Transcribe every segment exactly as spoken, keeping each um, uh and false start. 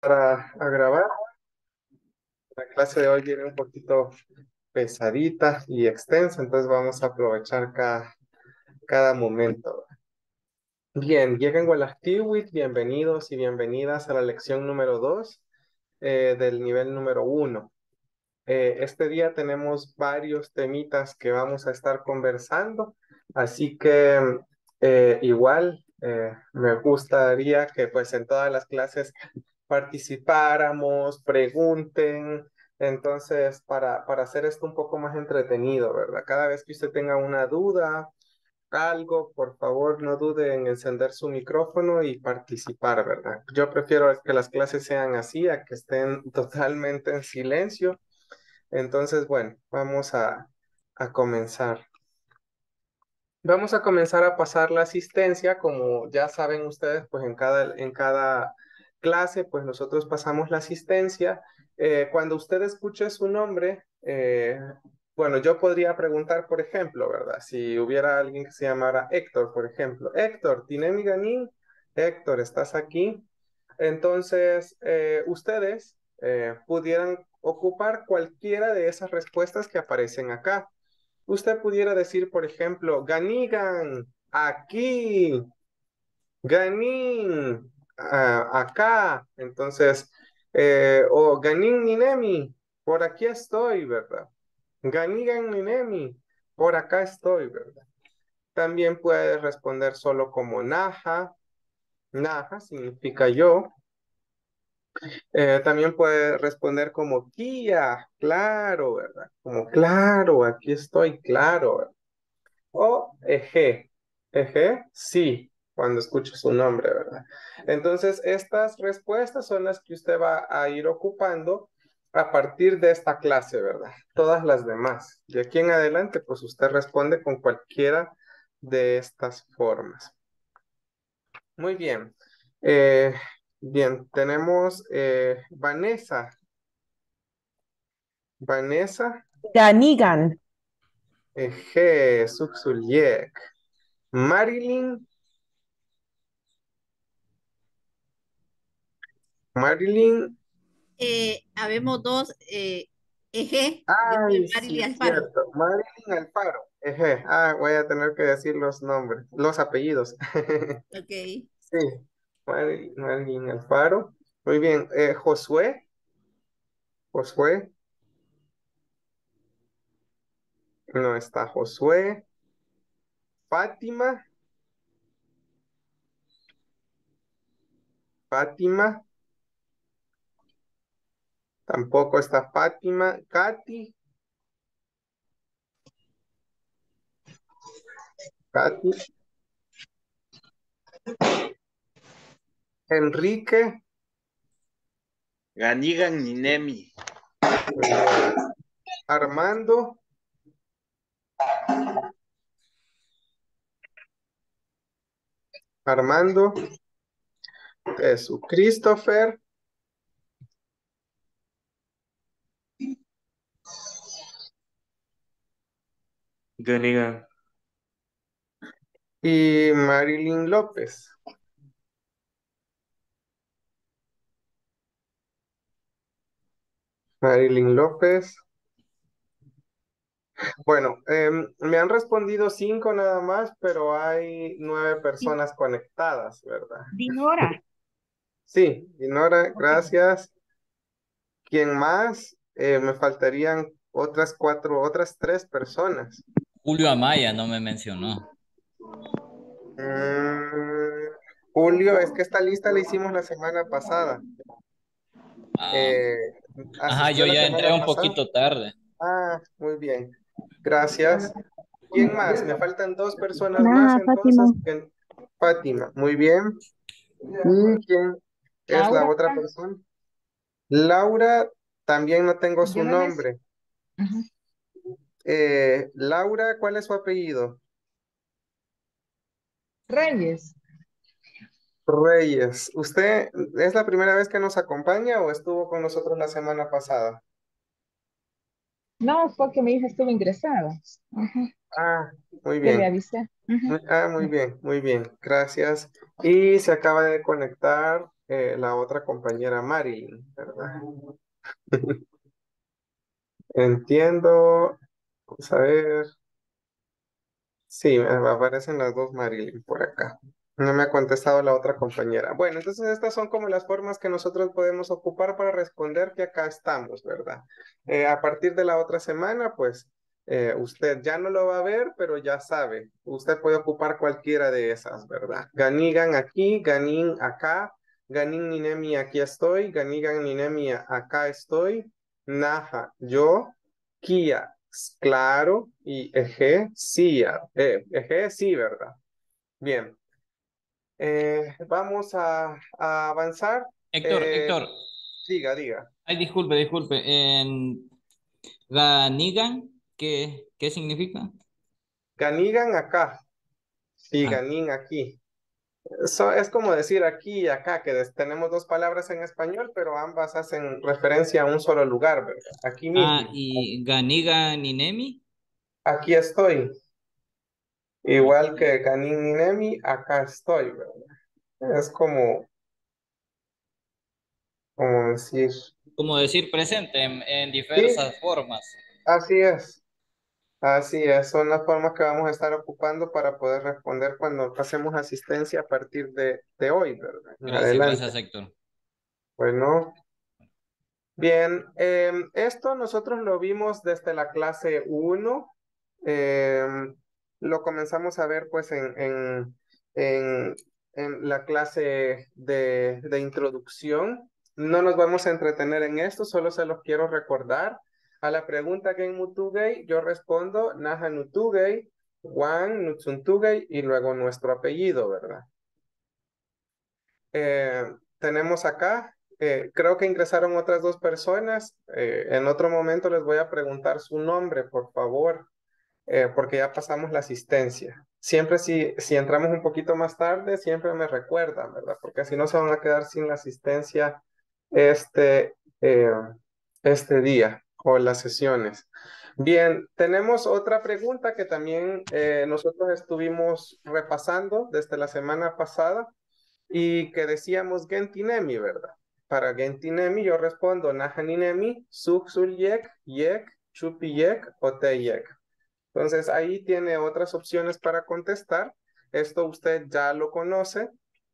a, a grabar. La clase de hoy viene un poquito pesadita y extensa, entonces vamos a aprovechar cada, cada momento. Bien, llegan Gualactiwit, bienvenidos y bienvenidas a la lección número dos eh, del nivel número uno. Eh, este día tenemos varios temitas que vamos a estar conversando, así que eh, igual eh, me gustaría que pues en todas las clases participáramos, pregunten, entonces para, para hacer esto un poco más entretenido, ¿verdad? Cada vez que usted tenga una duda, algo, por favor, no dude en encender su micrófono y participar, ¿verdad? Yo prefiero que las clases sean así, a que estén totalmente en silencio. Entonces, bueno, vamos a, a comenzar. Vamos a comenzar a pasar la asistencia, como ya saben ustedes, pues en cada, en cada clase, pues nosotros pasamos la asistencia. Eh, cuando usted escuche su nombre, eh, bueno, yo podría preguntar, por ejemplo, ¿verdad? Si hubiera alguien que se llamara Héctor, por ejemplo. Héctor, ¿Tinemi Ganín? Héctor, ¿estás aquí? Entonces, eh, ustedes eh, pudieran ocupar cualquiera de esas respuestas que aparecen acá. Usted pudiera decir, por ejemplo, Ganigan, aquí, Ganin, ah, acá. Entonces, eh, o Ganin Ninemi, por aquí estoy, ¿verdad? Ganigan Ninemi, por acá estoy, ¿verdad? También puede responder solo como Naja. Naja significa yo. Eh, también puede responder como Kia, claro, ¿verdad? Como claro, aquí estoy, claro, ¿verdad? O eje, eje, sí, cuando escuche su nombre, ¿verdad? Entonces, estas respuestas son las que usted va a ir ocupando a partir de esta clase, ¿verdad? Todas las demás. De aquí en adelante, pues usted responde con cualquiera de estas formas. Muy bien. Eh, bien, tenemos eh, Vanessa. Vanessa, Ganigan. eje, Suxuliek. Marilyn, Marilyn. Eh, habemos dos eh, eje, yo soy Ay, Marily sí, Alfaro. cierto. Marilyn Alfaro. Eje. Ah, voy a tener que decir los nombres, los apellidos. Ok. Sí, Marilyn, Marilyn Alfaro. Muy bien. Eh, Josué, Josué. No está Josué. Fátima, Fátima. Tampoco está Fátima. Katy, Katy. Enrique. Ganigan Ninemi. Muy bien. Armando. Armando. Eso. Christopher. Ganigan. Y Marilyn López. Marilyn López. Bueno, em, me han respondido cinco nada más, pero hay nueve Di- personas conectadas, ¿verdad? Dinora. Sí, Dinora, Ok. gracias. ¿Quién más? Eh, me faltarían otras cuatro, otras tres personas. Julio Amaya no me mencionó. Mm, Julio, es que esta lista la hicimos la semana pasada. Ah, Eh, ajá, ¿asistió yo la ya entré semana un pasada? poquito tarde. Ah, muy bien. Gracias. ¿Quién más? Me faltan dos personas más, Nada, Fátima. entonces. que- Fátima, muy bien. ¿Y quién es la Laura. otra persona? Laura, también no tengo su Yo no les. nombre. Ujú. Eh, Laura, ¿cuál es su apellido? Reyes. Reyes. ¿Usted es la primera vez que nos acompaña o estuvo con nosotros la semana pasada? No, fue que mi hija estuvo ingresada. Ajá. Ah, muy Yo le bien. avisé. Ujú. Muy- ah, muy bien, muy bien. Gracias. Y se acaba de conectar eh, la otra compañera Marilyn, ¿verdad? Entiendo. Vamos a ver. Sí, me aparecen las dos Marilyn por acá. No me ha contestado la otra compañera. Bueno, entonces estas son como las formas que nosotros podemos ocupar para responder que acá estamos, ¿verdad? Eh, a partir de la otra semana, pues eh, usted ya no lo va a ver, pero ya sabe. Usted puede ocupar cualquiera de esas, ¿verdad? Ganigan aquí, ganin acá, ganin ninemi aquí estoy, ganigan ninemi acá estoy, naja yo, Kia, claro, y eje, sí, ya. Eh, eje, sí, ¿verdad? Bien. Eh, vamos a, a avanzar. Héctor, Eh, Héctor. diga, diga. Ay, disculpe, disculpe. En Ganigan, ¿qué, qué significa? Ganigan acá y Ah, ganin aquí. Eso es como decir aquí y acá, que des- tenemos dos palabras en español, pero ambas hacen referencia a un solo lugar, ¿verdad? Aquí ah, mismo. y Ganigan Ninemi. Aquí estoy. Igual que ganin ninemi, acá estoy, ¿verdad? Es como, como decir. Como decir presente en, en Sí, diversas formas. así es. Así es, son las formas que vamos a estar ocupando para poder responder cuando pasemos asistencia a partir de, de hoy, ¿verdad? En Gracias, adelante. gracias, Héctor. Bueno, bien, em, esto nosotros lo vimos desde la clase uno. em, lo comenzamos a ver pues en, en, en, en la clase de, de introducción. No nos vamos a entretener en esto, solo se los quiero recordar. A la pregunta que en Mutugay, yo respondo Naha Nutugay, Juan Nutsuntugay y luego nuestro apellido, ¿verdad? Eh, tenemos acá, eh, creo que ingresaron otras dos personas. Eh, en otro momento les voy a preguntar su nombre, por favor, eh, porque ya pasamos la asistencia. Siempre si, si entramos un poquito más tarde, siempre me recuerdan, ¿verdad? Porque si no se van a quedar sin la asistencia este, eh, este día o las sesiones. Bien, tenemos otra pregunta que también eh, nosotros estuvimos repasando desde la semana pasada y que decíamos Gentinemi, ¿verdad? Para Gentinemi yo respondo Nahaninemi, Suxul Yek, Yek, Chupi Yek o Te Yek. Entonces ahí tiene otras opciones para contestar. Esto usted ya lo conoce.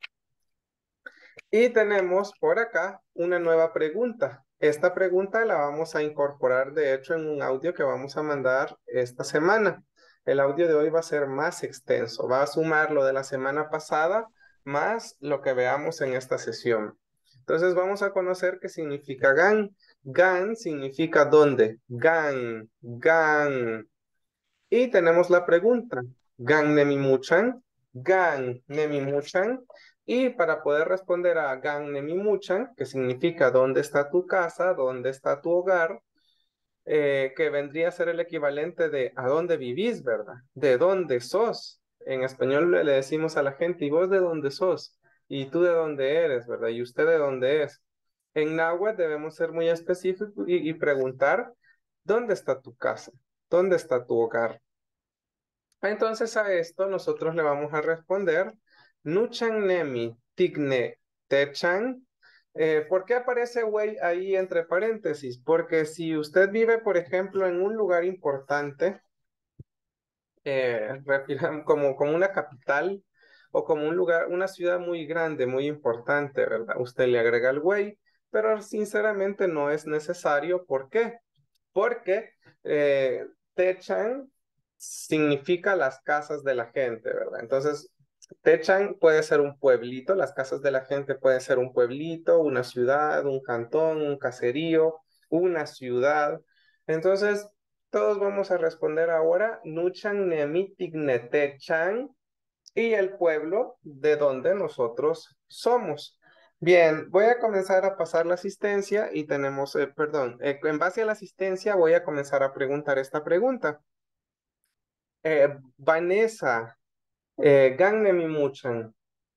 Y tenemos por acá una nueva pregunta. Esta pregunta la vamos a incorporar, de hecho, en un audio que vamos a mandar esta semana. El audio de hoy va a ser más extenso, va a sumar lo de la semana pasada más lo que veamos en esta sesión. Entonces vamos a conocer qué significa GAN. GAN significa dónde. GAN, GAN. Y tenemos la pregunta, Gan Nemimuchan, Gan Nemimuchan. Y para poder responder a Gan Nemimuchan, que significa ¿dónde está tu casa? ¿Dónde está tu hogar? Eh, que vendría a ser el equivalente de ¿a dónde vivís, verdad? ¿De dónde sos? En español le le decimos a la gente, ¿y vos de dónde sos? ¿Y tú de dónde eres, verdad? ¿Y usted de dónde es? En náhuatl debemos ser muy específicos y, y preguntar, ¿dónde está tu casa? ¿Dónde está tu hogar? Entonces a esto nosotros le vamos a responder Nuchan Nemi Tigne Techan. Eh, ¿por qué aparece güey ahí entre paréntesis? Porque si usted vive, por ejemplo, en un lugar importante, eh, refiram- como, como una capital o como un lugar, una ciudad muy grande, muy importante, ¿verdad? Usted le agrega el güey, pero sinceramente no es necesario. ¿Por qué? Porque eh, Techan significa las casas de la gente, ¿verdad? Entonces, Techan puede ser un pueblito, las casas de la gente pueden ser un pueblito, una ciudad, un cantón, un caserío, una ciudad. Entonces, todos vamos a responder ahora, Nuchan Nemitigне Techan, y el pueblo de donde nosotros somos. Bien, voy a comenzar a pasar la asistencia y tenemos, eh, perdón, eh, en base a la asistencia voy a comenzar a preguntar esta pregunta. Eh, Vanessa, eh, gangne mi muchan,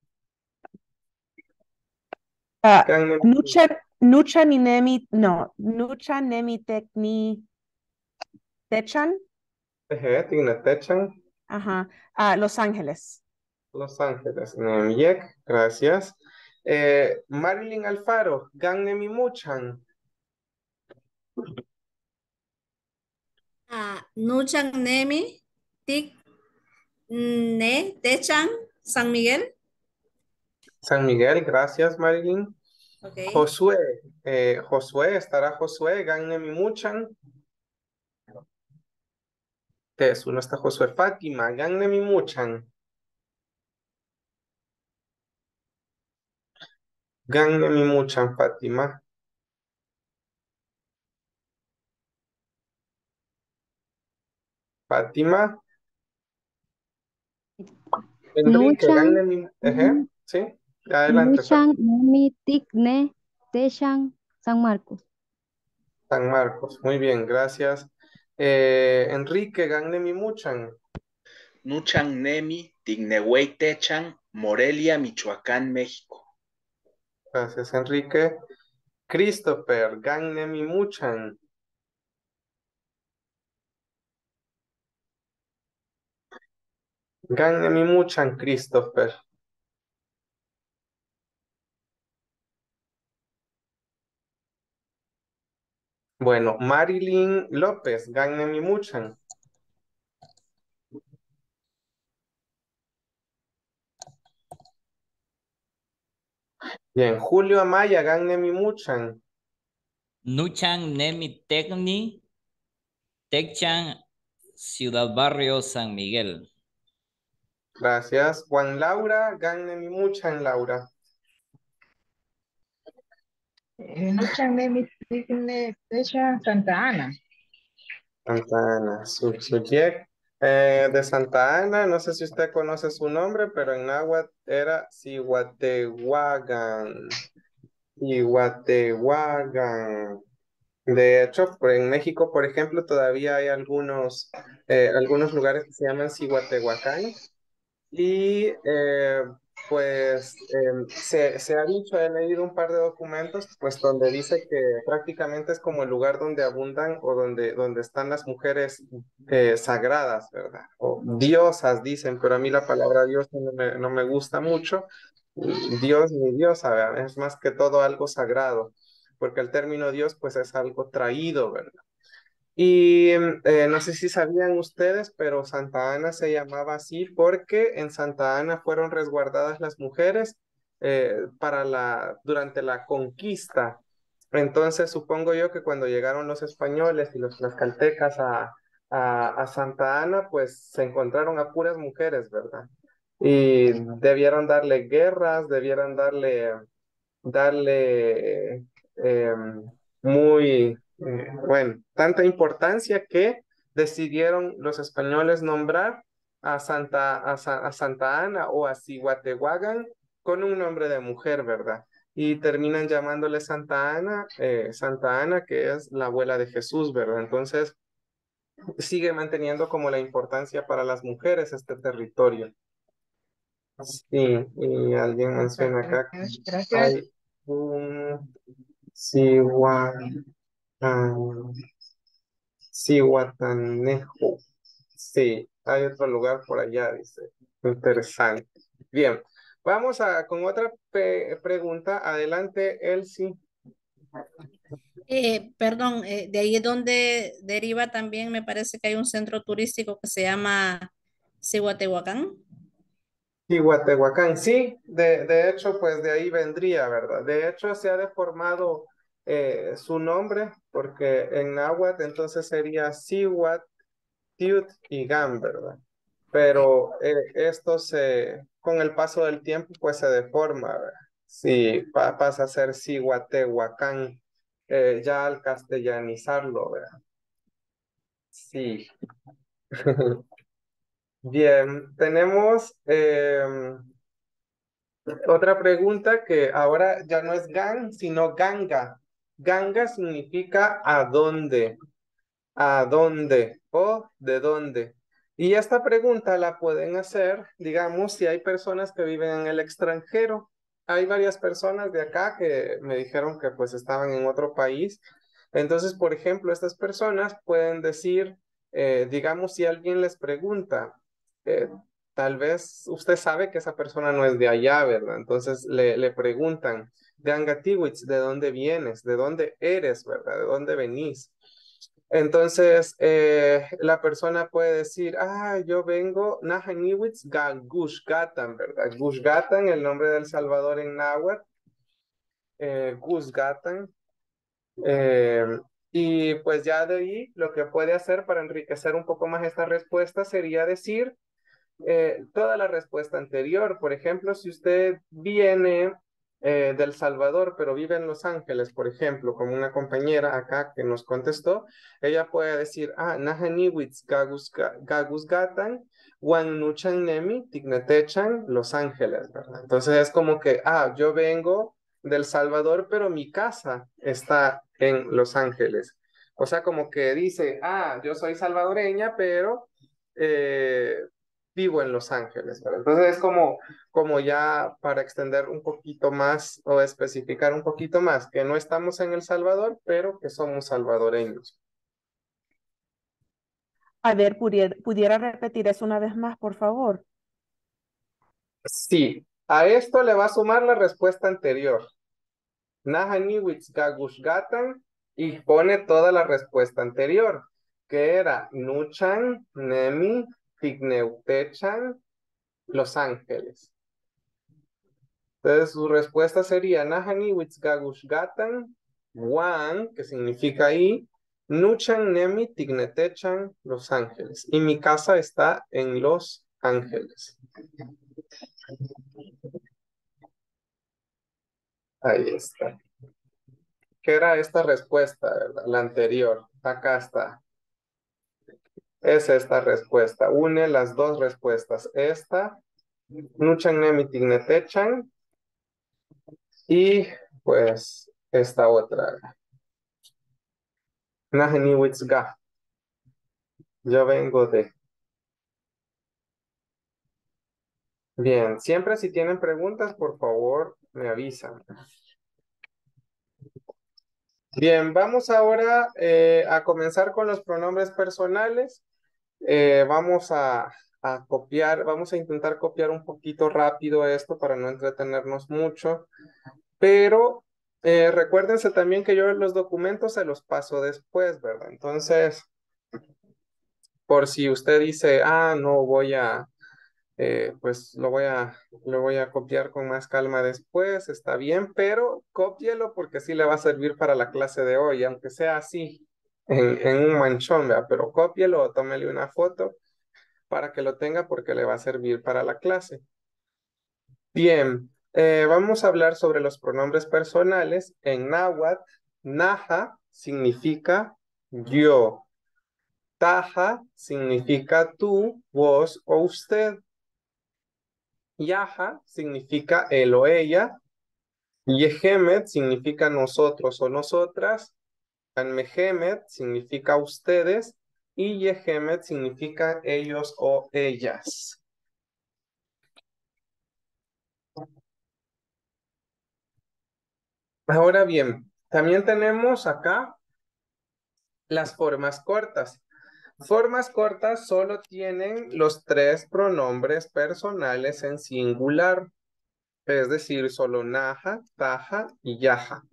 Ah, gangne mi Nucha, Nucha ni Nemi, no, Nucha Nemi Tecni Techan, Eje, tiene Techan. ajá, ah, Los Ángeles. Los Ángeles. Nemiek, gracias. Eh, Marilyn Alfaro, Gangnemi Muchan. Ah, Nuchan Nemi, Tic Ne, Techan, San Miguel. San Miguel, gracias Marilyn. Ok. Josué, eh, Josué, estará Josué, Gangnemi Muchan. Eso, no está Josué. Fátima, Gangnemi Muchan. Gangnemi Muchan, Fátima. Fátima. Enrique, Nuchan, Gangnemi. Eje, sí, adelante, Nuchan, Fátima. Nemi, Ticne, Techan, San Marcos. San Marcos, muy bien, gracias. Eh, Enrique, Gangnemi Muchan. Nuchan Nemi, Tignehuey Techan, Morelia, Michoacán, México. Gracias, Enrique. Christopher, Gangnemi Muchan. Gangnemi Muchan, Christopher. Bueno, Marilyn López, Gangnemi Muchan. Bien, Julio Amaya, Gangnemi Muchan. Nuchan Nemi Tecni, Techan, Ciudad Barrio, San Miguel. Gracias. Juan Laura, Gangnemi Muchan, Laura. Eh, Nuchan Nemi Ticne Techa Santa Ana. Santa Ana, Su- Suyek. Eh, de Santa Ana, no sé si usted conoce su nombre, pero en náhuatl era Cihuatehuagan. Cihuatehuagan. De hecho, por- en México, por ejemplo, todavía hay algunos, eh, algunos lugares que se llaman Cihuatehuacán. Y eh, pues eh, se, se ha dicho, he leído un par de documentos, pues donde dice que prácticamente es como el lugar donde abundan o donde, donde están las mujeres eh, sagradas, ¿verdad? O diosas dicen, pero a mí la palabra dios no me, no me gusta mucho. Dios ni diosa, ¿verdad? Es más que todo algo sagrado, porque el término Dios pues es algo traído, ¿verdad? Y eh, no sé si sabían ustedes, pero Santa Ana se llamaba así porque en Santa Ana fueron resguardadas las mujeres eh, para la, durante la conquista. Entonces supongo yo que cuando llegaron los españoles y los tlaxcaltecas a, a, a Santa Ana, pues se encontraron a puras mujeres, ¿verdad? Y debieron darle guerras, debieron darle darle eh, muy, eh, bueno, tanta importancia que decidieron los españoles nombrar a Santa, a, Sa- a Santa Ana o a Cihuatehuagan con un nombre de mujer, ¿verdad? Y terminan llamándole Santa Ana, eh, Santa Ana, que es la abuela de Jesús, ¿verdad? Entonces, sigue manteniendo como la importancia para las mujeres este territorio. Sí, y alguien menciona acá que Gracias. hay un Cihuat- ah, Cihuatanejo. Sí, hay otro lugar por allá, dice. Interesante. Bien, vamos a con otra pe- pregunta. Adelante, Elsie. Eh, perdón, eh, de ahí es donde deriva también, me parece que hay un centro turístico que se llama Cihuatehuacán. Cihuatehuacán, sí, de, de hecho, pues de ahí vendría, ¿verdad? De hecho, se ha deformado eh, su nombre porque en náhuatl entonces sería Cihuat, Tiut y Gam, ¿verdad? Ok. Pero eh, esto se, con el paso del tiempo, pues se deforma, ¿verdad? Sí, pa- pasa a ser Cihuatehuacán, eh, ya al castellanizarlo, ¿verdad? Sí. Bien, tenemos em, otra pregunta que ahora ya no es gang, sino ganga. Ganga significa ¿a dónde? ¿A dónde? ¿O de dónde? Y esta pregunta la pueden hacer, digamos, si hay personas que viven en el extranjero. Hay varias personas de acá que me dijeron que pues estaban en otro país. Entonces, por ejemplo, estas personas pueden decir Eh, digamos, si alguien les pregunta, eh, tal vez usted sabe que esa persona no es de allá, ¿verdad? Entonces le, le preguntan, de Angatiwitz, ¿de dónde vienes? ¿De dónde eres, verdad? ¿De dónde venís? Entonces, eh, la persona puede decir, ah, yo vengo, Nahaniwitz Gushgatan, ¿verdad? Gushgatan, el nombre del Salvador en náhuatl, eh, Gushgatan. Eh, y pues ya de ahí, lo que puede hacer para enriquecer un poco más esta respuesta sería decir eh, toda la respuesta anterior. Por ejemplo, si usted viene eh, del Salvador, pero vive en Los Ángeles, por ejemplo, como una compañera acá que nos contestó, ella puede decir, ah, Nahaniwitz Gagusgatan, Nuchan Nemi, Tignetechan, Los Ángeles, ¿verdad? Entonces es como que, ah, yo vengo del Salvador, pero mi casa está en Los Ángeles. O sea, como que dice, ah, yo soy salvadoreña, pero eh, vivo en Los Ángeles, ¿verdad? Entonces es como, como ya para extender un poquito más o especificar un poquito más, que no estamos en El Salvador, pero que somos salvadoreños. A ver, pudiera, pudiera repetir eso una vez más, por favor. Sí, a esto le va a sumar la respuesta anterior. Nahaniwitz Gagushgatan y pone toda la respuesta anterior, que era Nuchan, Nemi, Tigneutechan, Los Ángeles. Entonces su respuesta sería Nahaniwitz Gagushgatan, Wan, que significa ahí, Nuchan, Nemi, Tignetechan, Los Ángeles. Y mi casa está en Los Ángeles. Ahí está. ¿Qué era esta respuesta, verdad? La anterior. Acá está. Es esta respuesta. Une las dos respuestas. Esta, Nuchan, Nemi, Tignetechan, y pues esta otra. Nahaniwitz Ga. Yo vengo de. Bien, siempre si tienen preguntas, por favor, me avisan. Bien, vamos ahora eh, a comenzar con los pronombres personales. Eh, vamos a, a copiar, vamos a intentar copiar un poquito rápido esto para no entretenernos mucho, pero eh, recuérdense también que yo los documentos se los paso después, ¿verdad? Entonces, por si usted dice, ah, no voy a eh, pues lo voy a, lo voy a copiar con más calma después, está bien, pero cópielo porque sí le va a servir para la clase de hoy, aunque sea así, en, en un manchón, ¿verdad? Pero cópielo o tómele una foto para que lo tenga porque le va a servir para la clase. Bien, eh, vamos a hablar sobre los pronombres personales. En náhuatl, naja significa yo, taja significa tú, vos o usted. Yaha significa él o ella. Yehemet significa nosotros o nosotras. Anmehemet significa ustedes. Y Yehemet significa ellos o ellas. Ahora bien, también tenemos acá las formas cortas. Formas cortas solo tienen los tres pronombres personales en singular. Es decir, solo naja, taja y yaja.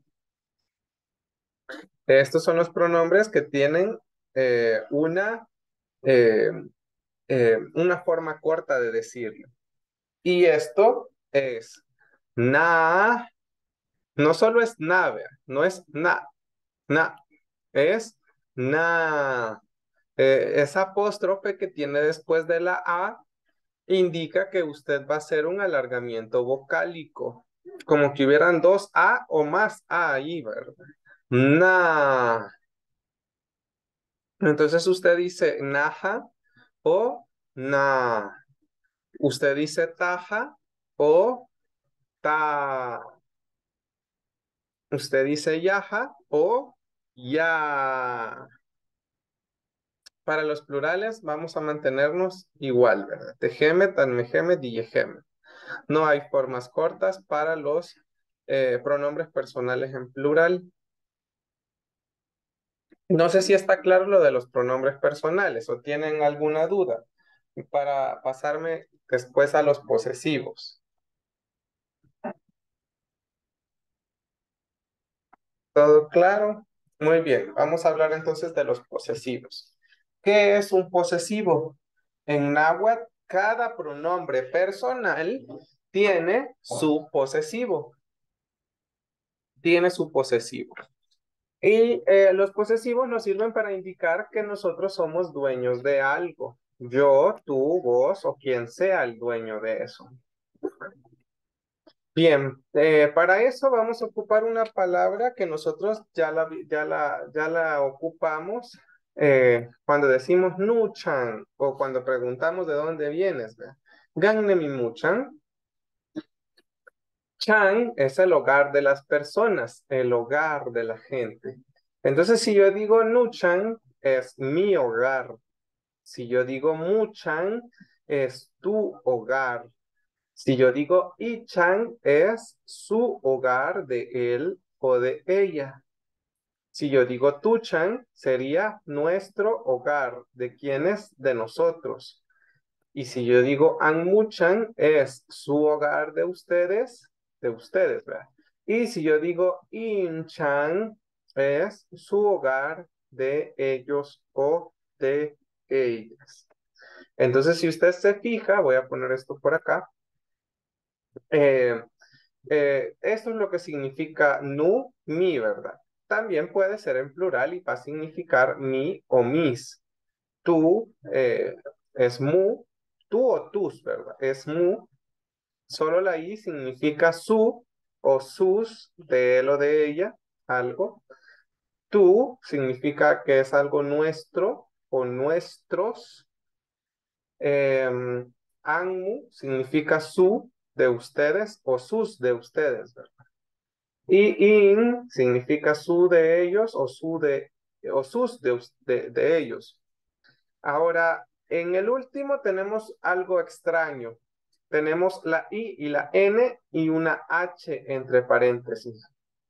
Estos son los pronombres que tienen eh, una, eh, eh, una forma corta de decirlo. Y esto es na, no solo es na, vea, no es na, na, es na. Eh, esa apóstrofe que tiene después de la A indica que usted va a hacer un alargamiento vocálico, como que hubieran dos A o más A ahí, ¿verdad? Na. Entonces usted dice naja o na. Usted dice taja o ta. Usted dice yaja o ya. Para los plurales vamos a mantenernos igual, ¿verdad? Tejemet, tanmejemet y yejemet. No hay formas cortas para los eh, pronombres personales en plural. No sé si está claro lo de los pronombres personales o tienen alguna duda para pasarme después a los posesivos. ¿Todo claro? Muy bien, vamos a hablar entonces de los posesivos. ¿Qué es un posesivo? En náhuatl, cada pronombre personal tiene su posesivo. Tiene su posesivo. Y eh, los posesivos nos sirven para indicar que nosotros somos dueños de algo. Yo, tú, vos o quien sea el dueño de eso. Bien, eh, para eso vamos a ocupar una palabra que nosotros ya la, vi- ya la, ya la ocupamos eh, cuando decimos Nuchan o cuando preguntamos de dónde vienes. ¿Ve? Gangne mi Muchan. Chan es el hogar de las personas, el hogar de la gente. Entonces, si yo digo Nuchan, es mi hogar. Si yo digo Muchan, es tu hogar. Si yo digo Ichan, es su hogar de él o de ella. Si yo digo Tuchan, sería nuestro hogar, de quienes, de nosotros. Y si yo digo Anmuchan, es su hogar de ustedes, de ustedes, ¿verdad? Y si yo digo Inchan, es su hogar de ellos o de ellas. Entonces, si usted se fija, voy a poner esto por acá. Eh, eh, esto es lo que significa nu, mi, ¿verdad? También puede ser en plural y va a significar mi o mis. Tú eh, es mu, tú o tus, ¿verdad? Es mu. Solo la i significa su o sus de él o de ella, algo. Tú significa que es algo nuestro o nuestros. Em, anmu significa su de ustedes o sus de ustedes, ¿verdad? Y in significa su de ellos o su de o sus de, us- de, de ellos. Ahora, en el último tenemos algo extraño. Tenemos la I y la N y una H entre paréntesis.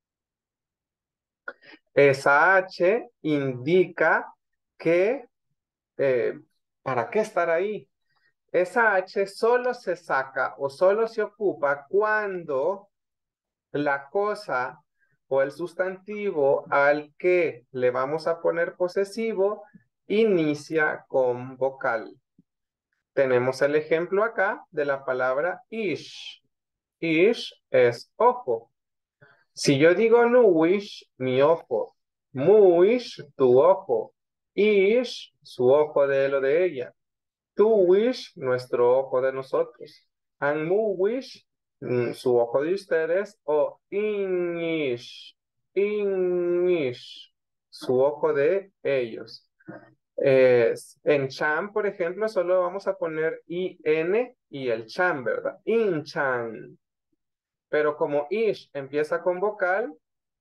Esa H indica que, eh, ¿para qué estar ahí? Esa H solo se saca o solo se ocupa cuando la cosa o el sustantivo al que le vamos a poner posesivo inicia con vocal. Tenemos el ejemplo acá de la palabra ish. Ish es ojo. Si yo digo nuish, mi ojo. Muish, tu ojo. Ish, su ojo de él o de ella. Tuish, nuestro ojo de nosotros. And muish, mm, su ojo de ustedes. O inish, inish, su ojo de ellos. Eh, en Chan, por ejemplo, solo vamos a poner I N y el Chan, ¿verdad? Inchan. Pero como Ish empieza con vocal,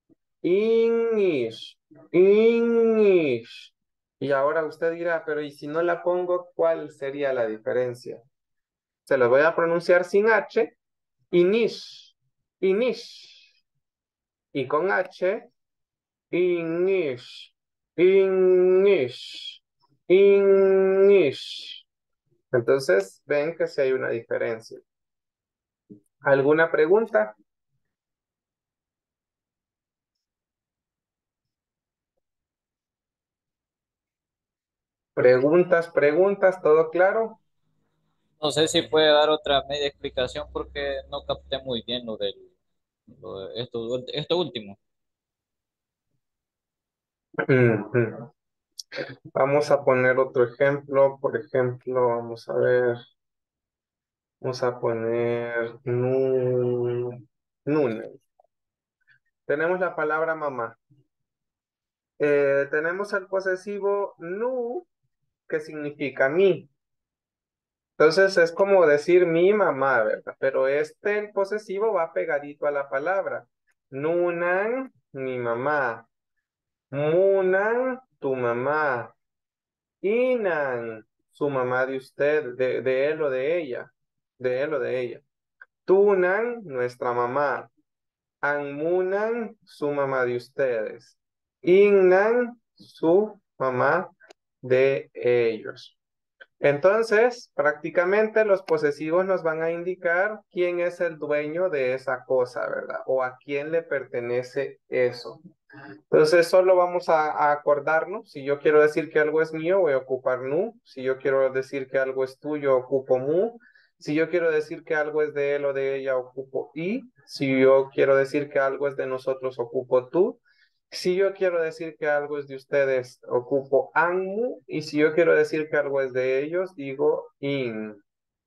Inish, Inish. Y ahora usted dirá, pero ¿y si no la pongo, cuál sería la diferencia? Se lo voy a pronunciar sin H, Inish, Inish. Y con H, Inish, Inish, Inish. Entonces, ven que sí hay una diferencia. ¿Alguna pregunta? Preguntas, preguntas, ¿todo claro? No sé si puede dar otra media explicación porque no capté muy bien lo del lo de esto, esto último. Ujú. Vamos a poner otro ejemplo. Por ejemplo, vamos a ver. Vamos a poner nu, nune. Tenemos la palabra mamá. Eh, tenemos el posesivo nu, que significa mi. Entonces es como decir mi mamá, ¿verdad? Pero este posesivo va pegadito a la palabra. Nunan, mi mamá. Munan, tu mamá. Inan, su mamá de usted, de, de él o de ella. De él o de ella. Tunan, nuestra mamá. Anmunan, su mamá de ustedes. Innan, su mamá de ellos. Entonces, prácticamente los posesivos nos van a indicar quién es el dueño de esa cosa, ¿verdad? O a quién le pertenece eso. Entonces, solo vamos a, a acordarnos. Si yo quiero decir que algo es mío, voy a ocupar nu. Si yo quiero decir que algo es tuyo, ocupo mu. Si yo quiero decir que algo es de él o de ella, ocupo i. Si yo quiero decir que algo es de nosotros, ocupo tú. Si yo quiero decir que algo es de ustedes, ocupo anmu. Y si yo quiero decir que algo es de ellos, digo in.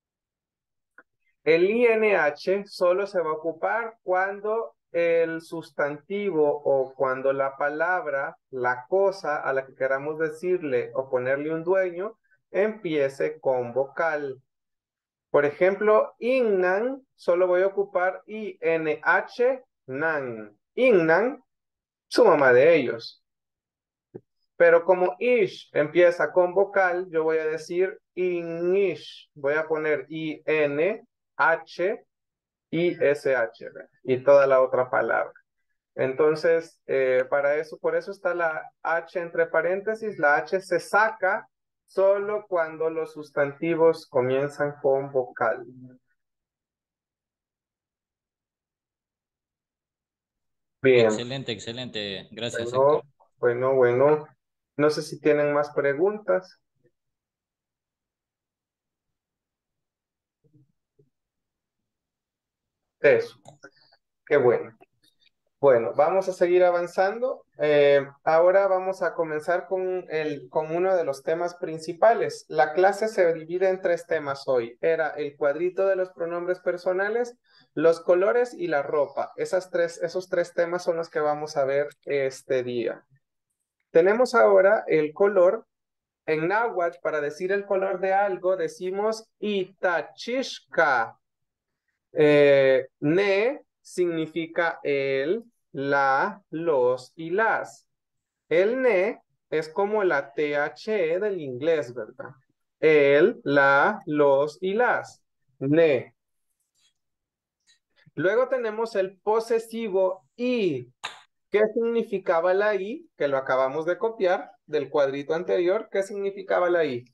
El ing solo se va a ocupar cuando el sustantivo o cuando la palabra, la cosa a la que queramos decirle o ponerle un dueño, empiece con vocal. Por ejemplo, innan, solo voy a ocupar ing, nan. Innan, su mamá de ellos. Pero como ish empieza con vocal, yo voy a decir inish. Voy a poner I N H I S H, ¿verdad? Y toda la otra palabra. Entonces, eh, para eso, por eso está la H entre paréntesis. La H se saca solo cuando los sustantivos comienzan con vocal. Bien, Excelente, excelente. Gracias, bueno, Héctor. bueno, bueno. No sé si tienen más preguntas. Eso, qué bueno. Bueno, vamos a seguir avanzando. Eh, ahora vamos a comenzar con, el, con uno de los temas principales. La clase se divide en tres temas hoy. Era el cuadrito de los pronombres personales, los colores y la ropa. Esas tres, esos tres temas son los que vamos a ver este día. Tenemos ahora el color. En náhuatl, para decir el color de algo, decimos itachishka. Eh, ne significa el, la, los y las. El ne es como la T H E del inglés, ¿verdad? El, la, los y las. Ne. Luego tenemos el posesivo i. ¿Qué significaba la i? Que lo acabamos de copiar del cuadrito anterior. ¿Qué significaba la i?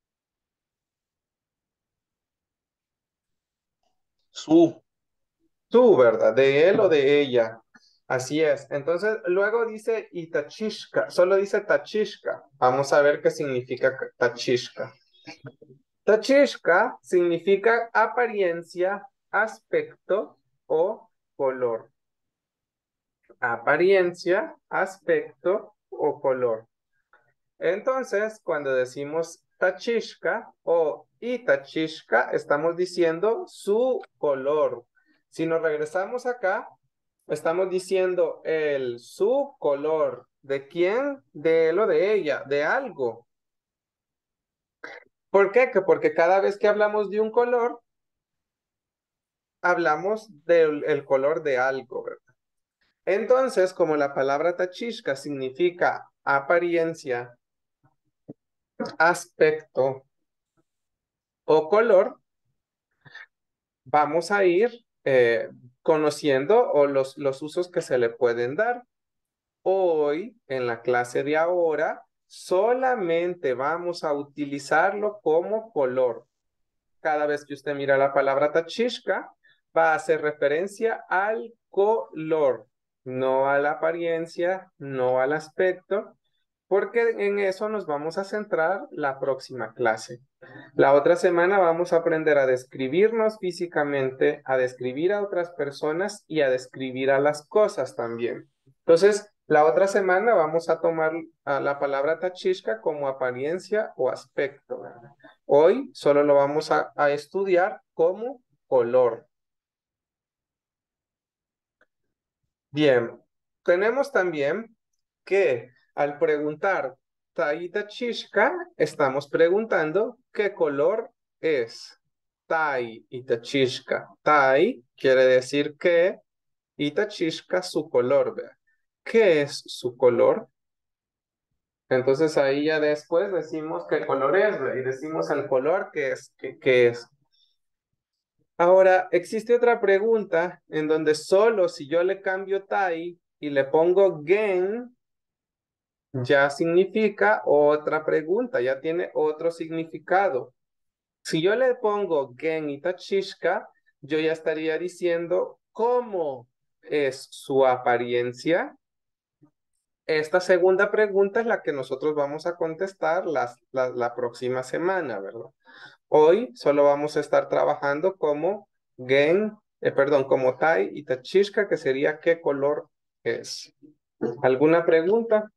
Su. Tú, ¿verdad? De él o de ella. Así es. Entonces, luego dice itachishka, solo dice tachishka. Vamos a ver qué significa tachishka. Tachishka significa apariencia, aspecto o color. Apariencia, aspecto o color. Entonces, cuando decimos tachishka o itachishka, estamos diciendo su color. Si nos regresamos acá, estamos diciendo el su color. ¿De quién? De él o de ella, de algo. ¿Por qué? Que porque cada vez que hablamos de un color, hablamos del el color de algo, ¿verdad? Entonces, como la palabra tachishka significa apariencia, aspecto o color, vamos a ir eh, conociendo o los, los usos que se le pueden dar. Hoy, en la clase de ahora, solamente vamos a utilizarlo como color. Cada vez que usted mira la palabra tachishka, va a hacer referencia al color, no a la apariencia, no al aspecto, porque en eso nos vamos a centrar la próxima clase. La otra semana vamos a aprender a describirnos físicamente, a describir a otras personas y a describir a las cosas también. Entonces, la otra semana vamos a tomar a la palabra tachishka como apariencia o aspecto, ¿verdad? Hoy solo lo vamos a, a estudiar como color. Bien, tenemos también que al preguntar Tai Tachishka, estamos preguntando qué color es. Tai y Tachishka. Tai quiere decir que y Tachishka su color. ¿Ve? ¿Qué es su color? Entonces ahí ya después decimos qué color es, ¿ve? Y decimos el color que es, que, que es. Ahora, existe otra pregunta en donde solo si yo le cambio Tai y le pongo gen, ya significa otra pregunta, ya tiene otro significado. Si yo le pongo gen y tachishka, yo ya estaría diciendo cómo es su apariencia. Esta segunda pregunta es la que nosotros vamos a contestar las- la, la próxima semana, ¿verdad? Hoy solo vamos a estar trabajando como gen, eh, perdón, como tai y tachishka, que sería qué color es. ¿Alguna pregunta?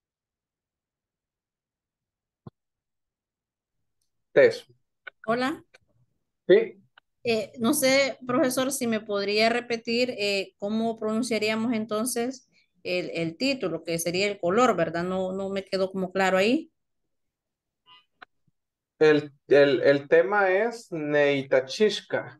Eso. Hola. Sí. Eh, no sé, profesor, si me podría repetir eh, cómo pronunciaríamos entonces el, el título, que sería el color, ¿verdad? No, no me quedó como claro ahí. El, el, el tema es Neitachishka.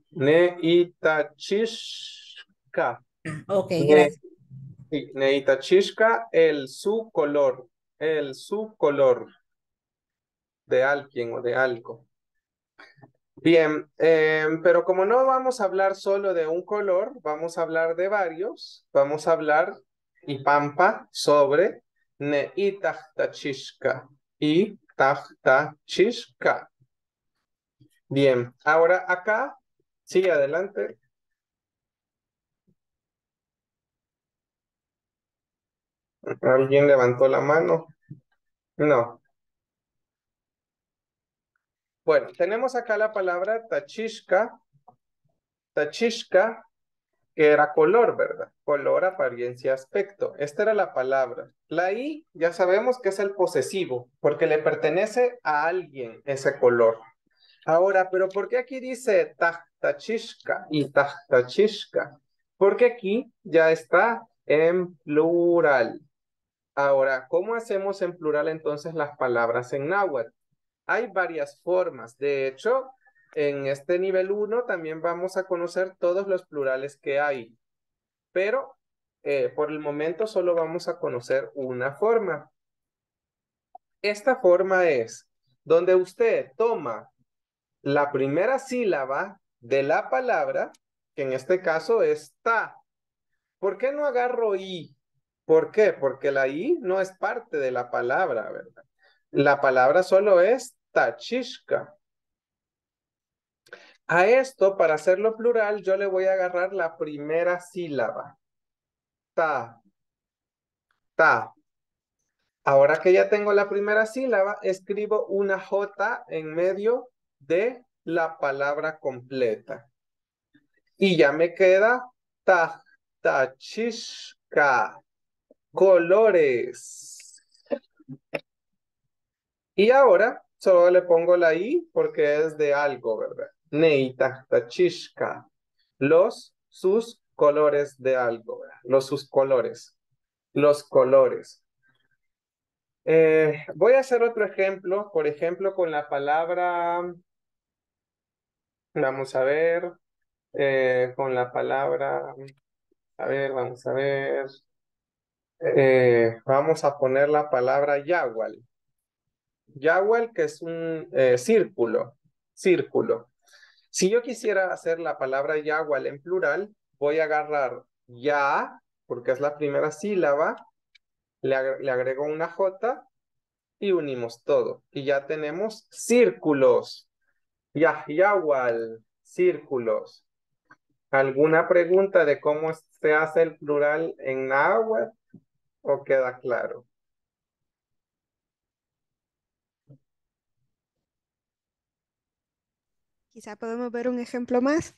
Neitachishka. Ok, Ne, gracias. sí, Neitachishka, el su color. El su color de alguien o de algo. Bien, eh, pero como no vamos a hablar solo de un color, vamos a hablar de varios. Vamos a hablar y pampa sobre Neitachishka y Tachtachishka. Bien, ahora acá, sigue adelante. ¿Alguien levantó la mano? No. Bueno, tenemos acá la palabra tachishka. Tachishka, que era color, ¿verdad? Color, apariencia, aspecto. Esta era la palabra. La I ya sabemos que es el posesivo, porque le pertenece a alguien ese color. Ahora, ¿pero por qué aquí dice tachishka y tachishka? Porque aquí ya está en plural. Ahora, ¿cómo hacemos en plural entonces las palabras en náhuatl? Hay varias formas. De hecho, en este nivel uno también vamos a conocer todos los plurales que hay. Pero eh, por el momento solo vamos a conocer una forma. Esta forma es donde usted toma la primera sílaba de la palabra, que en este caso es ta. ¿Por qué no agarro i? ¿Por qué? Porque la i no es parte de la palabra, ¿verdad? La palabra solo es tachishka. A esto, para hacerlo plural, yo le voy a agarrar la primera sílaba. Ta. Ta. Ahora que ya tengo la primera sílaba, escribo una J en medio de la palabra completa. Y ya me queda ta, tachishka. Colores. Y ahora solo le pongo la I porque es de algo, ¿verdad? Neitachishka. Los, sus colores de algo, ¿verdad? Los sus colores. Los colores. Eh, voy a hacer otro ejemplo, por ejemplo, con la palabra, vamos a ver, eh, con la palabra, a ver, vamos a ver, eh, vamos a poner la palabra yagual. Yagual, que es un eh, círculo, círculo. Si yo quisiera hacer la palabra yagual en plural, voy a agarrar ya, porque es la primera sílaba, le, ag le agrego una J y unimos todo. Y ya tenemos círculos. Ya, yagual, círculos. ¿Alguna pregunta de cómo se hace el plural en náhuatl o queda claro? Quizá podemos ver un ejemplo más.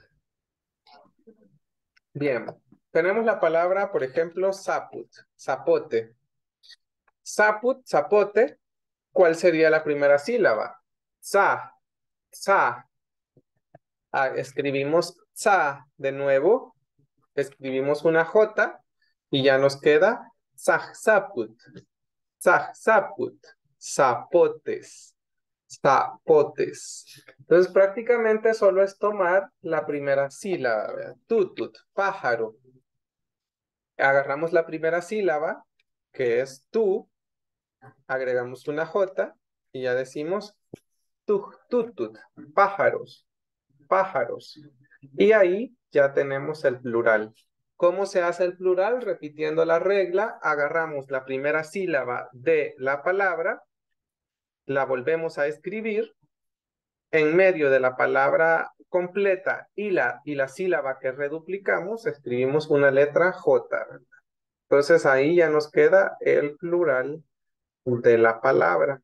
Bien, tenemos la palabra, por ejemplo, zaput, zapote. Zaput, zapote, ¿cuál sería la primera sílaba? Za, za. Ah, escribimos za de nuevo, escribimos una J y ya nos queda zaj, zaput, zaj, zaput, zapotes, zapotes. Entonces prácticamente solo es tomar la primera sílaba, ¿verdad? Tutut, pájaro. Agarramos la primera sílaba, que es tú, agregamos una J y ya decimos tu, tutut, pájaros, pájaros. Y ahí ya tenemos el plural. ¿Cómo se hace el plural? Repitiendo la regla, agarramos la primera sílaba de la palabra, la volvemos a escribir, en medio de la palabra completa y la, y la sílaba que reduplicamos, escribimos una letra J, ¿verdad? Entonces ahí ya nos queda el plural de la palabra.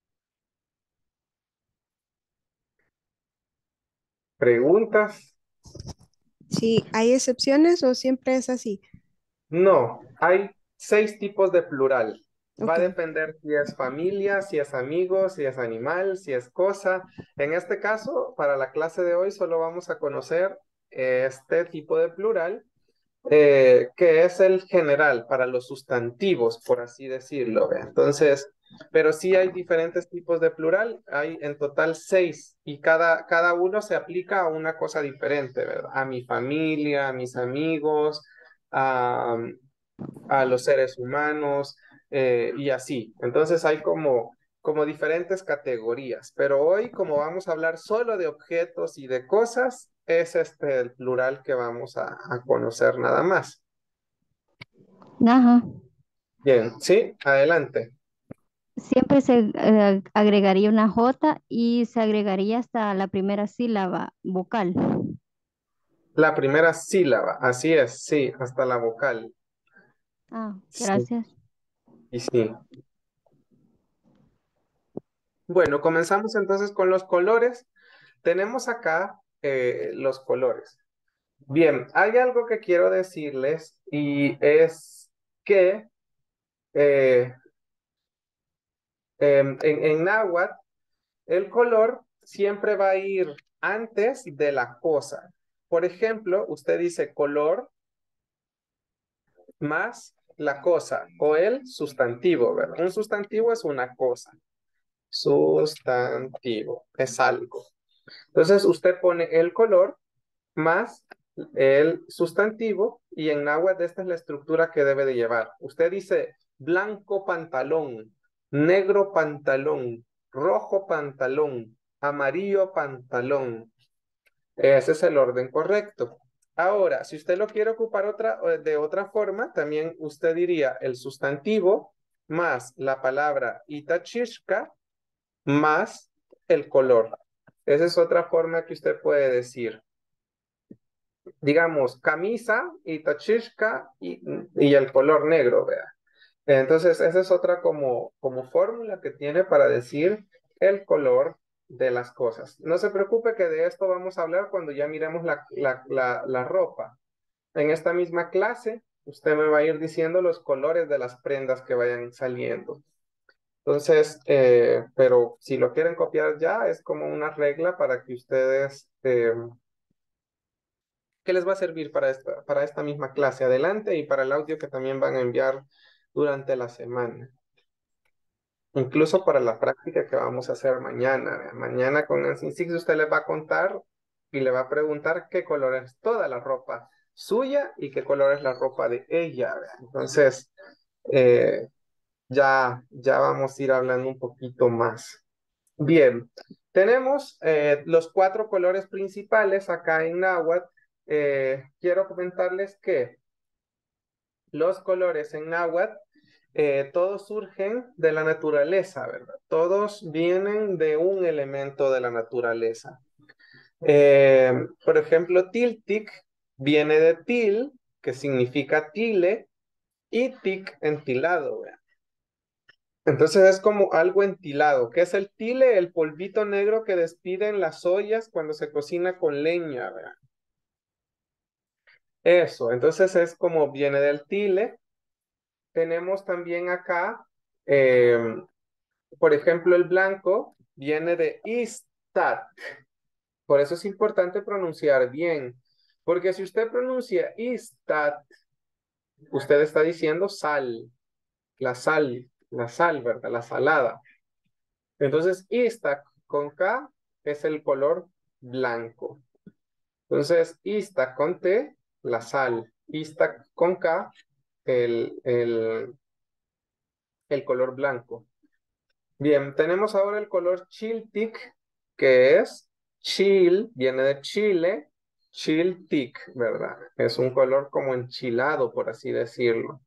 ¿Preguntas? Sí, ¿hay excepciones o siempre es así? No, hay seis tipos de plural. Va a Ok. depender si es familia, si es amigo, si es animal, si es cosa. En este caso, para la clase de hoy solo vamos a conocer este tipo de plural, eh, que es el general para los sustantivos, por así decirlo. ¿Ve? Entonces, pero sí hay diferentes tipos de plural. Hay en total seis y cada, cada uno se aplica a una cosa diferente, ¿verdad? A mi familia, a mis amigos, a a los seres humanos, eh, y así. Entonces hay como, como diferentes categorías, pero hoy como vamos a hablar solo de objetos y de cosas, es este el plural que vamos a, a conocer nada más. Ajá. Bien, sí, adelante. Siempre se eh, agregaría una J y se agregaría hasta la primera sílaba vocal. La primera sílaba, así es, sí, hasta la vocal. Ah, Sí, gracias. y sí. Bueno, comenzamos entonces con los colores. Tenemos acá eh, los colores. Bien, hay algo que quiero decirles y es que eh, em, en, en náhuatl el color siempre va a ir antes de la cosa. Por ejemplo, usted dice color más la cosa o el sustantivo, ¿verdad? Un sustantivo es una cosa. Sustantivo es algo. Entonces usted pone el color más el sustantivo y en náhuatl esta es la estructura que debe de llevar. Usted dice blanco pantalón, negro pantalón, rojo pantalón, amarillo pantalón. Ese es el orden correcto. Ahora, si usted lo quiere ocupar otra, de otra forma, también usted diría el sustantivo más la palabra itachishka más el color. Esa es otra forma que usted puede decir. Digamos, camisa y tachishka y, y el color negro, vea. Entonces, esa es otra como, como fórmula que tiene para decir el color de las cosas. No se preocupe que de esto vamos a hablar cuando ya miremos la, la, la, la ropa. En esta misma clase, usted me va a ir diciendo los colores de las prendas que vayan saliendo. Entonces, eh, pero si lo quieren copiar ya, es como una regla para que ustedes... Eh, ¿qué les va a servir para esta, para esta misma clase adelante y para el audio que también van a enviar durante la semana? Incluso para la práctica que vamos a hacer mañana. ¿Vea? Mañana con Nancy Six usted les va a contar y le va a preguntar qué color es toda la ropa suya y qué color es la ropa de ella. ¿Vea? Entonces, eh, ya, ya vamos a ir hablando un poquito más. Bien, tenemos eh, los cuatro colores principales acá en náhuatl. Eh, quiero comentarles que los colores en náhuatl, eh, todos surgen de la naturaleza, ¿verdad? Todos vienen de un elemento de la naturaleza. Eh, por ejemplo, tiltic viene de til, que significa tile, y tic, entilado, ¿verdad? Entonces es como algo entilado. ¿Qué es el tile? El polvito negro que despiden las ollas cuando se cocina con leña, ¿verdad? Eso, entonces es como viene del tile. Tenemos también acá, eh, por ejemplo, el blanco viene de istat. Por eso es importante pronunciar bien. Porque si usted pronuncia istat, usted está diciendo sal, la sal, la sal, ¿verdad? La salada. Entonces, istat con K es el color blanco. Entonces, istat con T, la sal. Istat con K, el, el, el color blanco. Bien, tenemos ahora el color chiltic, que es chil, viene de Chile, Chiltic, ¿verdad? Es un color como enchilado, por así decirlo.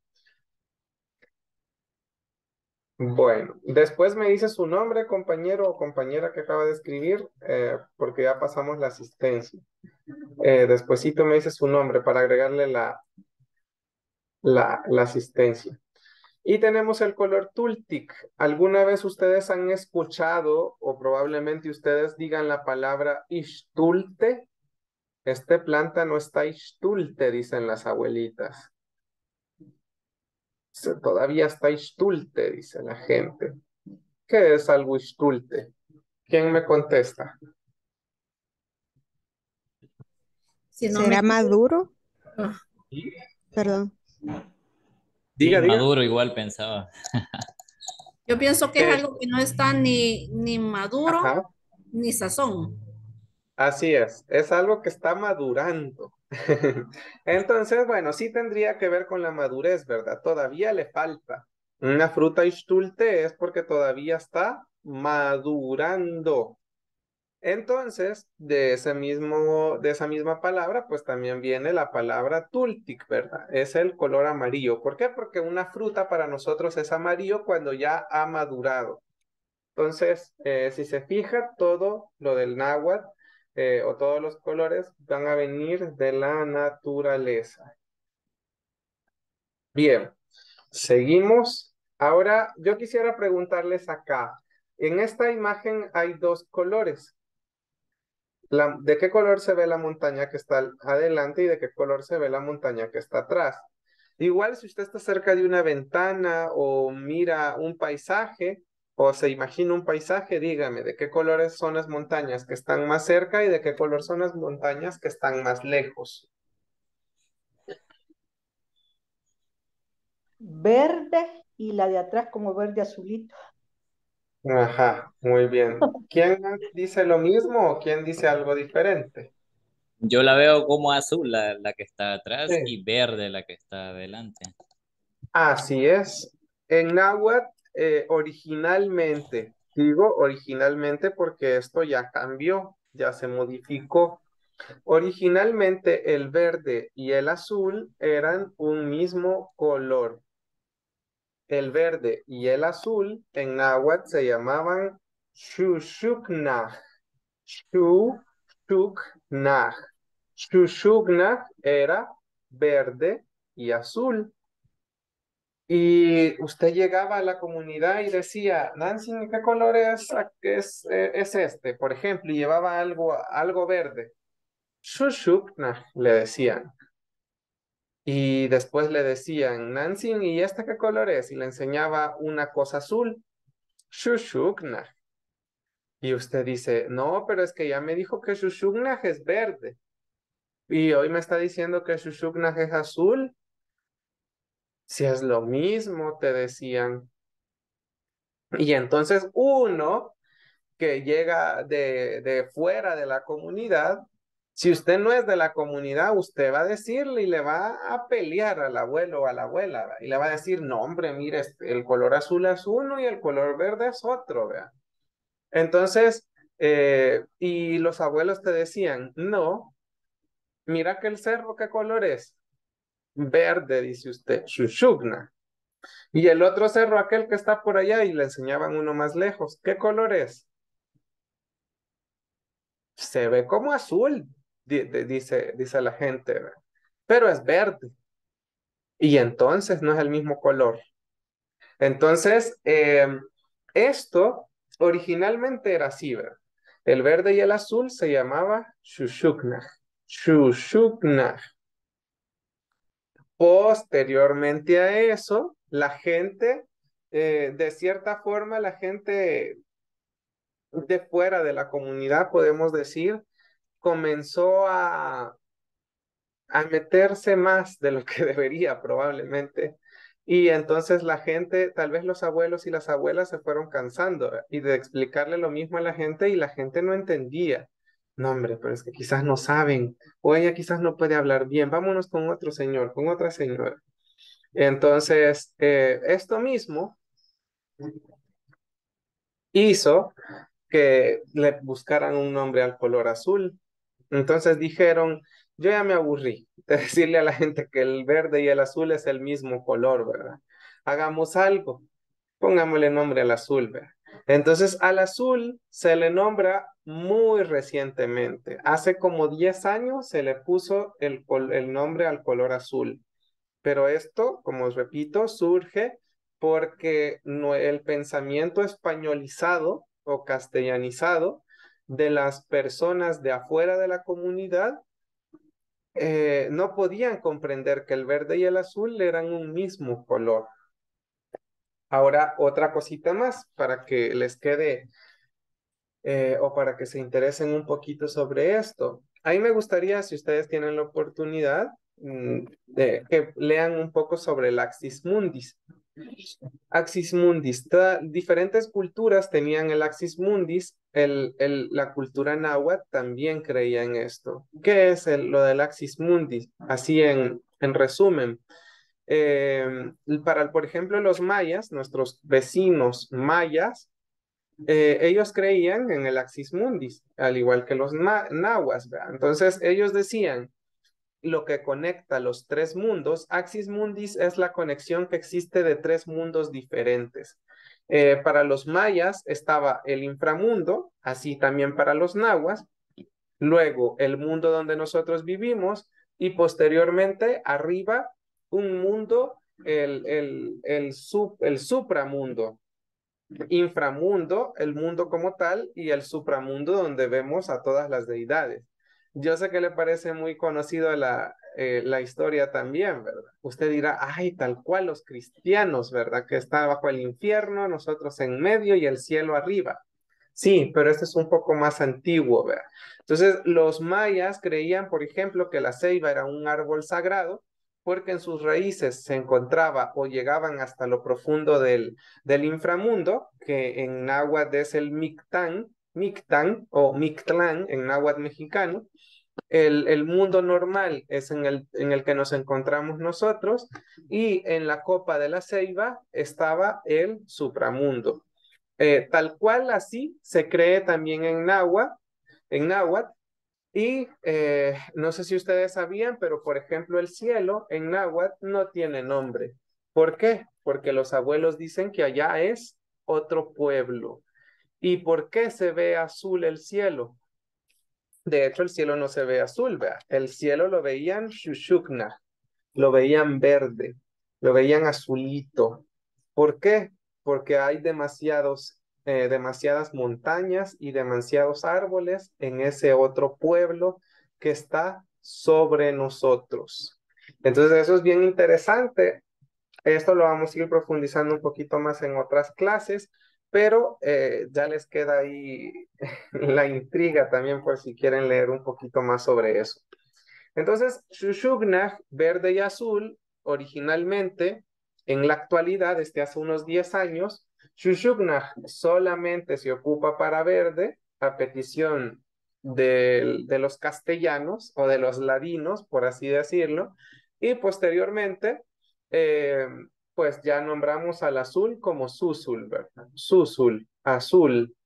Bueno, después me dice su nombre, compañero o compañera que acaba de escribir, eh, porque ya pasamos la asistencia. Eh, despuesito me dice su nombre para agregarle la, la, la asistencia. Y tenemos el color Tultic. ¿Alguna vez ustedes han escuchado o probablemente ustedes digan la palabra Ishtulte? Este planta no está Ishtulte, dicen las abuelitas. Se- Todavía está Ishtulte, dice la gente. ¿Qué es algo Ishtulte? ¿Quién me contesta? Si no me ¿Será equivoco, maduro? ah, Perdón. Sí, Diga, diga. maduro igual pensaba. yo pienso que es Eh, algo que no está ni, ni maduro ajá. ni sazón. Así es, es algo que está madurando. Entonces, bueno, sí tendría que ver con la madurez, ¿verdad? Todavía le falta. Una fruta istulte es porque todavía está madurando. Entonces, de ese mismo, de esa misma palabra, pues también viene la palabra tultic, ¿verdad? Es el color amarillo. ¿Por qué? Porque una fruta para nosotros es amarillo cuando ya ha madurado. Entonces, eh, si se fija, todo lo del náhuatl eh, o todos los colores van a venir de la naturaleza. Bien, seguimos. Ahora, yo quisiera preguntarles acá. En esta imagen hay dos colores. La- ¿de qué color se ve la montaña que está al- adelante y de qué color se ve la montaña que está atrás? Igual si usted está cerca de una ventana o mira un paisaje o se imagina un paisaje, dígame de qué colores son las montañas que están más cerca y de qué color son las montañas que están más lejos. Verde y la de atrás como verde azulito. Ajá, muy bien. ¿Quién dice lo mismo o quién dice algo diferente? Yo la veo como azul la, la que está atrás Sí. y verde la que está adelante. Así es. En náhuatl, eh, originalmente, digo originalmente porque esto ya cambió, ya se modificó. Originalmente el verde y el azul eran un mismo color. El verde y el azul en náhuatl se llamaban Shushuknaj. Shushuknaj. Shushuknaj era verde y azul. Y usted llegaba a la comunidad y decía, Nancy, ¿qué color es, es, eh, es este? Por ejemplo, y llevaba algo, algo verde. Shushuknaj, le decían. Y después le decían, Nancy, ¿y este qué color es? Y le enseñaba una cosa azul. Shushuknaj. Y usted dice, no, pero es que ya me dijo que Shushuknaj es verde. Y hoy me está diciendo que Shushuknaj es azul. Si es lo mismo, te decían. Y entonces uno que llega de, de fuera de la comunidad, si usted no es de la comunidad, usted va a decirle y le va a pelear al abuelo o a la abuela, ¿verdad? Y le va a decir, no, hombre, mire, este, el color azul es uno y el color verde es otro, ¿verdad? Entonces, eh, y los abuelos te decían, no, mira que el cerro, ¿qué color es? Verde, dice usted, Shushugna. Y el otro cerro, aquel que está por allá, y le enseñaban uno más lejos, ¿qué color es? Se ve como azul, di- di- dice, dice la gente, ¿verdad? Pero es verde. Y entonces no es el mismo color. Entonces, eh, esto originalmente era así, ¿verdad? El verde y el azul se llamaba Shushuknaj. Shushuknaj. Posteriormente a eso, la gente, eh, de cierta forma, la gente de fuera de la comunidad, podemos decir, comenzó a, a meterse más de lo que debería probablemente. Y entonces la gente, tal vez los abuelos y las abuelas se fueron cansando ¿eh? y de explicarle lo mismo a la gente y la gente no entendía. No, hombre, pero es que quizás no saben o ella quizás no puede hablar bien. Vámonos con otro señor, con otra señora. Entonces, eh, esto mismo hizo que le buscaran un nombre al color azul. Entonces dijeron, yo ya me aburrí de decirle a la gente que el verde y el azul es el mismo color, ¿verdad? Hagamos algo, pongámosle nombre al azul, ¿verdad? Entonces al azul se le nombra muy recientemente. Hace como diez años se le puso el, el nombre al color azul. Pero esto, como os repito, surge porque no, el pensamiento españolizado o castellanizado de las personas de afuera de la comunidad eh, no podían comprender que el verde y el azul eran un mismo color. Ahora, otra cosita más para que les quede eh, o para que se interesen un poquito sobre esto. A mí me gustaría, si ustedes tienen la oportunidad, mm, de que lean un poco sobre el Axis Mundis. Axis Mundis, toda- diferentes culturas tenían el Axis Mundis, el, el- la cultura náhuatl también creía en esto. ¿Qué es el- lo del Axis Mundis? Así en, en resumen. Eh, para, por ejemplo, los mayas, nuestros vecinos mayas, eh, ellos creían en el Axis Mundis, al igual que los na- nahuas, ¿verdad? Entonces ellos decían, lo que conecta los tres mundos, Axis Mundis es la conexión que existe de tres mundos diferentes. Eh, para los mayas estaba el inframundo, así también para los nahuas, luego el mundo donde nosotros vivimos y posteriormente arriba un mundo, el, el, el, sub, el supramundo, inframundo, el mundo como tal, y el supramundo donde vemos a todas las deidades. Yo sé que le parece muy conocido la, eh, la historia también, ¿verdad? Usted dirá, ay, tal cual los cristianos, ¿verdad? Que está bajo el infierno, nosotros en medio y el cielo arriba. Sí, pero este es un poco más antiguo, ¿verdad? Entonces, los mayas creían, por ejemplo, que la ceiba era un árbol sagrado porque en sus raíces se encontraba o llegaban hasta lo profundo del, del inframundo, que en náhuatl es el Mictán, Mictán o Mictlán en náhuatl mexicano. El, el mundo normal es en el, en el que nos encontramos nosotros y en la copa de la ceiba estaba el supramundo. Eh, tal cual así se cree también en náhuatl, en náhuatl y eh, no sé si ustedes sabían, pero por ejemplo el cielo en náhuatl no tiene nombre. ¿Por qué? Porque los abuelos dicen que allá es otro pueblo. ¿Y por qué se ve azul el cielo? De hecho, el cielo no se ve azul, vea. El cielo lo veían shushukna, lo veían verde, lo veían azulito. ¿Por qué? Porque hay demasiados, eh, demasiadas montañas y demasiados árboles en ese otro pueblo que está sobre nosotros. Entonces, eso es bien interesante. Esto lo vamos a ir profundizando un poquito más en otras clases, pero eh, ya les queda ahí la intriga también por si quieren leer un poquito más sobre eso. Entonces, Shushugna, verde y azul, originalmente, en la actualidad, desde hace unos diez años, Shushugna solamente se ocupa para verde a petición de, de los castellanos o de los ladinos, por así decirlo, y posteriormente, eh, pues ya nombramos al azul como Susul, ¿verdad? Susul, azul.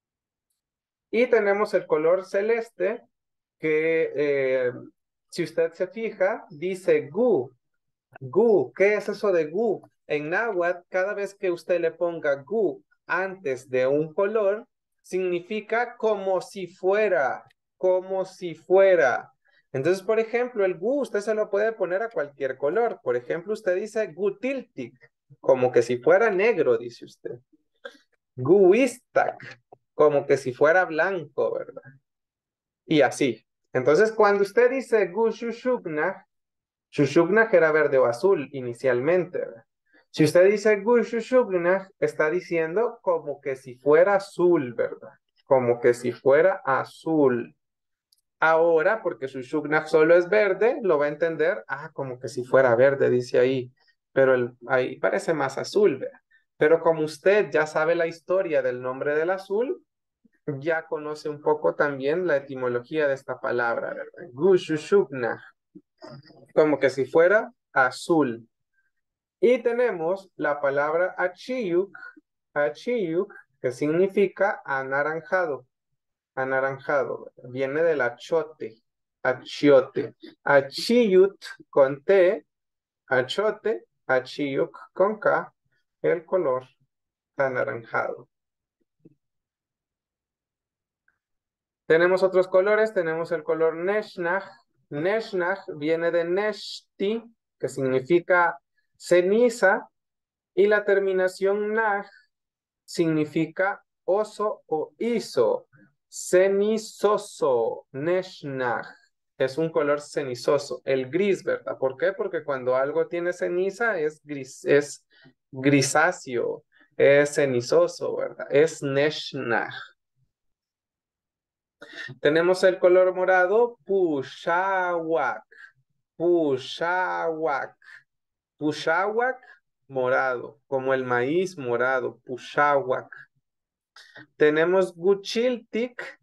Y tenemos el color celeste que eh, si usted se fija, dice gu, gu, ¿qué es eso de gu? En náhuatl, cada vez que usted le ponga gu antes de un color, significa como si fuera, como si fuera. Entonces, por ejemplo, el gu usted se lo puede poner a cualquier color. Por ejemplo, usted dice gutiltic, como que si fuera negro, dice usted. Guistak, como que si fuera blanco, ¿verdad? Y así. Entonces, cuando usted dice gu shushugna, shushugna era verde o azul inicialmente, ¿verdad? Si usted dice gu shushugna, está diciendo como que si fuera azul, ¿verdad? Como que si fuera azul. Ahora, porque shushugna solo es verde, lo va a entender, ah, como que si fuera verde, dice ahí, pero el, ahí parece más azul, ¿verdad? Pero como usted ya sabe la historia del nombre del azul, ya conoce un poco también la etimología de esta palabra, ¿verdad? Gushushugna, como que si fuera azul. Y tenemos la palabra achiyuk, achiyuk, que significa anaranjado. anaranjado. Viene del achote, achiote. Achiyut con T, achote, achiyuk con K, el color anaranjado. Tenemos otros colores, tenemos el color Neshnach. Neshnach viene de Neshti, que significa ceniza, y la terminación Nach significa oso o iso. Cenizoso, Neshnach. Es un color cenizoso, el gris, ¿verdad? ¿Por qué? Porque cuando algo tiene ceniza es gris, es grisáceo, es cenizoso, ¿verdad? Es Neshnach. Tenemos el color morado, Pushawak. Pushawak. Pushawak, morado, como el maíz morado, Pushawak. Tenemos Guchiltik.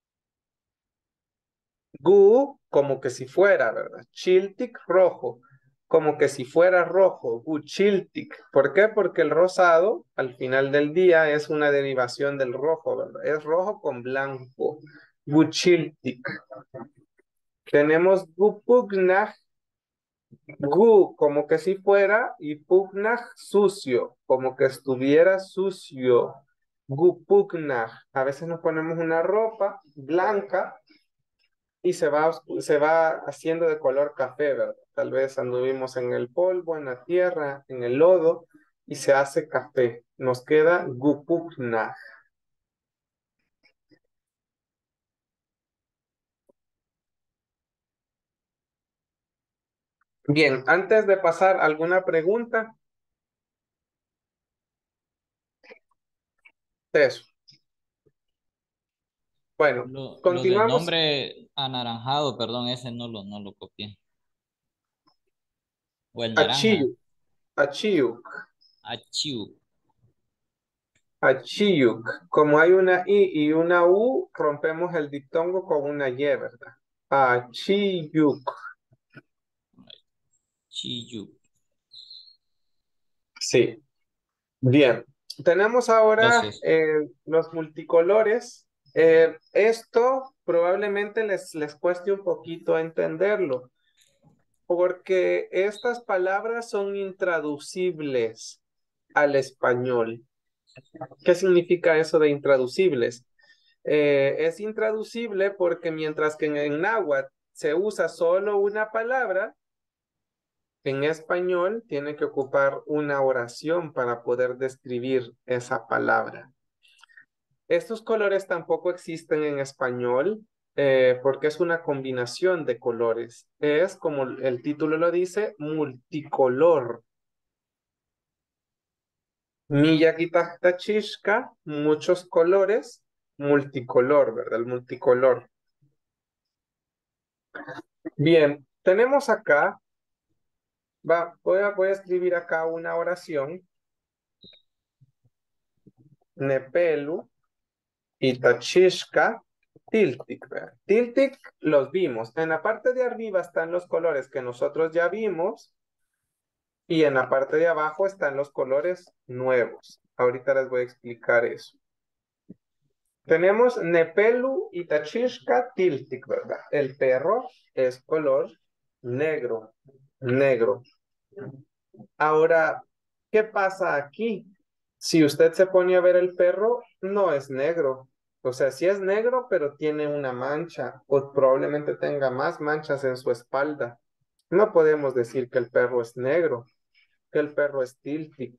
Gu, como que si fuera, ¿verdad? Chiltik, rojo, como que si fuera rojo, Guchiltik. ¿Por qué? Porque el rosado, al final del día, es una derivación del rojo, ¿verdad? Es rojo con blanco. Guchiltik. Tenemos Gupugnaj, Gu, como que si fuera, y Pugnaj, sucio, como que estuviera sucio. Gupugnaj. A veces nos ponemos una ropa blanca y se va, se va haciendo de color café, ¿verdad? Tal vez anduvimos en el polvo, en la tierra, en el lodo, y se hace café. Nos queda Gupugnaj. Bien, antes de pasar alguna pregunta, eso. Bueno, Lo, lo del continuamos. nombre anaranjado, perdón, ese no lo, no lo copié. O el naranja. Achiyuk. Achiyuk. Achiu. Achiyuk. Como hay una I y una U, rompemos el diptongo con una Y, ¿verdad? Achiyuk. Chiyu. Sí. Bien. Tenemos ahora Gracias. eh, los multicolores. Eh, esto probablemente les, les cueste un poquito entenderlo, porque estas palabras son intraducibles al español. ¿Qué significa eso de intraducibles? Eh, es intraducible porque mientras que en, en náhuatl se usa solo una palabra, en español tiene que ocupar una oración para poder describir esa palabra. Estos colores tampoco existen en español eh, porque es una combinación de colores. Es, como el título lo dice, multicolor. Miyagitachishka, muchos colores, multicolor, ¿verdad? El multicolor. Bien, tenemos acá, va, voy a, voy a escribir acá una oración. Nepelu, Itachishka, Tiltik, ¿verdad? Tiltik los vimos. En la parte de arriba están los colores que nosotros ya vimos y en la parte de abajo están los colores nuevos. Ahorita les voy a explicar eso. Tenemos Nepelu, Itachishka, Tiltik, ¿verdad? El perro es color negro, negro. Ahora, ¿qué pasa aquí? Si usted se pone a ver el perro, no es negro. O sea, sí es negro, pero tiene una mancha o probablemente tenga más manchas en su espalda. No podemos decir que el perro es negro, que el perro es tiltic.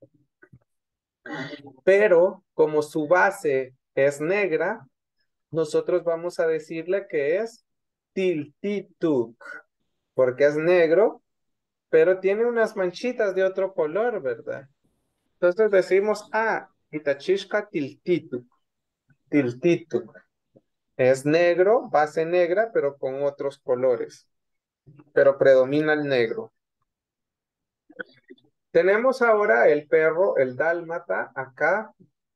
Pero como su base es negra, nosotros vamos a decirle que es tiltituk, porque es negro, pero tiene unas manchitas de otro color, ¿verdad? Entonces decimos, ah, Itachishka tiltituk, tiltituk. Es negro, base negra, pero con otros colores, pero predomina el negro. Tenemos ahora el perro, el dálmata, acá.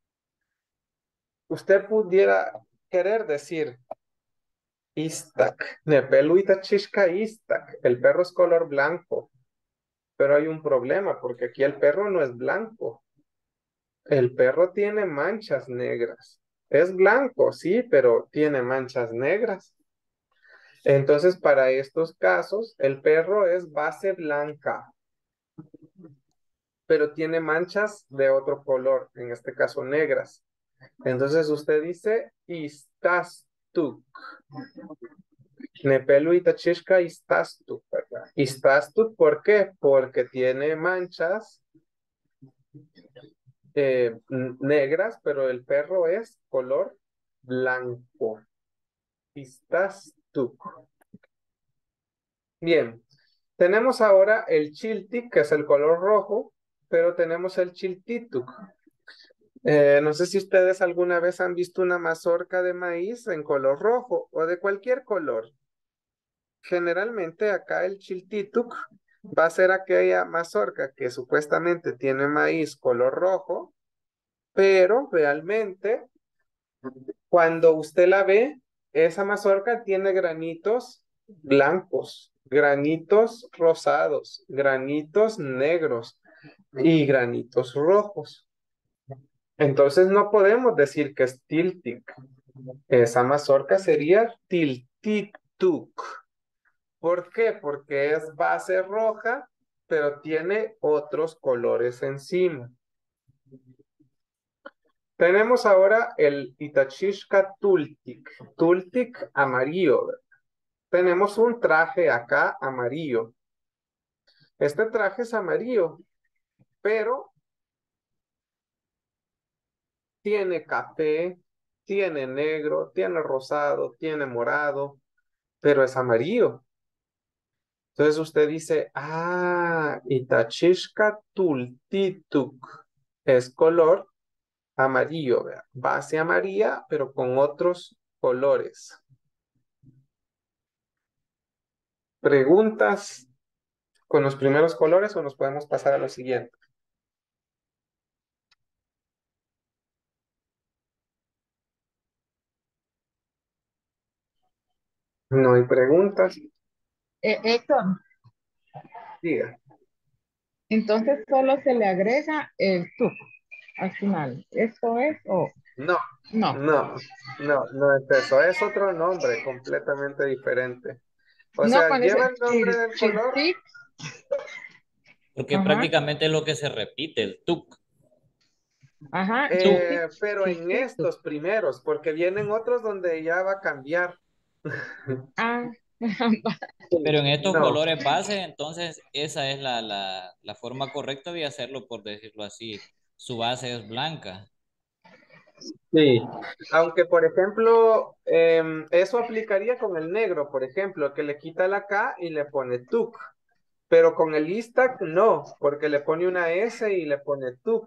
Usted pudiera querer decir Istak, Nepelu Itachishka Istak. El perro es color blanco, pero hay un problema porque aquí el perro no es blanco. El perro tiene manchas negras. Es blanco, sí, pero tiene manchas negras. Entonces, para estos casos, el perro es base blanca, pero tiene manchas de otro color, en este caso negras. Entonces usted dice istastuk. Nepelu itachishka istastuk, ¿verdad? Istastuk, ¿por qué? Porque tiene manchas eh, n- negras, pero el perro es color blanco. Istastuk. Bien, tenemos ahora el chiltic, que es el color rojo, pero tenemos el chiltituk. Eh, no sé si ustedes alguna vez han visto una mazorca de maíz en color rojo o de cualquier color. Generalmente acá el chiltituk va a ser aquella mazorca que supuestamente tiene maíz color rojo, pero realmente cuando usted la ve, esa mazorca tiene granitos blancos, granitos rosados, granitos negros y granitos rojos. Entonces no podemos decir que es tiltic. Esa mazorca sería tiltituk. ¿Por qué? Porque es base roja, pero tiene otros colores encima. Tenemos ahora el Itachishka Tultik. Tultik amarillo. Tenemos un traje acá amarillo. Este traje es amarillo, pero tiene café, tiene negro, tiene rosado, tiene morado, pero es amarillo. Entonces usted dice, ah, Itachishka Tultituk es color amarillo, vea, base amarilla, pero con otros colores. ¿Preguntas con los primeros colores o nos podemos pasar a lo siguiente? No hay preguntas. Eh, Héctor, Diga. entonces solo se le agrega el tú al final. ¿Esto es o No, no? no, no, no es eso. Es otro nombre completamente diferente. O No, sea, cuando dice lleva el nombre chil, del color, chiltic, Porque ajá, prácticamente es lo que se repite, el tuk, ajá, tuk. chiltic, eh, pero en chiltic, tuk. estos primeros, porque vienen otros donde ya va a cambiar. Ah, Pero en estos No, colores base, entonces esa es la, la, la forma correcta de hacerlo, por decirlo así. Su base es blanca. sí. Aunque, por ejemplo, em, eso aplicaría con el negro, por ejemplo, que le quita la K y le pone tuk. Pero con el Istac no, porque le pone una S y le pone tuk.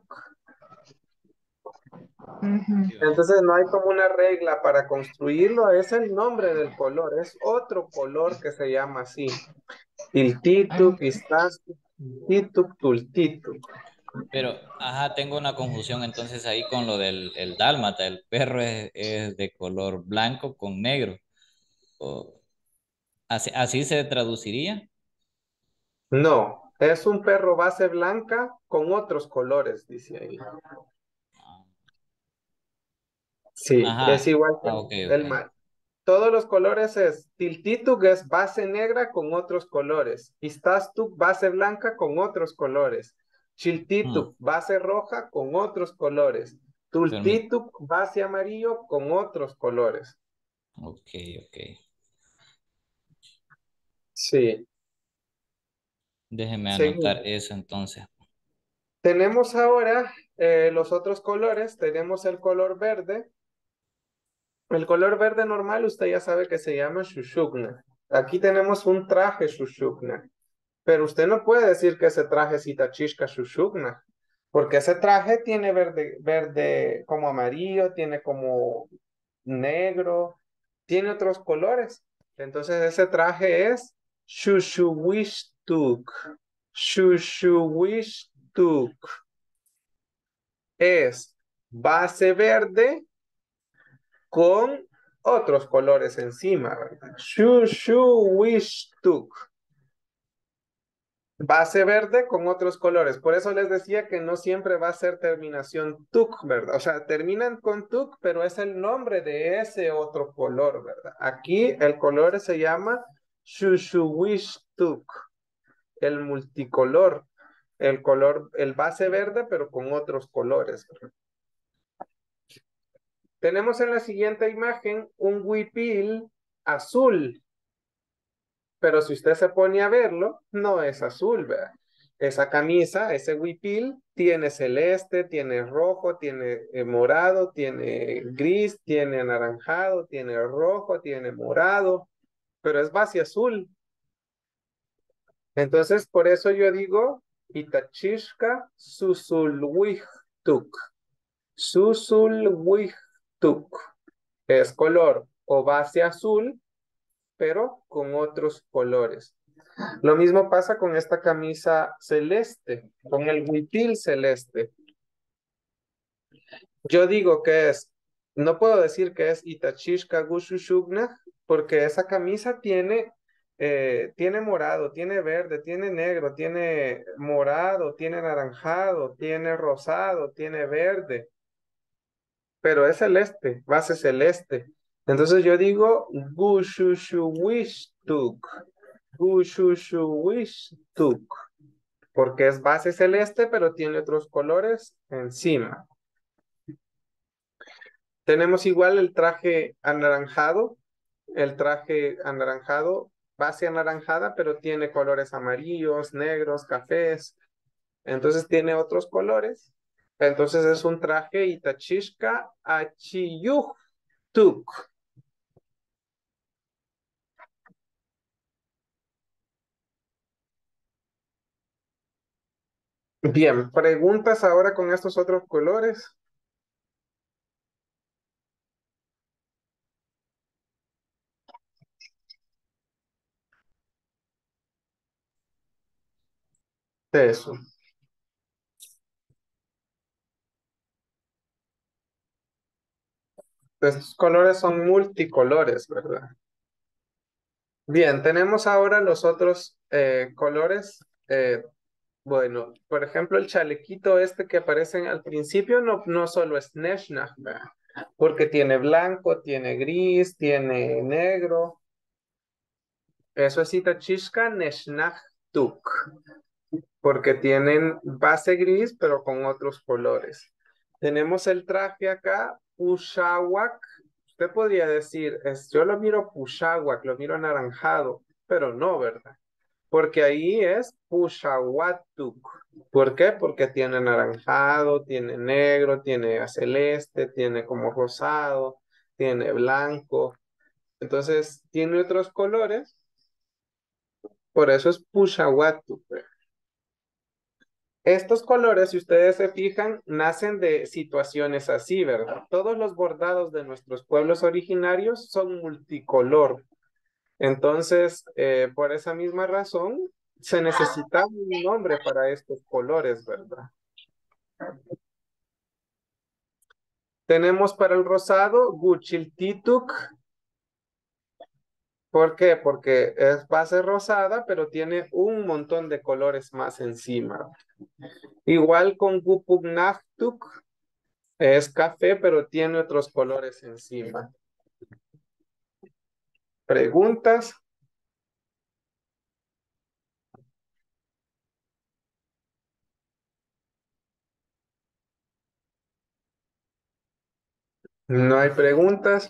ujú. Sí, va. Entonces no hay como una regla para construirlo, es el nombre del color, es otro color que se llama así. Ah, Tiltituk, Istastuk, Tituk, Tultituk. Pero, ajá, tengo una confusión entonces ahí con lo del el dálmata. El perro es, es de color blanco con negro. O- así, así se traduciría. No, es un perro base blanca con otros colores, dice ahí. Sí, es Ajá. igual que Ah, ok, ok. el mal. Todos los colores es Tiltituk es base negra con otros colores. Istastuk base blanca con otros colores. Hmm, Chiltituk base roja con otros colores. permi- Tultituk base amarillo con otros colores. ok, ok. Sí, Déjeme anotar seguimos. eso entonces. Tenemos ahora eh, los otros colores. Tenemos el color verde. El color verde normal usted ya sabe que se llama Shushugna. Aquí tenemos un traje Shushugna. Pero usted no puede decir que ese traje es Itachishka Shushugna, porque ese traje tiene verde, verde como amarillo, tiene como negro, tiene otros colores. Entonces ese traje es Shushuwishtuk. Shushuwishtuk. Es base verde con otros colores encima, ¿verdad? Shushuwishtuk. Base verde con otros colores. Por eso les decía que no siempre va a ser terminación tuk, ¿verdad? O sea, terminan con tuk, pero es el nombre de ese otro color, ¿verdad? Aquí el color se llama shushuwish tuk, el multicolor. El color, el base verde, pero con otros colores, ¿verdad? Tenemos en la siguiente imagen un huipil azul. Pero si usted se pone a verlo, no es azul, ¿verdad? Esa camisa, ese huipil, tiene celeste, tiene rojo, tiene eh, morado, tiene gris, tiene anaranjado, tiene rojo, tiene morado, pero es base azul. Entonces, por eso yo digo, Itachishka susulwichtuk. Susulwichtuk. Es color o base azul, pero con otros colores. Lo mismo pasa con esta camisa celeste, con el huipil celeste. Yo digo que es, no puedo decir que es Itachishka Gushushugna, porque esa camisa tiene, eh, tiene morado, tiene verde, tiene negro, tiene morado, tiene naranjado, tiene rosado, tiene verde, pero es celeste, base celeste. Entonces yo digo Gushushuwishtuk, Gushushuwishtuk, porque es base celeste, pero tiene otros colores encima. Tenemos igual el traje anaranjado, el traje anaranjado, base anaranjada, pero tiene colores amarillos, negros, cafés, entonces tiene otros colores. Entonces es un traje Itachishka Achiyuh Tuk. Bien, preguntas ahora con estos otros colores. De eso. Estos colores son multicolores, ¿verdad? Bien, tenemos ahora los otros eh, colores. Eh, bueno, por ejemplo, el chalequito este que aparece al principio no, no solo es Neshnach, ¿verdad? Porque tiene blanco, tiene gris, tiene negro. Eso es Itachishka Neshnach Tuk, porque tienen base gris, pero con otros colores. Tenemos el traje acá, Pushawak. Usted podría decir, es, yo lo miro Pushawak, lo miro anaranjado, pero no, ¿verdad? Porque ahí es Pushawatuk. ¿Por qué? Porque tiene anaranjado, tiene negro, tiene celeste, tiene como rosado, tiene blanco. Entonces, tiene otros colores, por eso es Pushawatuk. Estos colores, si ustedes se fijan, nacen de situaciones así, ¿verdad? Todos los bordados de nuestros pueblos originarios son multicolor. Entonces, eh, por esa misma razón, se necesitaba un nombre para estos colores, ¿verdad? Tenemos para el rosado Guchiltituk. ¿Por qué? Porque es base rosada, pero tiene un montón de colores más encima. Igual con Gupugnaftuk, es café, pero tiene otros colores encima. ¿Preguntas? ¿No hay preguntas?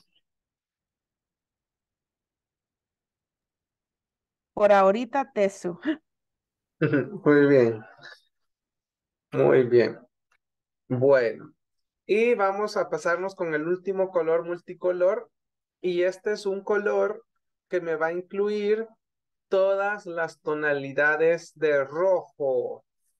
Por ahorita, Tesu. Muy bien, muy bien. Bueno, y vamos a pasarnos con el último color multicolor. Y este es un color que me va a incluir todas las tonalidades de rojo.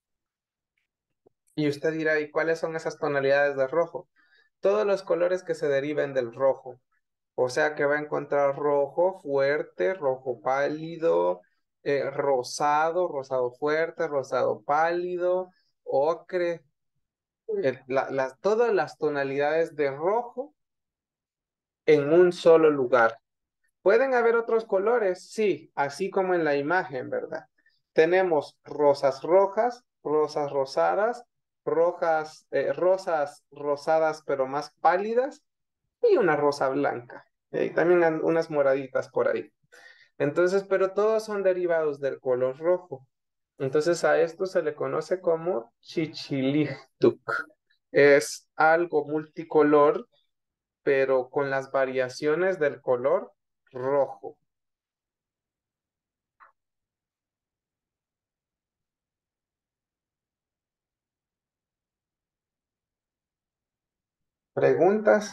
Y usted dirá, ¿y cuáles son esas tonalidades de rojo? Todos los colores que se deriven del rojo. O sea que va a encontrar rojo fuerte, rojo pálido, eh, rosado, rosado fuerte, rosado pálido, ocre, eh, la- las- todas las tonalidades de rojo en un solo lugar. ¿Pueden haber otros colores? Sí, así como en la imagen, ¿verdad? Tenemos rosas rojas, rosas rosadas, rojas, eh, rosas rosadas pero más pálidas y una rosa blanca. Y también han- unas moraditas por ahí. Entonces, pero todos son derivados del color rojo. Entonces a esto se le conoce como chichilichtuc. Es algo multicolor, pero con las variaciones del color rojo. ¿Preguntas?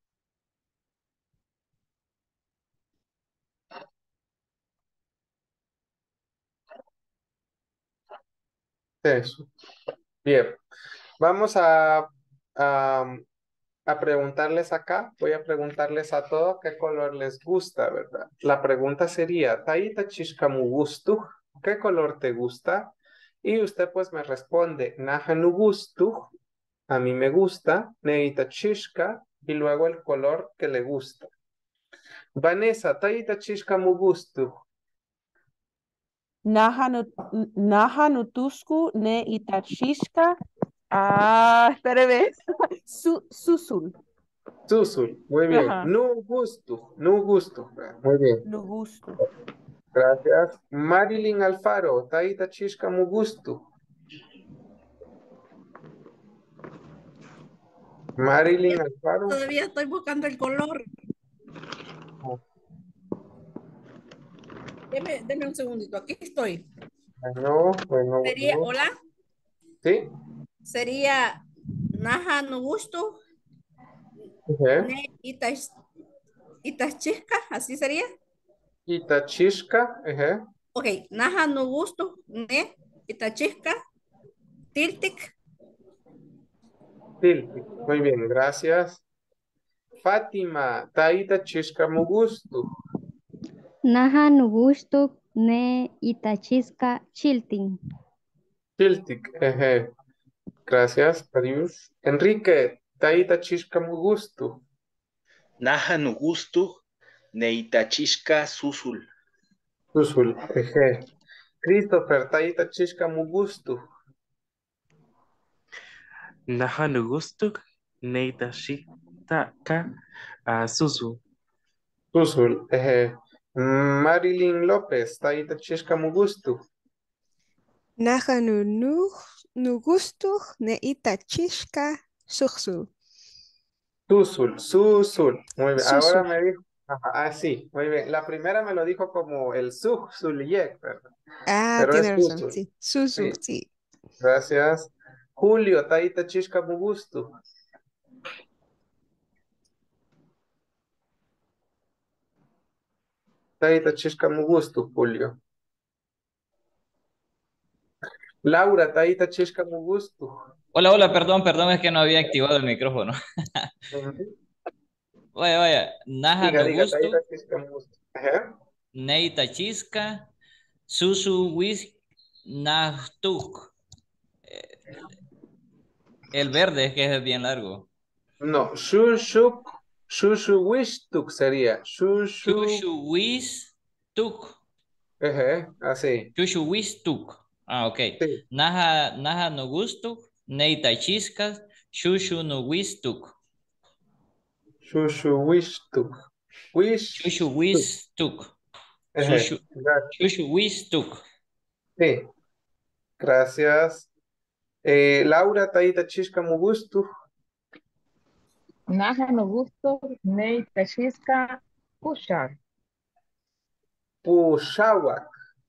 Eso. Bien. Vamos a, a, a preguntarles acá. Voy a preguntarles a todos qué color les gusta, ¿verdad? La pregunta sería, Taita Chishkamu gustu, ¿qué color te gusta? Y usted pues me responde, Nahanu gustu, a mí me gusta, Neita Chishka, y luego el color que le gusta. Vanessa, Taita Chishkamu gustu. Naja nu- Naja nutusku ne itachishka. Ah, espéreme. Su, susul. Susul, muy bien. Ajá. Nu gustu, nu gustu. Muy bien. Lo gusto. Gracias. Marilyn Alfaro, Taita Chishkamu gustu. Marilyn Alfaro. Todavía estoy buscando el color. Deme, deme un segundito, aquí estoy. Bueno, bueno, Sería, bueno. hola, Sí. sería Naja no gusto, Ujú. ne itas, itachisca, así sería. Itachishka. Ujú. Ok, Naja no gusto, ne itachishka, tiltic, Tilti. Muy bien, gracias. Fátima, Taita Chishkamu gustu. Naha nugustuk ne itachisca chiltin. Tiltik. Ujú. Gracias, adiós. Enrique, Taita Chishkamu gustu. Naja nugustu, neitachishka susul. Susul. Ujú. Christopher, Taita Chishkamu gustu. Naha nugustuk neitashitaka uh, susu. Susul. Ujú. Marilyn López, Taita Chishkamu gustu. Naja nu nu nu gustu ne itachishka susu. Susul, Susul. Muy bien. Ahora Susu. me dijo. Ajá, ah, sí, muy bien. La primera me lo dijo como el Suj, Zuliek, ¿verdad? Ah, Pero es tiene razón, Susul. sí. Susu, Sí, sí. gracias. Julio, Taita Chishka Mugustu. Taita Chishka Mugustu, Julio. Laura, Taita Chishka Mugustu. Hola, hola, perdón, perdón, es que no había activado el micrófono. Ujú. Vaya, vaya. Naja Diga, no diga, Taita gusto, Chishka Mugustu. Ajá. neita chisca, susu wis nahtuk. El verde es que es bien largo. No, Shushuk, Shushuwishtuk sería. Shushu. Shushu wis tuk. Ajá, así. Shushu wis tuk. Ah, ok. Sí. Naja, naja no gusto, neita chisca, shushu no wis tuk. Shushuwishtuk. Shushu Wishtuk. wis tuk. Ajá. Shushu, Gracias. shushu wis tuk. Sí, gracias. Eh, Laura, Taita Chishka Mugustu. Naja no gusto, ne itachisca pushar. Pushawak.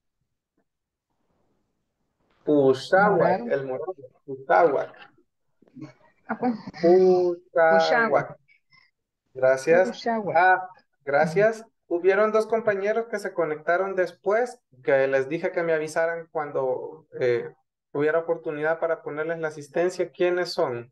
Pushawak, Morado. el morado. Pushawak. Ah, pues, pushagua, Pushawak. Gracias. pushagua. Ah, gracias. Hubieron dos compañeros que se conectaron después, que les dije que me avisaran cuando eh, hubiera oportunidad para ponerles la asistencia. ¿Quiénes son?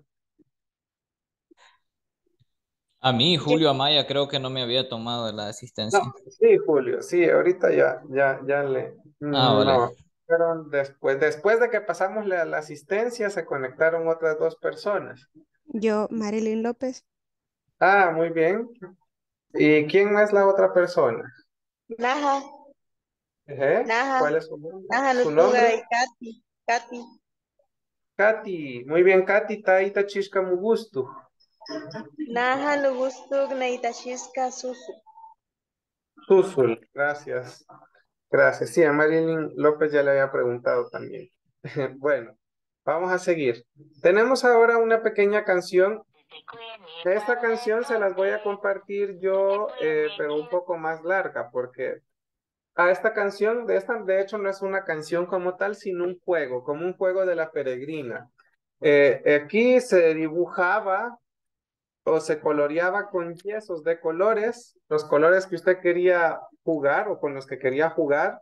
A mí, Julio Amaya, creo que no me había tomado la No, asistencia. sí, Julio, sí, ahorita ya, ya, ya le. Ah, vale. No, fueron después, después de que pasamos la, la asistencia, se conectaron otras dos personas. Yo, Marilyn López. Ah, muy bien. ¿Y quién es la otra persona? Naja, Ejé, Naja, ¿cuál es su nombre? Naja ¿Su Nutuga y nombre? Katy, Katy. Katy. Muy bien, Katy. Taita Chishka Mugustu. Naja Nugustug Neitashishka Susu. Susul. Gracias. Gracias. Sí, a Marilyn López ya le había preguntado también. Bueno, vamos a seguir. Tenemos ahora una pequeña canción. Esta canción se las voy a compartir yo, eh, pero un poco más larga, porque a esta canción, de esta, de hecho, no es una canción como tal, sino un juego, como un juego de la peregrina. Eh, aquí se dibujaba o se coloreaba con yesos de colores, los colores que usted quería jugar o con los que quería jugar,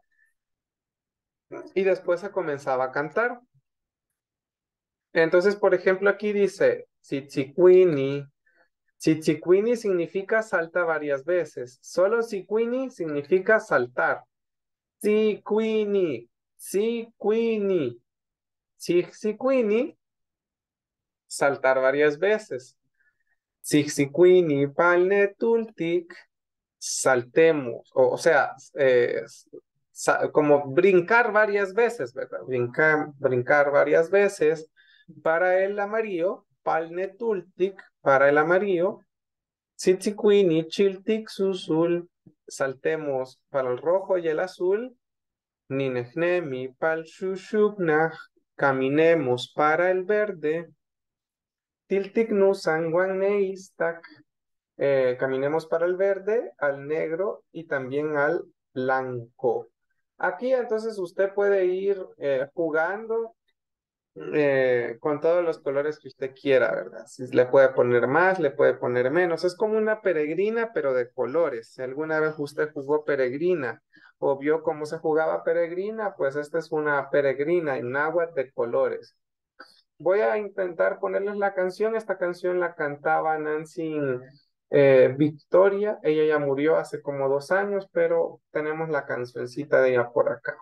y después se comenzaba a cantar. Entonces, por ejemplo, aquí dice, Tsitsikwini. Tsitsikwini significa salta varias veces. Solo Tsikwini significa saltar. Tsikwini, Tsikwini, Tsikwini, saltar varias veces. Tsikwini, palnetultik, saltemos. O, o sea, eh, sa- como brincar varias veces, ¿verdad? Brincar, brincar varias veces. Para el amarillo, palnetultik, para el amarillo. Tsitsikwini, chiltik, susul, saltemos para el rojo y el azul. Ninejnemi, pal shushubnaj, caminemos para el verde. Tiltik nu sanguaneistak, eh, caminemos para el verde, al negro y también al blanco. Aquí entonces usted puede ir eh, jugando eh, con todos los colores que usted quiera, ¿verdad? Si le puede poner más, le puede poner menos. Es como una peregrina, pero de colores. Si alguna vez usted jugó peregrina o vio cómo se jugaba peregrina, pues esta es una peregrina en náhuatl de colores. Voy a intentar ponerles la canción. Esta canción la cantaba Nancy eh, Victoria. Ella ya murió hace como dos años, pero tenemos la cancioncita de ella por acá.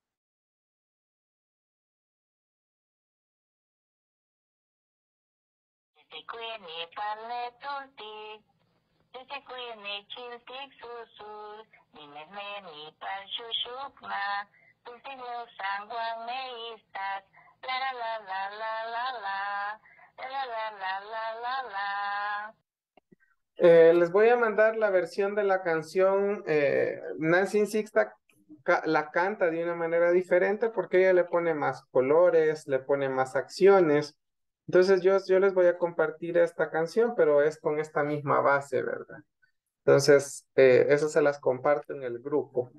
Tsitsikwini palnetultik, tsitsikwini chiltik susul, ninejnemi pal shushukma, tultik nu sanguan meistak, la la la la la la la, la la la la la la la. Eh, les voy a mandar la versión de la canción. eh, Nancy Sixta ca- la canta de una manera diferente porque ella le pone más colores, le pone más acciones. Entonces yo, yo les voy a compartir esta canción, pero es con esta misma base, ¿verdad? Entonces, eh, eso se las comparto en el grupo.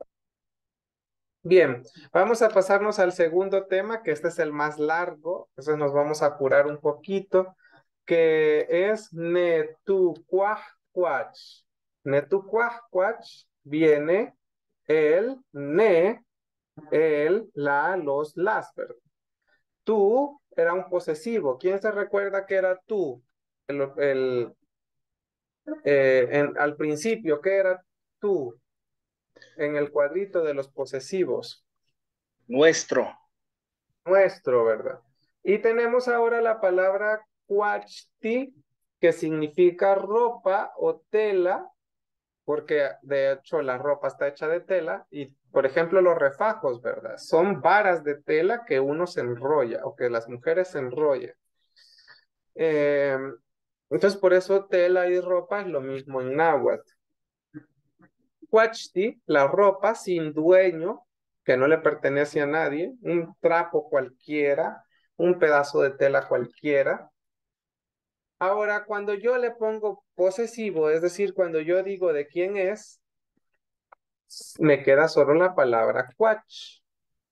Bien, vamos a pasarnos al segundo tema, que este es el más largo, entonces nos vamos a apurar un poquito, que es Netucuacuach. Netucuacuach viene el, ne, el, la, los, las, ¿verdad? Tú era un posesivo. ¿Quién se recuerda que era tú? El, el, eh, en- al principio, ¿qué era tú? En el cuadrito de los posesivos. Nuestro. Nuestro, ¿verdad? Y tenemos ahora la palabra cuachti, que significa ropa o tela, porque de hecho la ropa está hecha de tela, y por ejemplo los refajos, ¿verdad? Son varas de tela que uno se enrolla, o que las mujeres se enrollan. Eh, entonces por eso tela y ropa es lo mismo en náhuatl. Cuachti, la ropa sin dueño, que no le pertenece a nadie, un trapo cualquiera, un pedazo de tela cualquiera. Ahora, cuando yo le pongo posesivo, es decir, cuando yo digo de quién es, me queda solo la palabra cuach.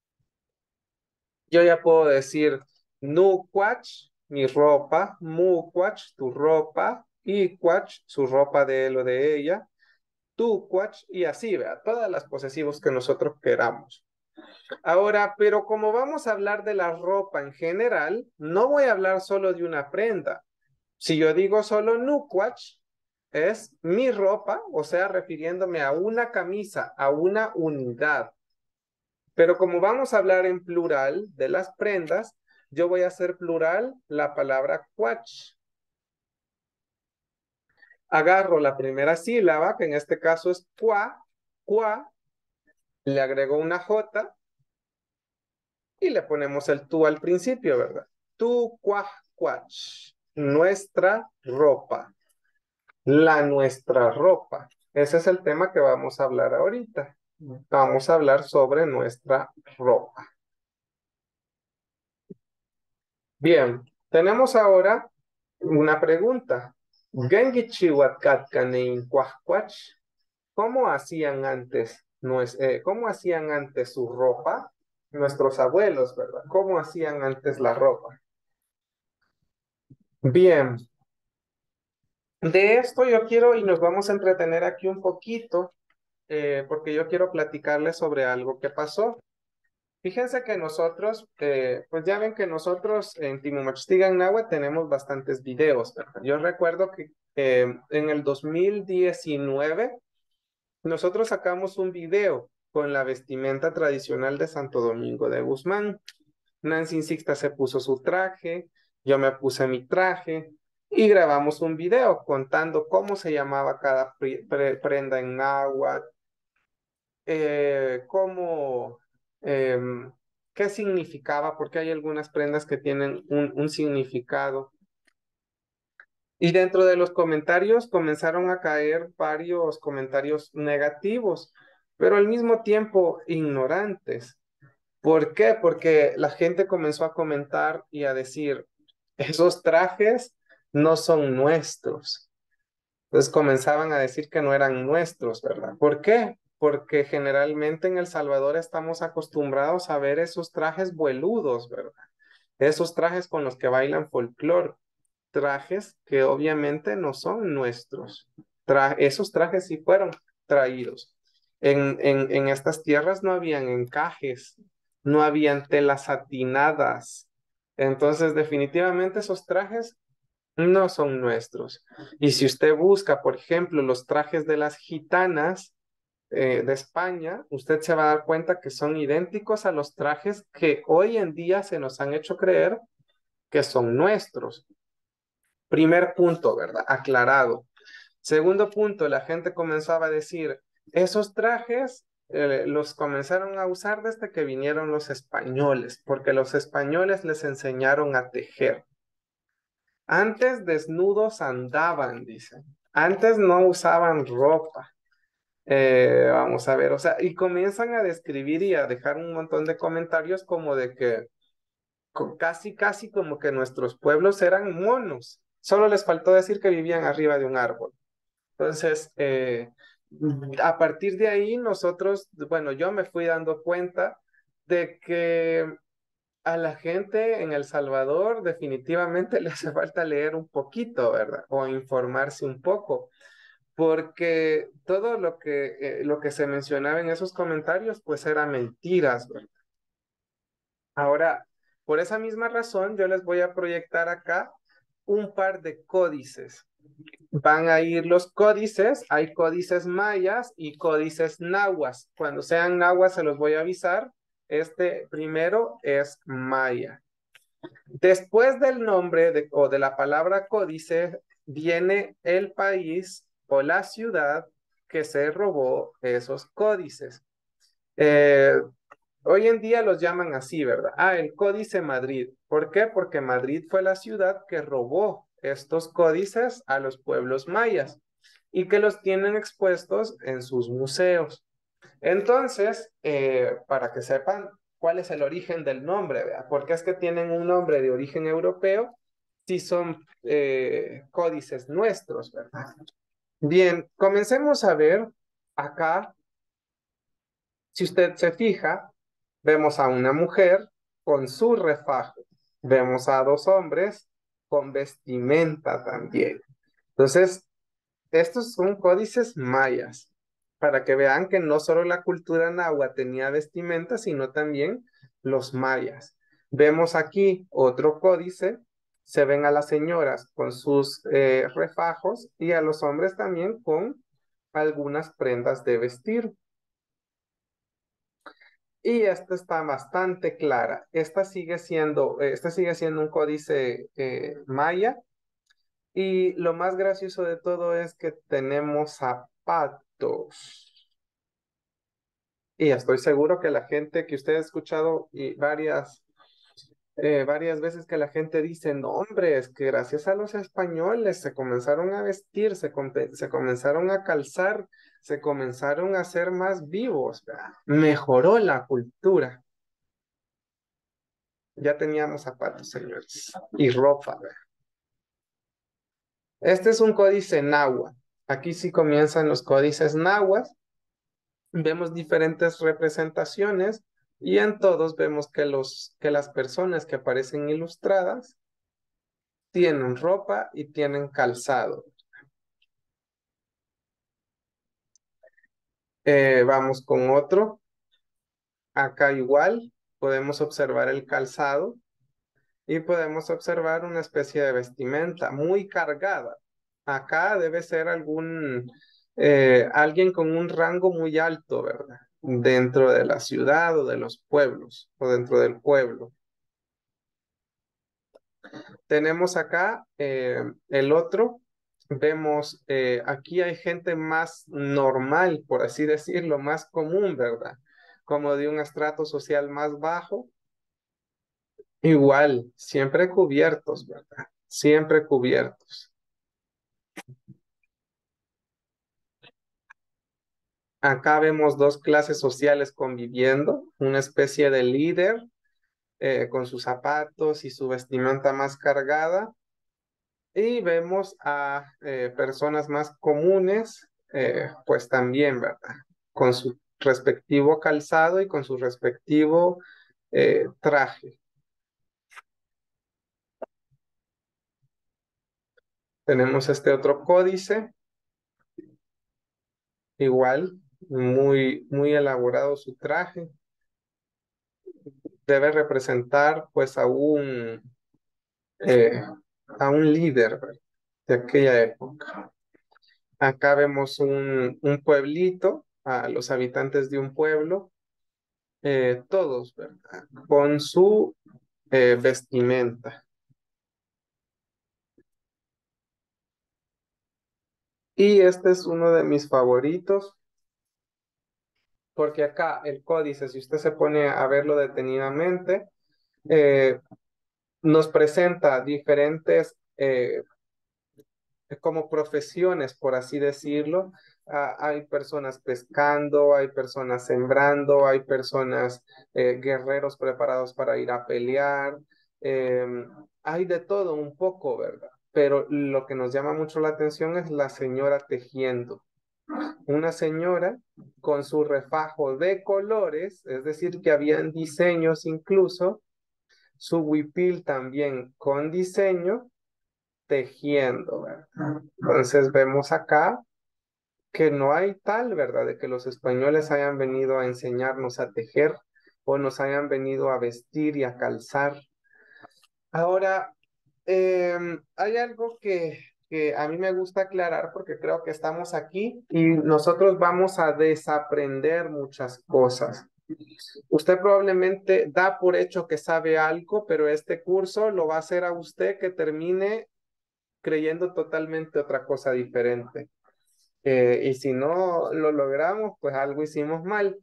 Yo ya puedo decir nu cuach, mi ropa, mu cuach, tu ropa, y cuach, su ropa de él o de ella, tu cuach, y así, vea, todas las posesivos que nosotros queramos. Ahora, pero como vamos a hablar de la ropa en general, no voy a hablar solo de una prenda. Si yo digo solo nuquach, es mi ropa, o sea, refiriéndome a una camisa, a una unidad. Pero como vamos a hablar en plural de las prendas, yo voy a hacer plural la palabra cuach. Agarro la primera sílaba, que en este caso es cua, cua, le agrego una J y le ponemos el tú al principio, ¿verdad? Tu, cuaj, cuach. Nuestra ropa. La nuestra ropa. Ese es el tema que vamos a hablar ahorita. Vamos a hablar sobre nuestra ropa. Bien, tenemos ahora una pregunta. Gengi chihuatcatcanein cuajcuach. ¿Cómo hacían antes, nues- eh, cómo hacían antes su ropa? Nuestros abuelos, ¿verdad? ¿Cómo hacían antes la ropa? Bien, de esto yo quiero y nos vamos a entretener aquí un poquito, eh, porque yo quiero platicarles sobre algo que pasó. Fíjense que nosotros, eh, pues ya ven que nosotros en Timumachistigan Nahua tenemos bastantes videos, ¿verdad? Yo recuerdo que eh, en el dos mil diecinueve nosotros sacamos un video con la vestimenta tradicional de Santo Domingo de Guzmán. Nancy Sixta se puso su traje, yo me puse mi traje y grabamos un video contando cómo se llamaba cada pre pre prenda en náhuatl, eh, cómo, eh, qué significaba, porque hay algunas prendas que tienen un, un significado. Y dentro de los comentarios comenzaron a caer varios comentarios negativos, pero al mismo tiempo ignorantes. ¿Por qué? Porque la gente comenzó a comentar y a decir, esos trajes no son nuestros. Entonces comenzaban a decir que no eran nuestros, ¿verdad? ¿Por qué? Porque generalmente en El Salvador estamos acostumbrados a ver esos trajes vueludos, ¿verdad? Esos trajes con los que bailan folclore, trajes que obviamente no son nuestros. Tra esos trajes sí fueron traídos. En, en, en estas tierras no habían encajes, no habían telas satinadas. Entonces, definitivamente esos trajes no son nuestros. Y si usted busca, por ejemplo, los trajes de las gitanas eh, de España, usted se va a dar cuenta que son idénticos a los trajes que hoy en día se nos han hecho creer que son nuestros. Primer punto, ¿verdad? Aclarado. Segundo punto, la gente comenzaba a decir, esos trajes eh, los comenzaron a usar desde que vinieron los españoles, porque los españoles les enseñaron a tejer. Antes desnudos andaban, dicen. Antes no usaban ropa. Eh, vamos a ver, o sea, y comienzan a describir y a dejar un montón de comentarios como de que co- casi, casi como que nuestros pueblos eran monos. Solo les faltó decir que vivían arriba de un árbol. Entonces, eh, a partir de ahí nosotros, bueno, yo me fui dando cuenta de que a la gente en El Salvador definitivamente le hace falta leer un poquito, ¿verdad? O informarse un poco, porque todo lo que, eh, lo que se mencionaba en esos comentarios, pues eran mentiras, ¿verdad? Ahora, por esa misma razón, yo les voy a proyectar acá un par de códices. Van a ir los códices, hay códices mayas y códices nahuas. Cuando sean nahuas se los voy a avisar. Este primero es maya. Después del nombre de, o de la palabra códice viene el país o la ciudad que se robó esos códices. Eh, Hoy en día los llaman así, ¿verdad? Ah, el Códice Madrid. ¿Por qué? Porque Madrid fue la ciudad que robó estos códices a los pueblos mayas y que los tienen expuestos en sus museos. Entonces, eh, para que sepan cuál es el origen del nombre, ¿verdad? Porque es que tienen un nombre de origen europeo si son eh, códices nuestros, ¿verdad? Bien, comencemos a ver acá. Si usted se fija, vemos a una mujer con su refajo, vemos a dos hombres con vestimenta también. Entonces, estos son códices mayas, para que vean que no solo la cultura náhuatl tenía vestimenta, sino también los mayas. Vemos aquí otro códice, se ven a las señoras con sus eh, refajos y a los hombres también con algunas prendas de vestir. Y esta está bastante clara. Esta sigue siendo, eh, este sigue siendo un códice eh, maya. Y lo más gracioso de todo es que tenemos zapatos. Y estoy seguro que la gente que usted ha escuchado y varias, eh, varias veces que la gente dice, no, hombre, es que gracias a los españoles se comenzaron a vestir, se, compe- se comenzaron a calzar, se comenzaron a ser más vivos, ¿verdad? Mejoró la cultura. Ya teníamos zapatos, señores, y ropa, ¿verdad? Este es un códice náhuatl. Aquí sí comienzan los códices náhuatl. Vemos diferentes representaciones y en todos vemos que, los, que las personas que aparecen ilustradas tienen ropa y tienen calzado. Eh, vamos con otro. Acá igual podemos observar el calzado y podemos observar una especie de vestimenta muy cargada. Acá debe ser algún, eh, alguien con un rango muy alto, ¿verdad? Dentro de la ciudad o de los pueblos o dentro del pueblo. Tenemos acá eh, el otro. Vemos, eh, aquí hay gente más normal, por así decirlo, más común, ¿verdad? Como de un estrato social más bajo. Igual, siempre cubiertos, ¿verdad? Siempre cubiertos. Acá vemos dos clases sociales conviviendo, una especie de líder eh, con sus zapatos y su vestimenta más cargada. Y vemos a eh, personas más comunes, eh, pues también, ¿verdad? Con su respectivo calzado y con su respectivo eh, traje. Tenemos este otro códice, igual, muy, muy elaborado su traje. Debe representar pues a un, eh, a un líder, ¿verdad? De aquella época. Acá vemos un, un pueblito, a los habitantes de un pueblo, eh, todos, ¿verdad? Con su eh, vestimenta. Y este es uno de mis favoritos, porque acá el códice, si usted se pone a verlo detenidamente, eh, nos presenta diferentes eh, como profesiones, por así decirlo. Ah, hay personas pescando, hay personas sembrando, hay personas, eh, guerreros preparados para ir a pelear. em, hay de todo un poco, ¿verdad? Pero lo que nos llama mucho la atención es la señora tejiendo. Una señora con su refajo de colores, es decir, que habían diseños incluso, su huipil también con diseño, tejiendo, ¿verdad? Entonces vemos acá que no hay tal, ¿verdad? De que los españoles hayan venido a enseñarnos a tejer o nos hayan venido a vestir y a calzar. Ahora, em, hay algo que, que a mí me gusta aclarar porque creo que estamos aquí y nosotros vamos a desaprender muchas cosas. Usted probablemente da por hecho que sabe algo, pero este curso lo va a hacer a usted que termine creyendo totalmente otra cosa diferente. Eh, y si no lo logramos, pues algo hicimos mal,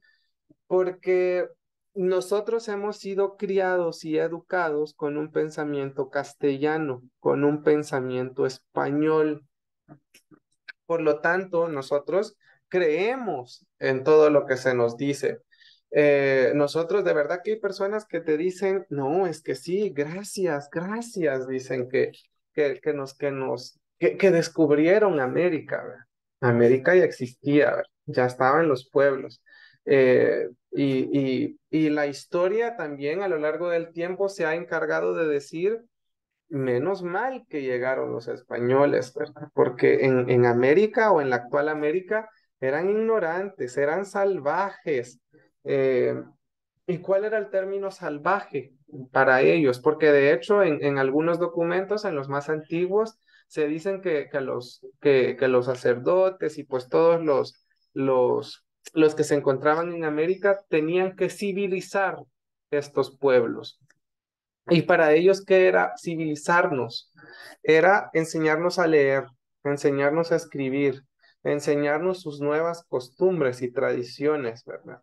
porque nosotros hemos sido criados y educados con un pensamiento castellano, con un pensamiento español. Por lo tanto, nosotros creemos en todo lo que se nos dice. Eh, nosotros, de verdad que hay personas que te dicen, no, es que sí, gracias, gracias, dicen que, que, que nos, que nos, que, que descubrieron América, ¿verdad? América ya existía, ¿verdad? Ya estaba en los pueblos. Eh, y, y, y la historia también a lo largo del tiempo se ha encargado de decir menos mal que llegaron los españoles, ¿verdad? Porque en, en América o en la actual América eran ignorantes, eran salvajes. Eh, ¿Y cuál era el término salvaje para ellos? Porque de hecho en, en algunos documentos, en los más antiguos, se dicen que, que, los, que, que los sacerdotes y pues todos los, los, los que se encontraban en América tenían que civilizar estos pueblos. Y para ellos, ¿qué era civilizarnos? Era enseñarnos a leer, enseñarnos a escribir, enseñarnos sus nuevas costumbres y tradiciones, ¿verdad?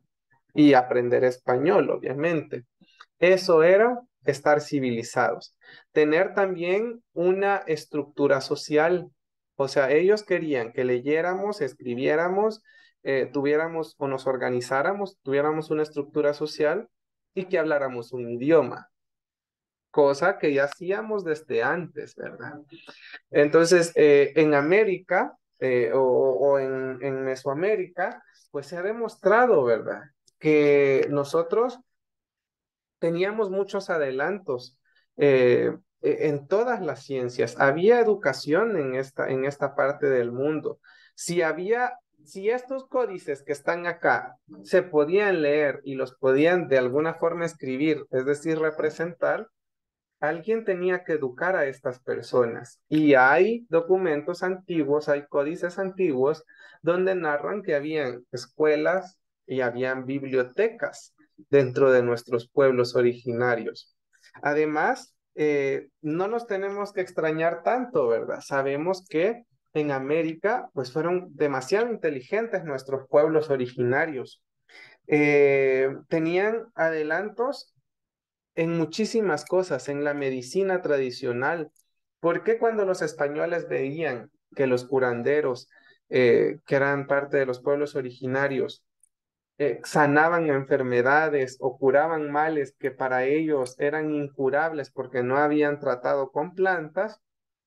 y aprender español, obviamente. Eso era estar civilizados. Tener también una estructura social. O sea, ellos querían que leyéramos, escribiéramos, eh, tuviéramos o nos organizáramos, tuviéramos una estructura social y que habláramos un idioma, cosa que ya hacíamos desde antes, ¿verdad? Entonces, eh, en América eh, o, o en, en Mesoamérica, pues se ha demostrado, ¿verdad? Que nosotros teníamos muchos adelantos eh, e- en todas las ciencias. Había educación en esta, en esta parte del mundo. Si había, si estos códices que están acá se podían leer y los podían de alguna forma escribir, es decir, representar, alguien tenía que educar a estas personas. Y hay documentos antiguos, hay códices antiguos donde narran que habían escuelas y habían bibliotecas dentro de nuestros pueblos originarios. Además, eh, no nos tenemos que extrañar tanto, ¿verdad? Sabemos que en América, pues fueron demasiado inteligentes nuestros pueblos originarios. Eh, tenían adelantos en muchísimas cosas, en la medicina tradicional. ¿Por qué cuando los españoles veían que los curanderos, eh, que eran parte de los pueblos originarios, eh, sanaban enfermedades o curaban males que para ellos eran incurables porque no habían tratado con plantas,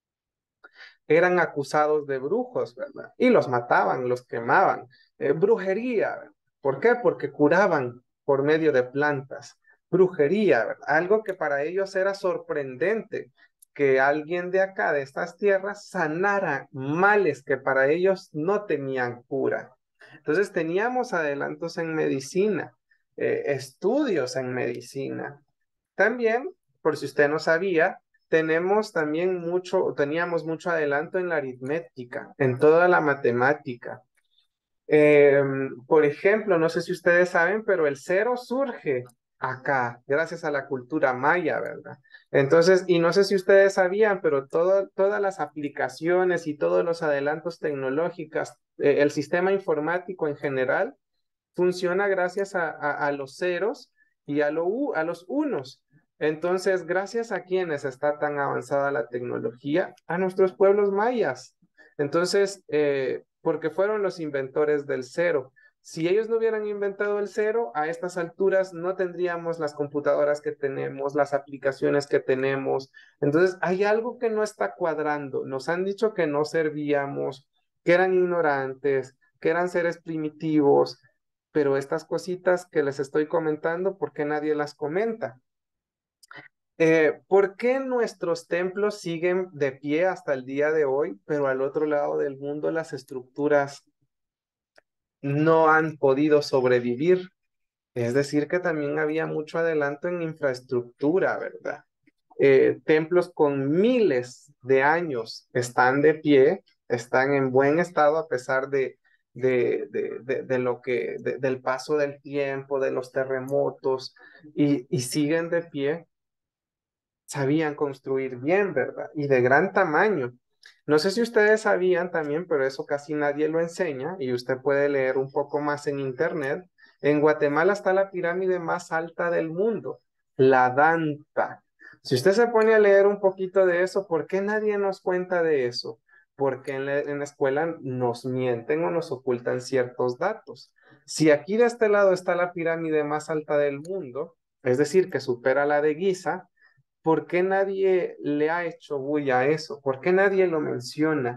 eran acusados de brujos, ¿verdad? Y los mataban, los quemaban. Eh, brujería, ¿verdad? ¿Por qué? Porque curaban por medio de plantas. Brujería, ¿verdad? Algo que para ellos era sorprendente, que alguien de acá, de estas tierras, sanara males que para ellos no tenían cura. Entonces teníamos adelantos en medicina, eh, estudios en medicina. También, por si usted no sabía, tenemos también mucho, teníamos mucho adelanto en la aritmética, en toda la matemática. Eh, por ejemplo, no sé si ustedes saben, pero el cero surge acá, gracias a la cultura maya, ¿verdad? Entonces, y no sé si ustedes sabían, pero todo, todas las aplicaciones y todos los adelantos tecnológicos, eh, el sistema informático en general, funciona gracias a, a, a los ceros y a, lo, a los unos. Entonces, gracias a quienes está tan avanzada la tecnología, a nuestros pueblos mayas. Entonces, eh, porque fueron los inventores del cero. Si ellos no hubieran inventado el cero, a estas alturas no tendríamos las computadoras que tenemos, las aplicaciones que tenemos. Entonces, hay algo que no está cuadrando. Nos han dicho que no servíamos, que eran ignorantes, que eran seres primitivos, pero estas cositas que les estoy comentando, ¿por qué nadie las comenta? Eh, ¿por qué nuestros templos siguen de pie hasta el día de hoy, pero al otro lado del mundo las estructuras no han podido sobrevivir? Es decir, que también había mucho adelanto en infraestructura, ¿verdad? Eh, templos con miles de años están de pie, están en buen estado a pesar de, de, de, de, de lo que, de, del paso del tiempo, de los terremotos, y, y siguen de pie. Sabían construir bien, ¿verdad? Y de gran tamaño. No sé si ustedes sabían también, pero eso casi nadie lo enseña y usted puede leer un poco más en internet. En Guatemala está la pirámide más alta del mundo, la Danta. Si usted se pone a leer un poquito de eso, ¿por qué nadie nos cuenta de eso? Porque en la, en la escuela nos mienten o nos ocultan ciertos datos. Si aquí de este lado está la pirámide más alta del mundo, es decir, que supera la de Giza, ¿por qué nadie le ha hecho bulla a eso? ¿Por qué nadie lo menciona?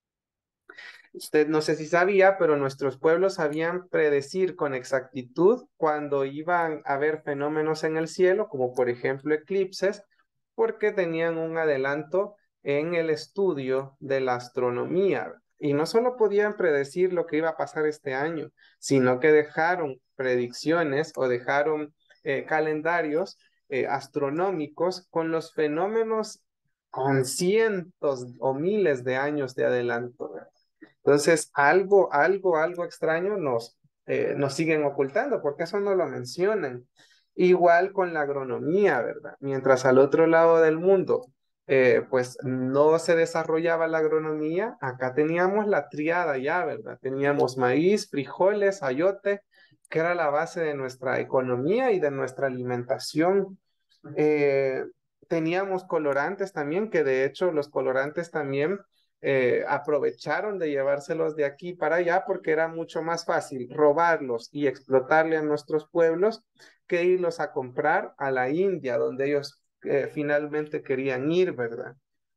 Usted no sé si sabía, pero nuestros pueblos sabían predecir con exactitud cuando iban a haber fenómenos en el cielo, como por ejemplo eclipses, porque tenían un adelanto en el estudio de la astronomía. Y no solo podían predecir lo que iba a pasar este año, sino que dejaron predicciones o dejaron eh, calendarios eh, astronómicos con los fenómenos con cientos o miles de años de adelanto, ¿verdad? Entonces, algo, algo, algo extraño nos, eh, nos siguen ocultando, porque eso no lo mencionan. Igual con la agronomía, ¿verdad? Mientras al otro lado del mundo, eh, pues no se desarrollaba la agronomía, acá teníamos la triada ya, ¿verdad? Teníamos maíz, frijoles, ayote que era la base de nuestra economía y de nuestra alimentación. Eh, Teníamos colorantes también, que de hecho los colorantes también eh, aprovecharon de llevárselos de aquí para allá porque era mucho más fácil robarlos y explotarle a nuestros pueblos que irlos a comprar a la India, donde ellos eh, finalmente querían ir, ¿verdad?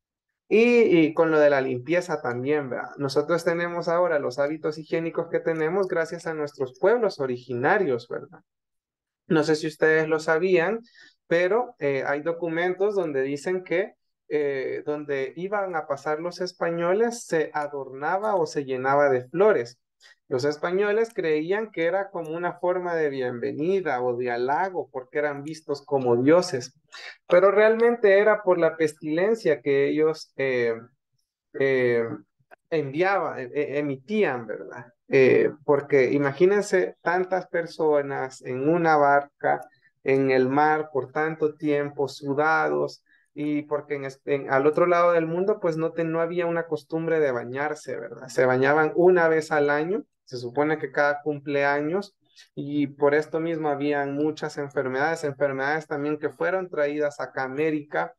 Y, y con lo de la limpieza también, ¿verdad? Nosotros tenemos ahora los hábitos higiénicos que tenemos gracias a nuestros pueblos originarios, ¿verdad? No sé si ustedes lo sabían, pero eh, hay documentos donde dicen que eh, donde iban a pasar los españoles se adornaba o se llenaba de flores. Los españoles creían que era como una forma de bienvenida o de halago porque eran vistos como dioses, pero realmente era por la pestilencia que ellos eh, eh, enviaban, e- e- emitían, ¿verdad? Eh, porque imagínense tantas personas en una barca, en el mar por tanto tiempo, sudados, y porque en, es- en- al otro lado del mundo, pues no, te- no había una costumbre de bañarse, ¿verdad? Se bañaban una vez al año, se supone que cada cumpleaños, y por esto mismo habían muchas enfermedades, enfermedades también que fueron traídas acá a América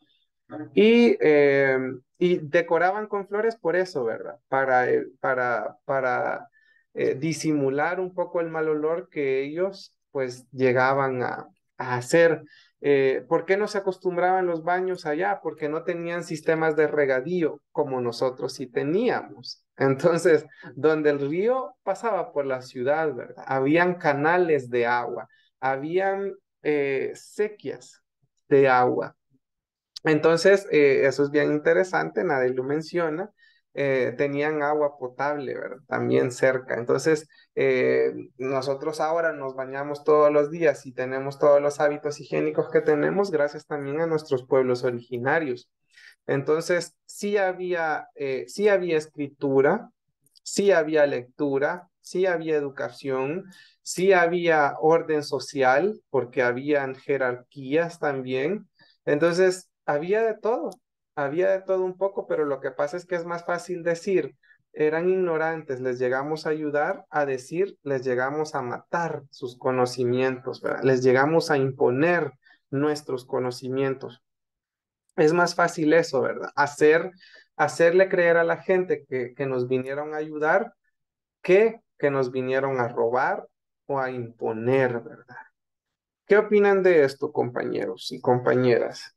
y, eh, y decoraban con flores por eso, ¿verdad? Para, eh, para, para eh, disimular un poco el mal olor que ellos pues llegaban a, a hacer. Eh, ¿por qué no se acostumbraban los baños allá? Porque no tenían sistemas de regadío como nosotros sí teníamos. Entonces, donde el río pasaba por la ciudad, ¿verdad? Habían canales de agua, habían eh, sequías de agua. Entonces, eh, eso es bien interesante, nadie lo menciona. Eh, tenían agua potable, ¿verdad? También cerca. Entonces, eh, nosotros ahora nos bañamos todos los días y tenemos todos los hábitos higiénicos que tenemos gracias también a nuestros pueblos originarios. Entonces, sí había, eh, sí había escritura, sí había lectura, sí había educación, sí había orden social, porque habían jerarquías también. Entonces, había de todo, había de todo un poco, pero lo que pasa es que es más fácil decir, eran ignorantes, les llegamos a ayudar, a decir, les llegamos a matar sus conocimientos, ¿verdad? Les llegamos a imponer nuestros conocimientos. Es más fácil eso, ¿verdad? Hacer, hacerle creer a la gente que, que nos vinieron a ayudar que que nos vinieron a robar o a imponer, ¿verdad? ¿Qué opinan de esto, compañeros y compañeras?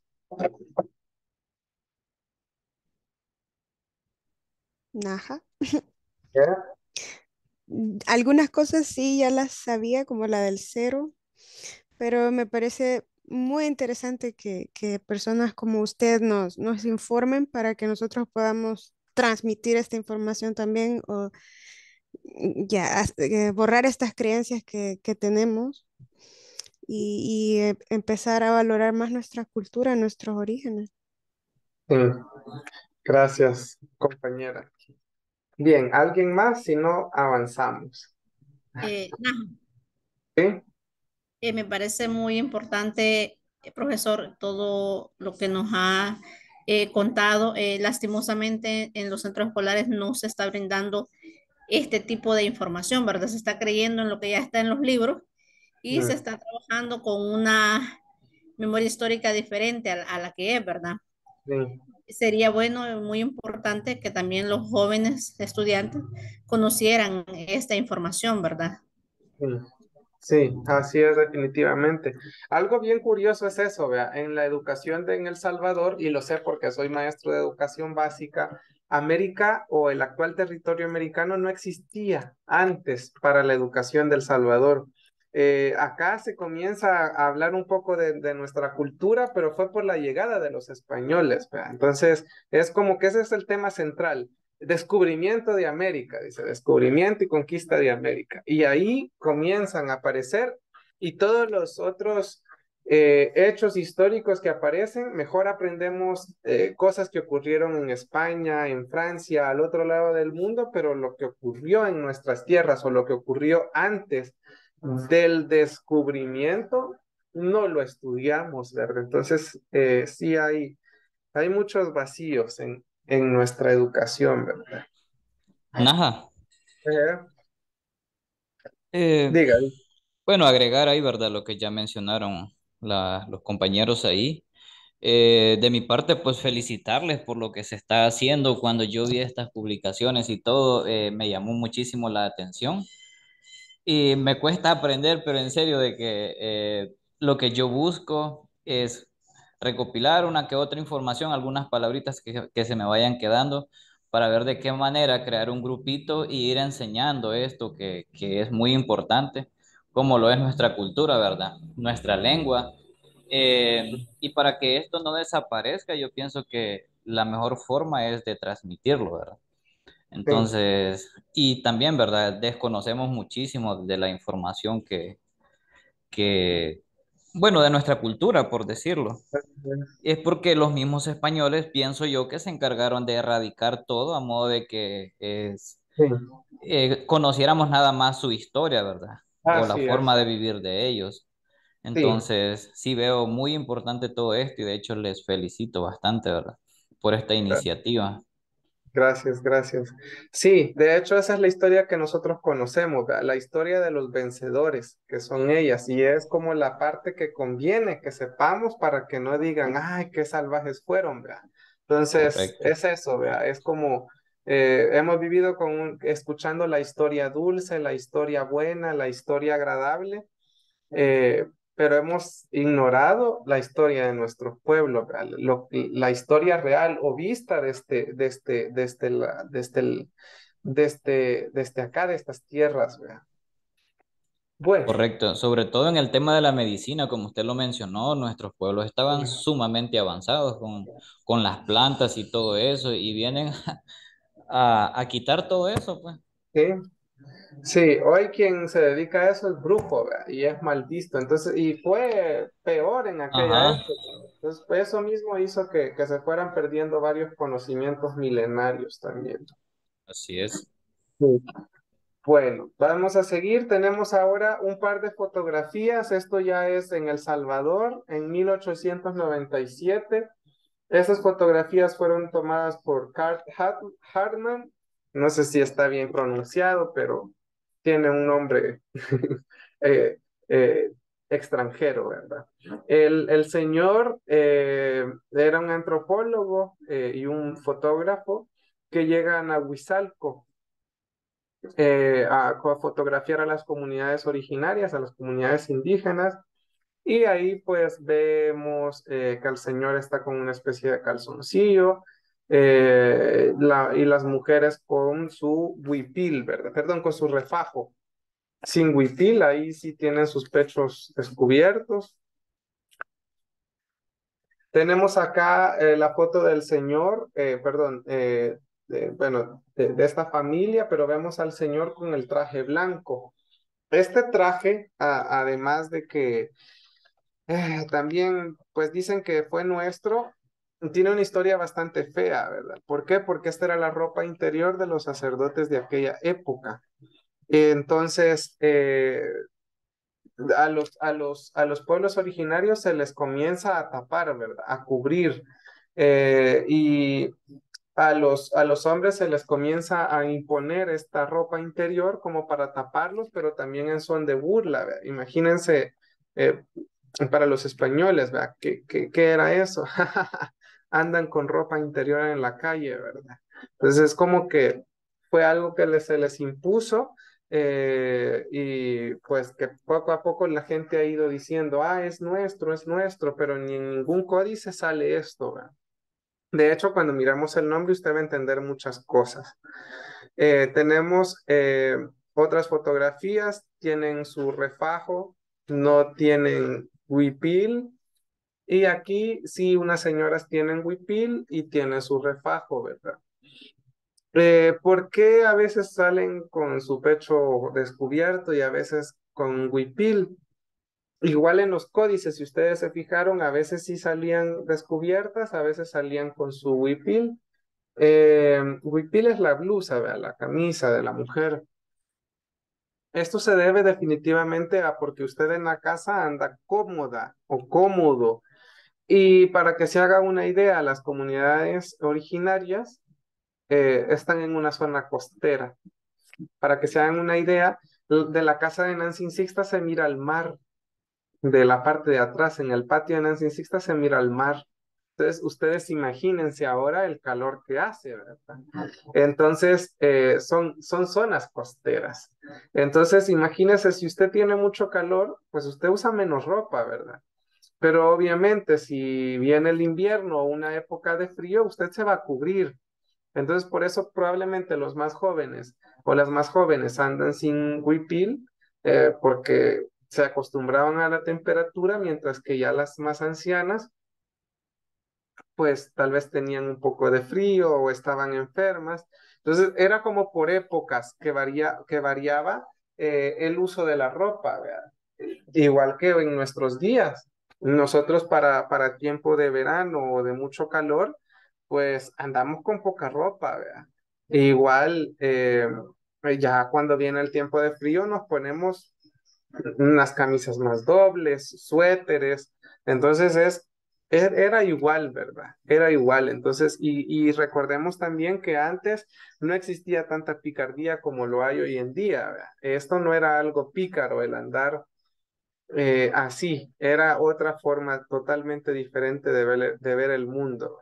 Naja. ¿Qué? Algunas cosas sí ya las sabía, como la del cero, pero me parece muy interesante que, que personas como usted nos, nos informen para que nosotros podamos transmitir esta información también o mm, ya as- eh, borrar estas creencias que, que tenemos y, y, eh, empezar a valorar más nuestra cultura, nuestros orígenes. Sí, gracias, compañera. Bien, ¿alguien más? Si no, avanzamos. Eh, Naja, ¿Sí? eh, me parece muy importante, eh, profesor, todo lo que nos ha eh, contado. Eh, lastimosamente, en los centros escolares no se está brindando este tipo de información, ¿verdad? Se está creyendo en lo que ya está en los libros y se Mm, está trabajando con una memoria histórica diferente a, la a la que es, ¿verdad? sí. Sería bueno y muy importante que también los jóvenes estudiantes conocieran esta información, ¿verdad? Sí, sí, así es definitivamente. Algo bien curioso es eso, vea, en la educación de en El Salvador, y lo sé porque soy maestro de educación básica, América o el actual territorio americano no existía antes para la educación del Salvador. Eh, acá se comienza a hablar un poco de, de nuestra cultura, pero fue por la llegada de los españoles, vea. Entonces, es como que ese es el tema central. Descubrimiento de América, dice, descubrimiento y conquista de América. Y ahí comienzan a aparecer y todos los otros eh, hechos históricos que aparecen, mejor aprendemos eh, cosas que ocurrieron en España, en Francia, al otro lado del mundo, pero lo que ocurrió en nuestras tierras o lo que ocurrió antes del descubrimiento, no lo estudiamos, ¿verdad? Entonces, eh, sí hay, hay muchos vacíos en, en nuestra educación, ¿verdad? Naja, Eh, eh, Diga. Bueno, agregar ahí, ¿verdad? Lo que ya mencionaron la- los compañeros ahí. Eh, de mi parte, pues felicitarles por lo que se está haciendo. Cuando yo vi estas publicaciones y todo, eh, me llamó muchísimo la atención. Y me cuesta aprender, pero en serio, de que eh, lo que yo busco es recopilar una que otra información, algunas palabritas que, que se me vayan quedando, para ver de qué manera crear un grupito y ir enseñando esto que, que es muy importante, como lo es nuestra cultura, ¿verdad? Nuestra lengua. Eh, y para que esto no desaparezca, yo pienso que la mejor forma es de transmitirlo, ¿verdad? Sí, Entonces, y también, ¿verdad? Desconocemos muchísimo de la información que, que, bueno, de nuestra cultura, por decirlo. Es porque los mismos españoles, pienso yo, que se encargaron de erradicar todo a modo de que es, sí, eh, conociéramos nada más su historia, ¿verdad? O la así forma es. de vivir de ellos. Sí. Entonces, sí veo muy importante todo esto y de hecho les felicito bastante, ¿verdad? Por esta iniciativa. Gracias, gracias. Sí, de hecho esa es la historia que nosotros conocemos, ¿verdad? La historia de los vencedores, que son ellas, y es como la parte que conviene que sepamos para que no digan, ay, qué salvajes fueron, ¿verdad? Entonces, Correcto. es eso, ¿verdad? Es como eh, hemos vivido con, un- escuchando la historia dulce, la historia buena, la historia agradable, eh, pero hemos ignorado la historia de nuestro pueblo, ¿verdad? Lo- la historia real o vista desde, desde, desde, la, desde, el, desde, desde acá, de estas tierras, ¿verdad? Bueno, Correcto, sobre todo en el tema de la medicina, como usted lo mencionó, nuestros pueblos estaban sumamente avanzados con, con las plantas y todo eso, y vienen a, a quitar todo eso, pues. sí, sí, hoy quien se dedica a eso es brujo, ¿verdad? Y es mal visto, entonces, y fue peor en aquella Ajá, época. Entonces, pues, eso mismo hizo que, que se fueran perdiendo varios conocimientos milenarios también. así es. Sí. Bueno, vamos a seguir. Tenemos ahora un par de fotografías. Esto ya es en El Salvador, en mil ochocientos noventa y siete. Esas fotografías fueron tomadas por Carl Hart- Hartman. No sé si está bien pronunciado, pero tiene un nombre eh, eh, extranjero, ¿verdad? El, el señor eh, era un antropólogo eh, y un fotógrafo que llega a Nahuizalco eh, a, a fotografiar a las comunidades originarias, a las comunidades indígenas, y ahí pues vemos eh, que el señor está con una especie de calzoncillo, eh, la- y las mujeres con su huipil, ¿verdad? Perdón, con su refajo. Sin huipil, ahí sí tienen sus pechos descubiertos. Tenemos acá eh, la foto del señor, eh, perdón, eh, de- bueno, de, de esta familia, pero vemos al señor con el traje blanco. Este traje, a- además de que eh, también, pues dicen que fue nuestro, tiene una historia bastante fea, ¿verdad? ¿Por qué? Porque esta era la ropa interior de los sacerdotes de aquella época. Entonces, eh, a los, a los, a los pueblos originarios se les comienza a tapar, ¿verdad? A cubrir. Eh, y a los, a los hombres se les comienza a imponer esta ropa interior como para taparlos, pero también en son de burla, ¿verdad? Imagínense, eh, para los españoles, ¿verdad? ¿Qué, qué, qué era eso? Andan con ropa interior en la calle, ¿verdad? Entonces es como que fue algo que les, se les impuso, eh, y pues que poco a poco la gente ha ido diciendo, ah, es nuestro, es nuestro, pero ni en ningún códice sale esto, ¿verdad? De hecho, cuando miramos el nombre, usted va a entender muchas cosas. Eh, tenemos eh, otras fotografías, tienen su refajo, no tienen huipil, y aquí sí, unas señoras tienen huipil y tienen su refajo, ¿verdad? Eh, ¿por qué a veces salen con su pecho descubierto y a veces con huipil? Igual en los códices, si ustedes se fijaron, a veces sí salían descubiertas, a veces salían con su huipil. Eh, huipil es la blusa, ¿verdad? La camisa de la mujer. Esto se debe definitivamente a porque usted en la casa anda cómoda o cómodo. Y para que se haga una idea, las comunidades originarias eh, están en una zona costera. Para que se hagan una idea, De la casa de Nancy Sixta se mira al mar, de la parte de atrás, en el patio de Nancy Sixta se mira al mar. Entonces, ustedes imagínense ahora el calor que hace, ¿verdad? Entonces, eh, son, son zonas costeras. Entonces, imagínense, si usted tiene mucho calor, pues usted usa menos ropa, ¿verdad? Pero obviamente, si viene el invierno o una época de frío, usted se va a cubrir. Entonces, por eso probablemente los más jóvenes o las más jóvenes andan sin huipil, eh, porque se acostumbraban a la temperatura, mientras que ya las más ancianas, pues tal vez tenían un poco de frío o estaban enfermas. Entonces, era como por épocas que, varía, que variaba eh, el uso de la ropa, ¿verdad? Igual que en nuestros días. Nosotros para, para tiempo de verano o de mucho calor, pues andamos con poca ropa, ¿verdad? E igual, eh, ya cuando viene el tiempo de frío, nos ponemos unas camisas más dobles, suéteres. Entonces es, er- era igual, ¿verdad? Era igual. Entonces, y, y recordemos también que antes no existía tanta picardía como lo hay hoy en día, ¿verdad? Esto no era algo pícaro, el andar eh, así, era otra forma totalmente diferente de ver, de ver el mundo.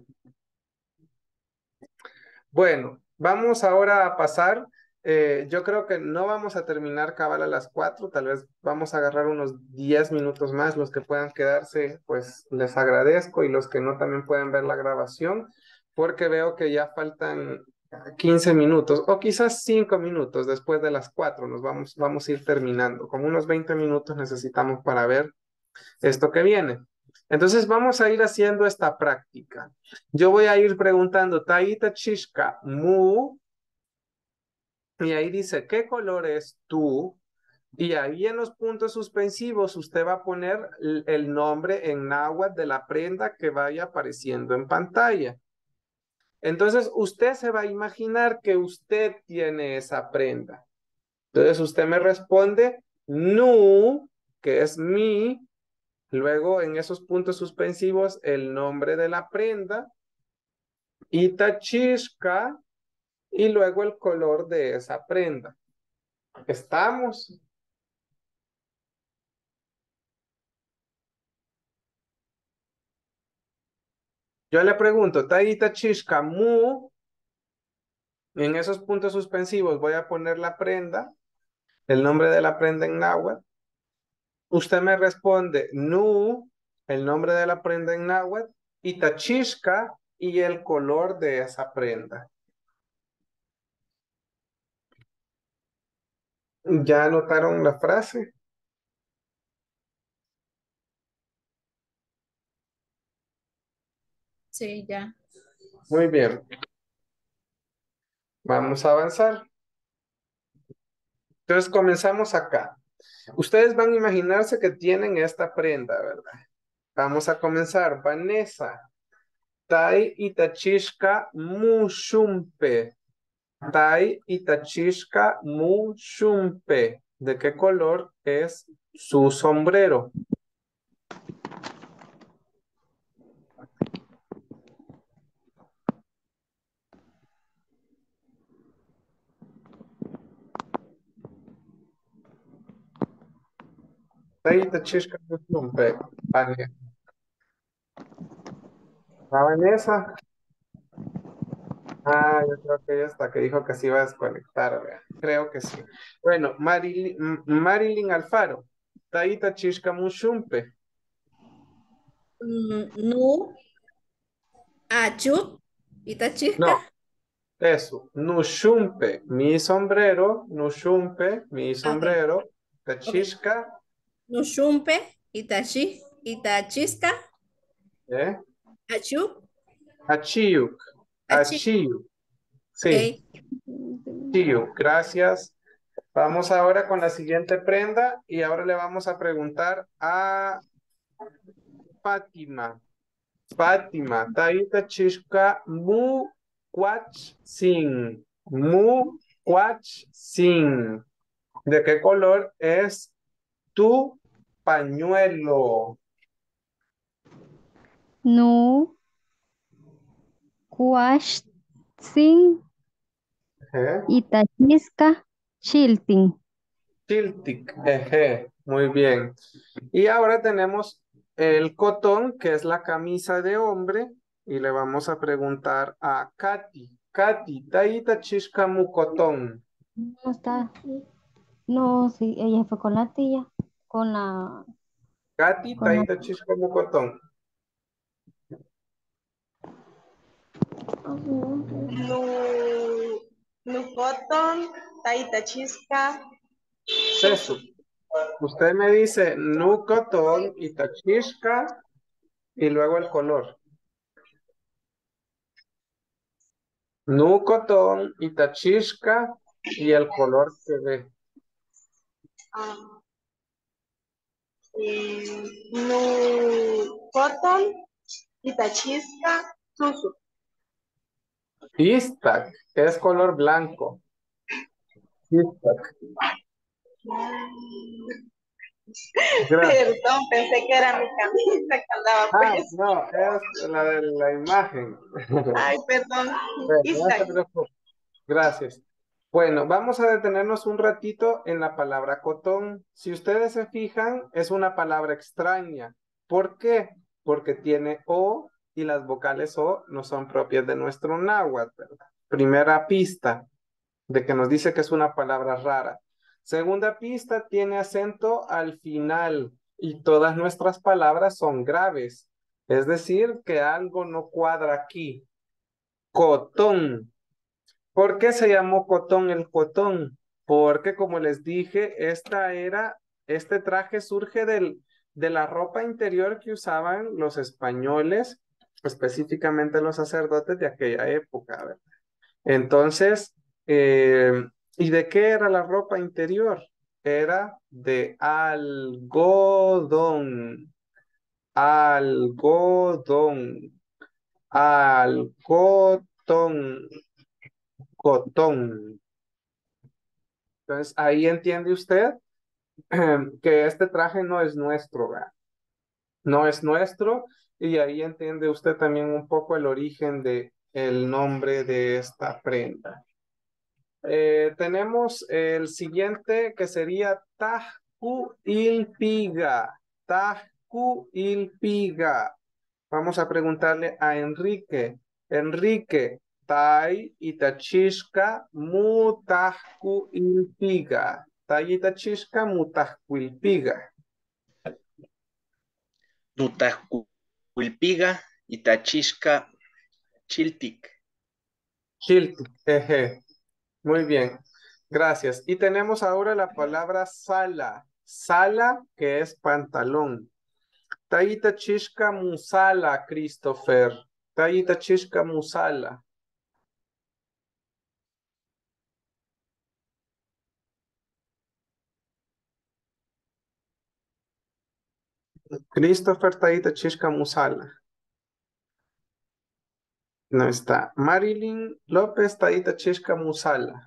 Bueno, vamos ahora a pasar. Eh, yo creo que no vamos a terminar cabal a las cuatro, tal vez vamos a agarrar unos diez minutos más. Los que puedan quedarse, pues les agradezco, y los que no también pueden ver la grabación, porque veo que ya faltan quince minutos o quizás cinco minutos después de las cuatro. Nos vamos, vamos a ir terminando. Como unos veinte minutos necesitamos para ver esto que viene. Entonces vamos a ir haciendo esta práctica. Yo voy a ir preguntando, Taita Chishka, Mu, y ahí dice, ¿qué color es tú? Y ahí en los puntos suspensivos usted va a poner el el nombre en náhuatl de la prenda que vaya apareciendo en pantalla. Entonces usted se va a imaginar que usted tiene esa prenda. Entonces usted me responde, Nu, que es mi. Luego, en esos puntos suspensivos, el nombre de la prenda, Itachishka, y luego el color de esa prenda. ¿Estamos? Yo le pregunto, ¿ta Itachishka mu? En esos puntos suspensivos voy a poner la prenda, el nombre de la prenda en náhuatl. Usted me responde, nu, el nombre de la prenda en náhuatl, Itachishka y el color de esa prenda. ¿Ya anotaron la frase? Sí, ya. Muy bien. Vamos a avanzar. Entonces comenzamos acá. Ustedes van a imaginarse que tienen esta prenda, ¿verdad? Vamos a comenzar. Vanessa. Tai itachishka mushumpe. Tai itachishka mushumpe. ¿De qué color es su sombrero? Tai itachishka mushumpe. Vanessa. ¿Va Vanessa? Ah, yo creo que ella está que dijo que se iba a desconectar, ¿verdad? Creo que sí. Bueno, Marilyn, M- Marilyn Alfaro. Taita Chishka Mushumpe. Mm, Nu, Achut, Itachirka. No, eso. Nushumpe, mi sombrero. Nushumpe, mi Ah, ok, sombrero. ok. Tachishka, Nushumpe, Itachi, Itachisca, ¿eh? Achuk, Achiyuk. Achi. Achiyuk. Ok. Sí, Achiyuk. Gracias. Vamos ahora con la siguiente prenda y ahora le vamos a preguntar a Fátima. Fátima, Taita Chishka Mu Quach Sin. Mu Quach Sin. ¿De qué color es tu pañuelo? Nu, Quashsin, ¿Eh? Itachisca, Chiltin. Chiltic, eje, muy bien. Y ahora tenemos el cotón, que es la camisa de hombre, y le vamos a preguntar a Katy. Katy, taita chishkamu cotón. No está. No, sí, ella fue con la tía, con la, Katy, con la. taita chishkamu cotón. Nu, Nucoton, Taitachisca, Sesu, usted me dice nu cotón y tachishka y luego el color. Nu cotón y tachishka y el color que ve. um, eh, Nucoton, Itachisca, Susu. Istak, que es color blanco. Istak. Gracias. Perdón, pensé que era mi camisa que andaba Ah, pues. no, es la de la imagen. Ay, perdón. Bueno, no se Isaac. preocupe. Gracias. Bueno, vamos a detenernos un ratito en la palabra cotón. Si ustedes se fijan, es una palabra extraña. ¿Por qué? Porque tiene O y las vocales O no son propias de nuestro náhuatl, ¿verdad? Primera pista de que nos dice que es una palabra rara. Segunda pista, tiene acento al final y todas nuestras palabras son graves. Es decir, que algo no cuadra aquí. Cotón. ¿Por qué se llamó cotón el cotón? Porque, como les dije, esta era, este traje surge del, de la ropa interior que usaban los españoles, específicamente los sacerdotes de aquella época, ¿verdad? Entonces, eh, ¿y de qué era la ropa interior? Era de algodón, algodón, algodón, cotón. Entonces, ahí entiende usted que este traje no es nuestro, ¿verdad? No es nuestro, y ahí entiende usted también un poco el origen de el nombre de esta prenda. Eh, tenemos el siguiente que sería Tajku Ilpiga. Tajku Ilpiga. Vamos a preguntarle a Enrique. Enrique, Tai Itachishka Mutajku Ilpiga. Tai Itachishka Mutajku Ilpiga. Nutahuilpiga, Itachisca, Chiltic. Chiltic, jeje. Muy bien, gracias. Y tenemos ahora la palabra sala. Sala, que es pantalón. Taita chishka musala, Christopher. Taita chishka musala. Christopher Taita chishka musala. No está. Marilyn López Taita chishka musala.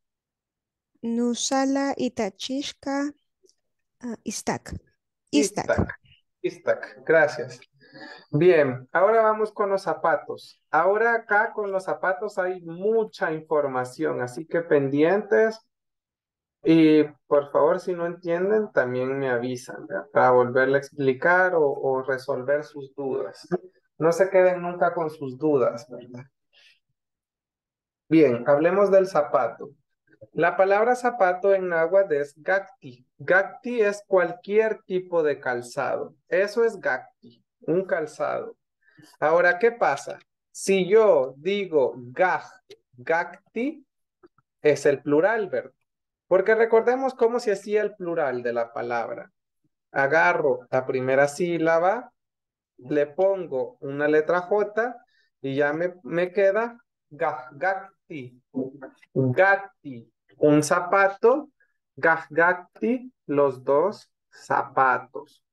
Nusala Itachishka uh, Istak. Istak. Istak. Istak. Gracias. Bien, ahora vamos con los zapatos. Ahora acá con los zapatos hay mucha información, así que pendientes. Y por favor, si no entienden, también me avisan, ¿verdad? Para volverle a explicar o, o resolver sus dudas. No se queden nunca con sus dudas, ¿verdad? Bien, hablemos del zapato. La palabra zapato en náhuatl es gacti. Gacti es cualquier tipo de calzado. Eso es gacti, un calzado. Ahora, ¿qué pasa? Si yo digo gaj, gacti, es el plural, ¿verdad? Porque recordemos cómo se hacía el plural de la palabra. Agarro la primera sílaba, le pongo una letra J y ya me, me queda gaj, gacti, gatti, un zapato, gaj, gacti, los dos zapatos.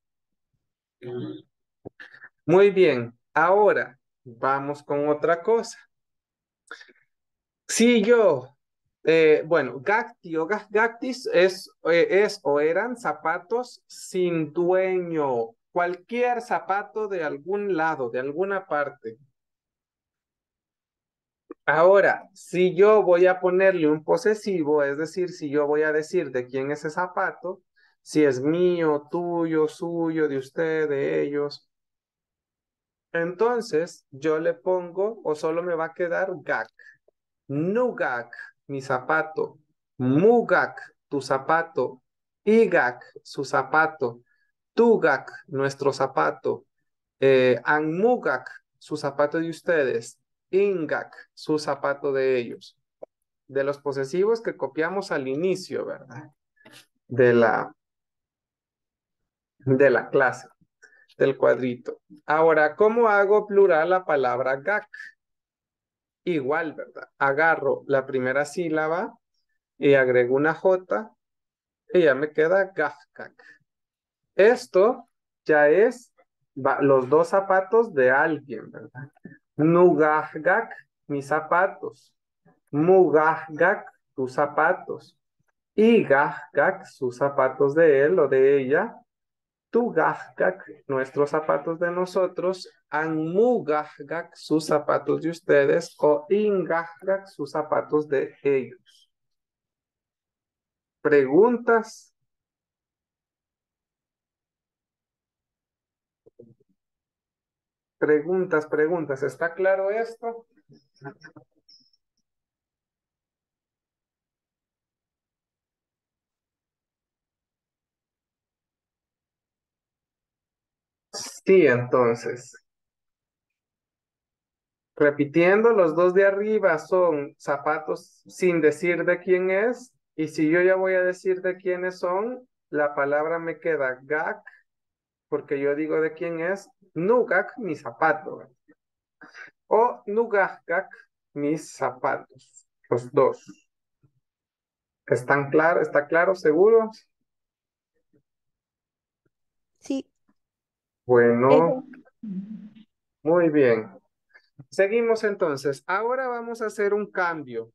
Muy bien, ahora vamos con otra cosa. Si yo, eh, bueno, gacti o gaj- gactis es, eh, es o eran zapatos sin dueño, cualquier zapato de algún lado, de alguna parte. Ahora, si yo voy a ponerle un posesivo, es decir, si yo voy a decir de quién es ese zapato, si es mío, tuyo, suyo, de usted, de ellos, entonces yo le pongo o solo me va a quedar gak. Nugak, mi zapato. Mugak, tu zapato. Igak, su zapato. Tugak, nuestro zapato. Eh, Anmugak, su zapato de ustedes. Ingak, su zapato de ellos. De los posesivos que copiamos al inicio, ¿verdad? De la, de la clase, del cuadrito. Ahora, ¿cómo hago plural la palabra gak? Igual, ¿verdad? Agarro la primera sílaba y agrego una J y ya me queda gafkak. Esto ya es va, los dos zapatos de alguien, ¿verdad? Nugahgak, mis zapatos. Mugahgak, tus zapatos. Igahgak, sus zapatos de él o de ella. Tugahgak, nuestros zapatos de nosotros. Anmugahgak, sus zapatos de ustedes. O Ingahgak, sus zapatos de ellos. ¿Preguntas? Preguntas, preguntas. ¿Está claro esto? Sí, entonces. Repitiendo, los dos de arriba son zapatos sin decir de quién es. Y si yo ya voy a decir de quiénes son, la palabra me queda gak, porque yo digo de quién es, nugak, mi zapato. O nugakak, mis zapatos. Los dos. ¿Están claros? ¿Está claro? ¿Seguro? Sí. Bueno, muy bien. Seguimos entonces. Ahora vamos a hacer un cambio.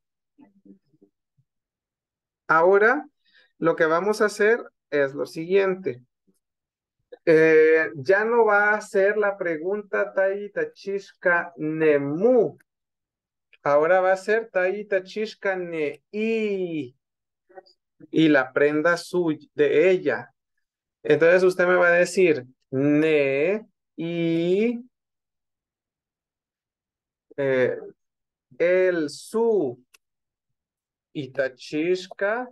Ahora lo que vamos a hacer es lo siguiente. Eh, ya no va a ser la pregunta Taita Chishka Nemu. Ahora va a ser Taita Chishka Ne I. Y la prenda suya de ella. Entonces usted me va a decir Ne I. Eh, el su Itachishka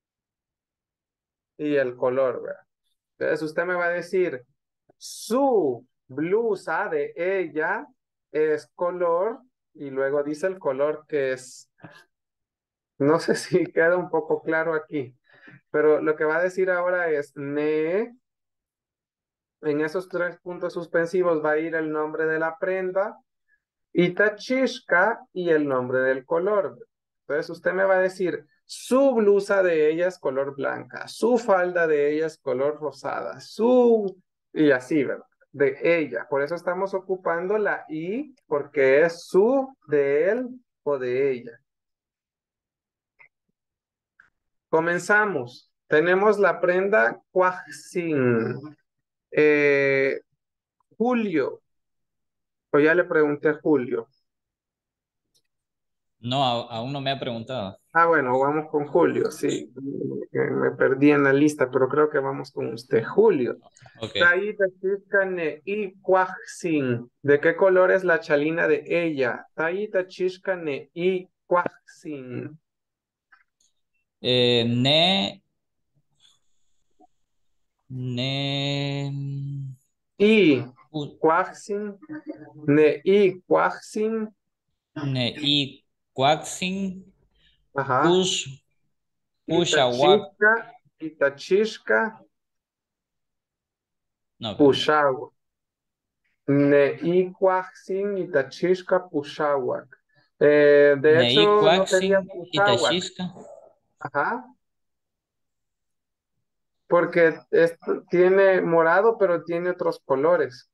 y el color, ¿verdad? Entonces usted me va a decir, su blusa de ella es color, y luego dice el color que es, no sé si queda un poco claro aquí, pero lo que va a decir ahora es, ne, en esos tres puntos suspensivos va a ir el nombre de la prenda, Itachishka y el nombre del color. Entonces usted me va a decir, su blusa de ella es color blanca, su falda de ella es color rosada, su... y así, ¿verdad? De ella. Por eso estamos ocupando la I, porque es su, de él o de ella. Comenzamos. Tenemos la prenda Cuajsin. Eh, Julio. O ya le pregunté a Julio. No, a- aún no me ha preguntado. Ah, bueno, vamos con Julio, sí. Me me perdí en la lista, pero creo que vamos con usted. Julio. Ok. Taita Chishkane y Cuajsin. ¿De qué color es la chalina de ella? Taita Chishkane y Cuajsin. Eh, ne, ne, Y u- Cuajsin. Ne y Cuajsin. ne, i, cuaxin, Ajá. kush, kushawak, Itachishka. Itachishka. no, espérame. Pushawa. Ne y Cuajsin. Itachishka. Pushawak. Eh, de Ne, i, hecho, no cuaxin, sería Pushawak. itachisca. Ajá. Porque esto tiene morado, pero tiene otros colores.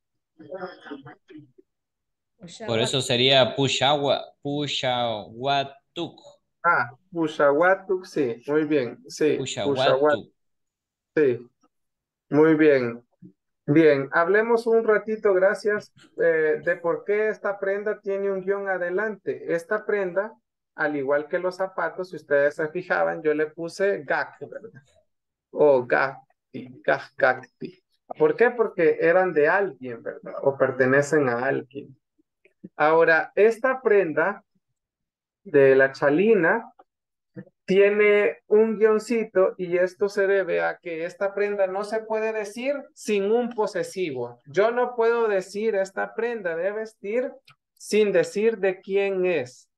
Por eso sería pushawa, pushawatuk, Ah, Pushawatuk, sí, muy bien. Sí, Pushawatuk, pushawatuk. sí, muy bien. Bien, hablemos un ratito, gracias, eh, de por qué esta prenda tiene un guión adelante. Esta prenda, al igual que los zapatos, si ustedes se fijaban, yo le puse gac, ¿verdad? O gacti, gac, gacti. ¿Por qué? Porque eran de alguien, ¿verdad? O pertenecen a alguien. Ahora, esta prenda de la chalina tiene un guioncito y esto se debe a que esta prenda no se puede decir sin un posesivo. Yo no puedo decir esta prenda de vestir sin decir de quién es.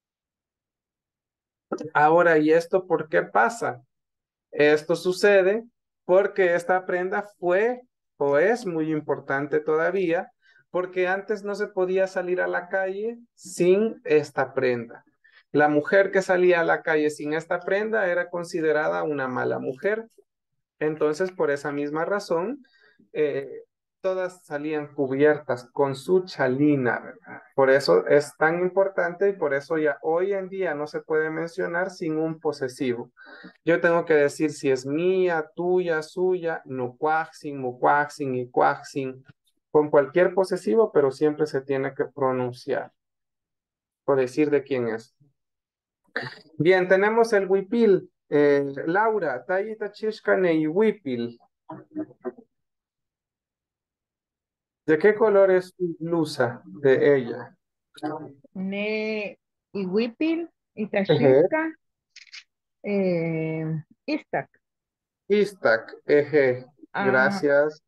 Ahora, ¿y esto por qué pasa? Esto sucede porque esta prenda fue o es muy importante todavía porque antes no se podía salir a la calle sin esta prenda. La mujer que salía a la calle sin esta prenda era considerada una mala mujer. Entonces, por esa misma razón, eh, todas salían cubiertas con su chalina, ¿verdad? Por eso es tan importante y por eso ya hoy en día no se puede mencionar sin un posesivo. Yo tengo que decir si es mía, tuya, suya, no cuaxin, mucuaxin, y cuaxin, con cualquier posesivo, pero siempre se tiene que pronunciar o decir de quién es. Bien, tenemos el huipil. Eh, Laura, tayita chishkane y huipil. ¿De qué color es su blusa de ella? Ne Iwipil, Eje, Itashishka, eh, Istak. Istak, eje. Ah, Gracias,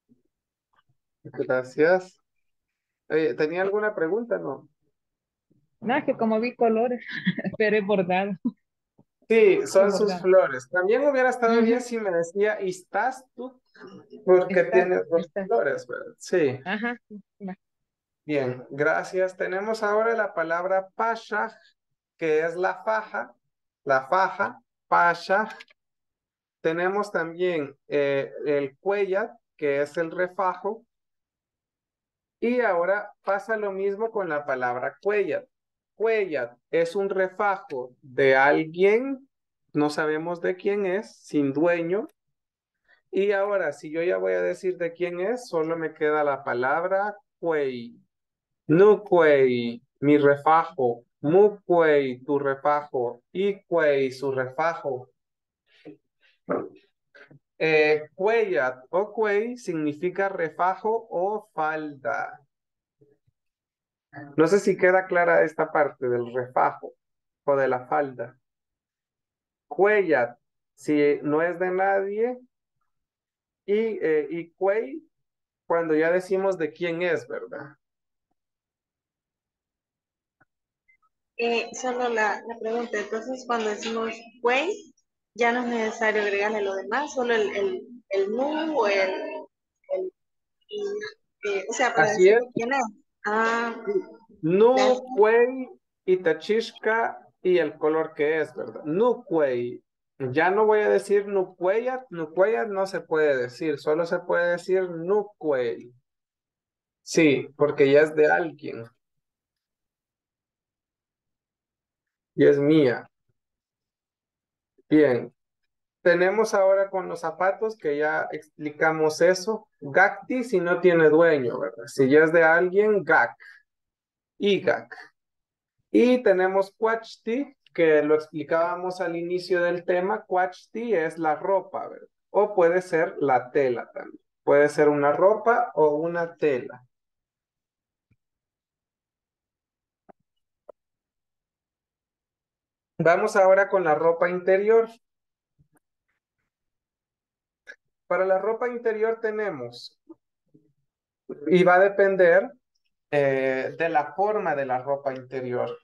gracias. Oye, ¿tenía alguna pregunta? No. no, es que como vi colores, pero es bordado, Sí, es son sus bordado. flores. También hubiera estado bien Ujú. si me decía ¿estás tú? Porque Istak, tiene dos Istak. flores, ¿verdad? Sí. Ajá. Va. Bien, gracias. Tenemos ahora la palabra pasha, que es la faja. La faja, pasha. Tenemos también eh, el cuellat, que es el refajo. Y ahora pasa lo mismo con la palabra cuellat. Cuellat es un refajo de alguien, no sabemos de quién es, sin dueño. Y ahora, si yo ya voy a decir de quién es, solo me queda la palabra cuey. No cuey, mi refajo. Mu cuey, tu refajo. Y cuey, su refajo. Eh, cuellat o cuey significa refajo o falda. No sé si queda clara esta parte del refajo o de la falda. Cuellat, si no es de nadie. Y, eh, y cuey, cuando ya decimos de quién es, ¿verdad? Eh, solo la, la pregunta, entonces cuando decimos güey, ya no es necesario agregarle lo demás, solo el, el, el mu o el, el y, eh, o sea, para Así decir es. de quién es. Ah, Nu, gracias. cuey, itachishka y el color que es, ¿verdad? Nu, cuey. Ya no voy a decir nu cueyat, nu cueyat no se puede decir, solo se puede decir nu cuey. Sí, porque ya es de alguien y es mía. Bien, tenemos ahora con los zapatos que ya explicamos eso. Gakti si no tiene dueño, ¿verdad? Si ya es de alguien, gak. Igak. Y tenemos Quachti, que lo explicábamos al inicio del tema. Quachti es la ropa, ¿verdad? O puede ser la tela también. Puede ser una ropa o una tela. Vamos ahora con la ropa interior. Para la ropa interior tenemos, y va a depender eh, de la forma de la ropa interior.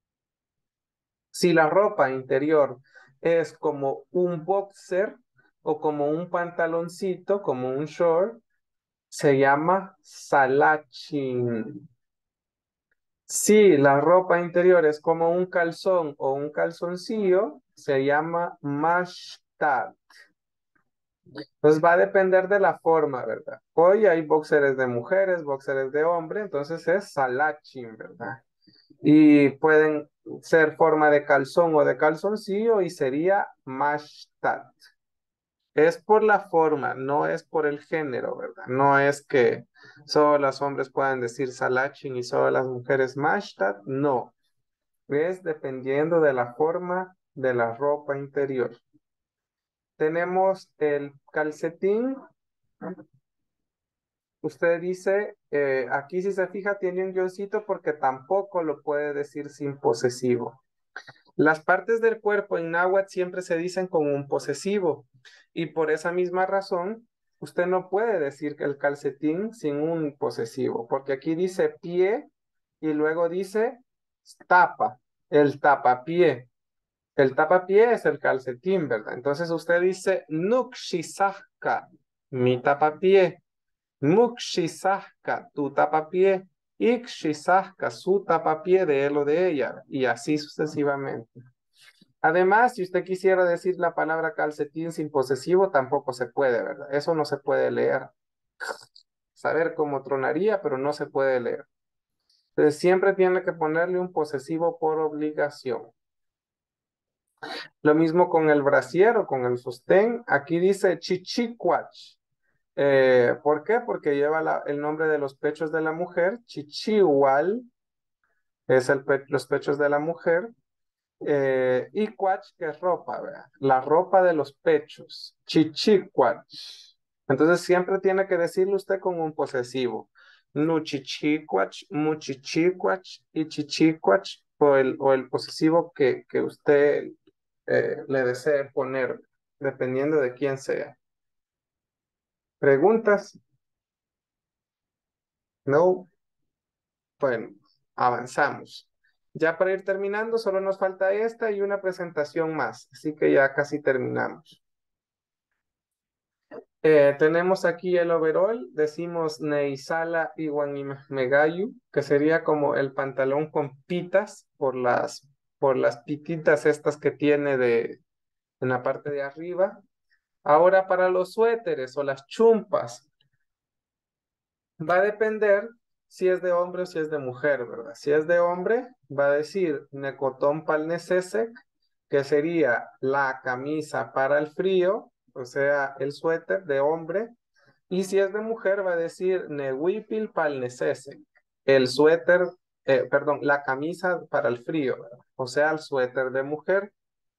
Si la ropa interior es como un boxer o como un pantaloncito, como un short, se llama salachin. Si la ropa interior es como un calzón o un calzoncillo, se llama mashtad. Entonces va a depender de la forma, ¿verdad? Hoy hay boxeres de mujeres, boxeres de hombre, entonces es salachin, ¿verdad? Y pueden ser forma de calzón o de calzoncillo y sería mashtad. Es por la forma, no es por el género, ¿verdad? No es que solo los hombres puedan decir salachin y solo las mujeres mashtat, no. Es dependiendo de la forma de la ropa interior. Tenemos el calcetín. Usted dice, eh, aquí si se fija tiene un guioncito porque tampoco lo puede decir sin posesivo. Las partes del cuerpo en náhuatl siempre se dicen con un posesivo y por esa misma razón usted no puede decir que el calcetín sin un posesivo, porque aquí dice pie y luego dice tapa, el tapapié. El tapapié es el calcetín, ¿verdad? Entonces usted dice nukshisahka, mi tapapié. Mukshisahka, tu tapapié. Ikshisahka, su tapapié de él o de ella. Y así sucesivamente. Además, si usted quisiera decir la palabra calcetín sin posesivo, tampoco se puede, ¿verdad? Eso no se puede leer. Saber cómo tronaría, pero no se puede leer. Entonces, siempre tiene que ponerle un posesivo por obligación. Lo mismo con el brasier o con el sostén. Aquí dice chichicuach. Eh, ¿por qué? Porque lleva la- el nombre de los pechos de la mujer. Chichihual es el pe- los pechos de la mujer. Eh, y cuach, que es ropa, ¿verdad? La ropa de los pechos. Chichicuach. Entonces siempre tiene que decirle usted con un posesivo. Nuchichicuach, muchichicuach y chichicuach o el, o el posesivo que, que usted eh, le desee poner, dependiendo de quién sea. ¿Preguntas? No. Bueno, avanzamos. Ya para ir terminando, solo nos falta esta y una presentación más, así que ya casi terminamos. Eh, tenemos aquí el overall, decimos Neisala Megayu, que sería como el pantalón con pitas por las, por las pititas estas que tiene de, en la parte de arriba. Ahora para los suéteres o las chumpas, va a depender si es de hombre o si es de mujer, ¿verdad? Si es de hombre, va a decir Necotón Palnesesec, que sería la camisa para el frío, o sea, el suéter de hombre. Y si es de mujer, va a decir Nehuipil Palnesesec, el suéter, eh, perdón, la camisa para el frío, ¿verdad? O sea, el suéter de mujer.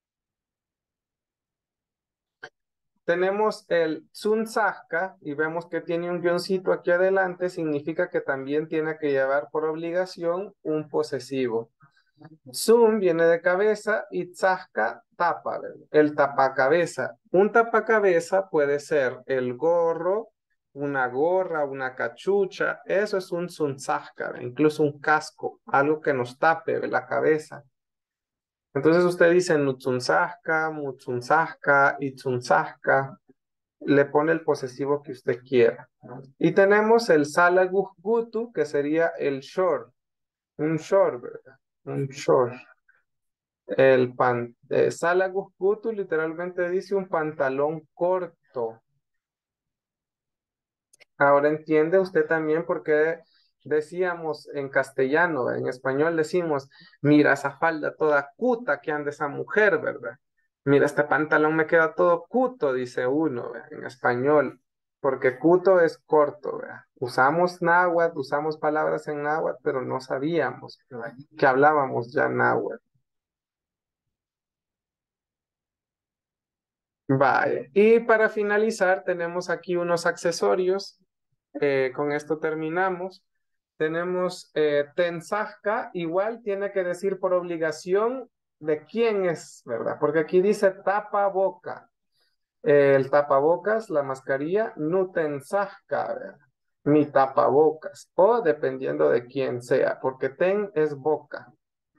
Tenemos el Tsunzajka y vemos que tiene un guioncito aquí adelante, significa que también tiene que llevar por obligación un posesivo. Tsun viene de cabeza y Tzajka tapa, ¿verdad? El tapacabeza. Un tapacabeza puede ser el gorro, una gorra, una cachucha, eso es un Tsunzajka, incluso un casco, algo que nos tape la cabeza. Entonces usted dice Nutsunzajka, Mutsunzajka, Itzunzajka, le pone el posesivo que usted quiera. Y tenemos el Salagugutu, que sería el short, un short, ¿verdad? Un short. El pan, eh, Salagugutu literalmente dice un pantalón corto. Ahora entiende usted también por qué decíamos en castellano, en español decimos, mira esa falda toda cuta que anda esa mujer, ¿verdad? Mira, este pantalón me queda todo cuto, dice uno, ¿verdad? En español, porque cuto es corto, ¿verdad? Usamos náhuatl, usamos palabras en náhuatl, pero no sabíamos, ¿verdad?, que hablábamos ya náhuatl. Vale, y para finalizar tenemos aquí unos accesorios. Eh, con esto terminamos. Tenemos eh, Tensajka, igual tiene que decir por obligación de quién es, ¿verdad? Porque aquí dice tapaboca. Eh, el tapabocas, la mascarilla, no tensajka, ¿verdad? Mi tapabocas. O dependiendo de quién sea, porque ten es boca.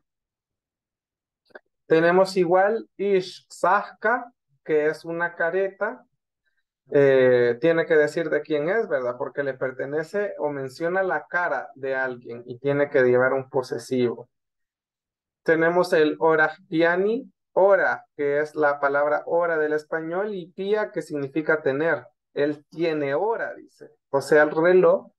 Tenemos igual ishzajka, que es una careta. Eh, tiene que decir de quién es, ¿verdad? Porque le pertenece o menciona la cara de alguien y tiene que llevar un posesivo. Tenemos el orajpiani, hora, que es la palabra hora del español, y pia, que significa tener. Él tiene hora, dice. O sea, el reloj.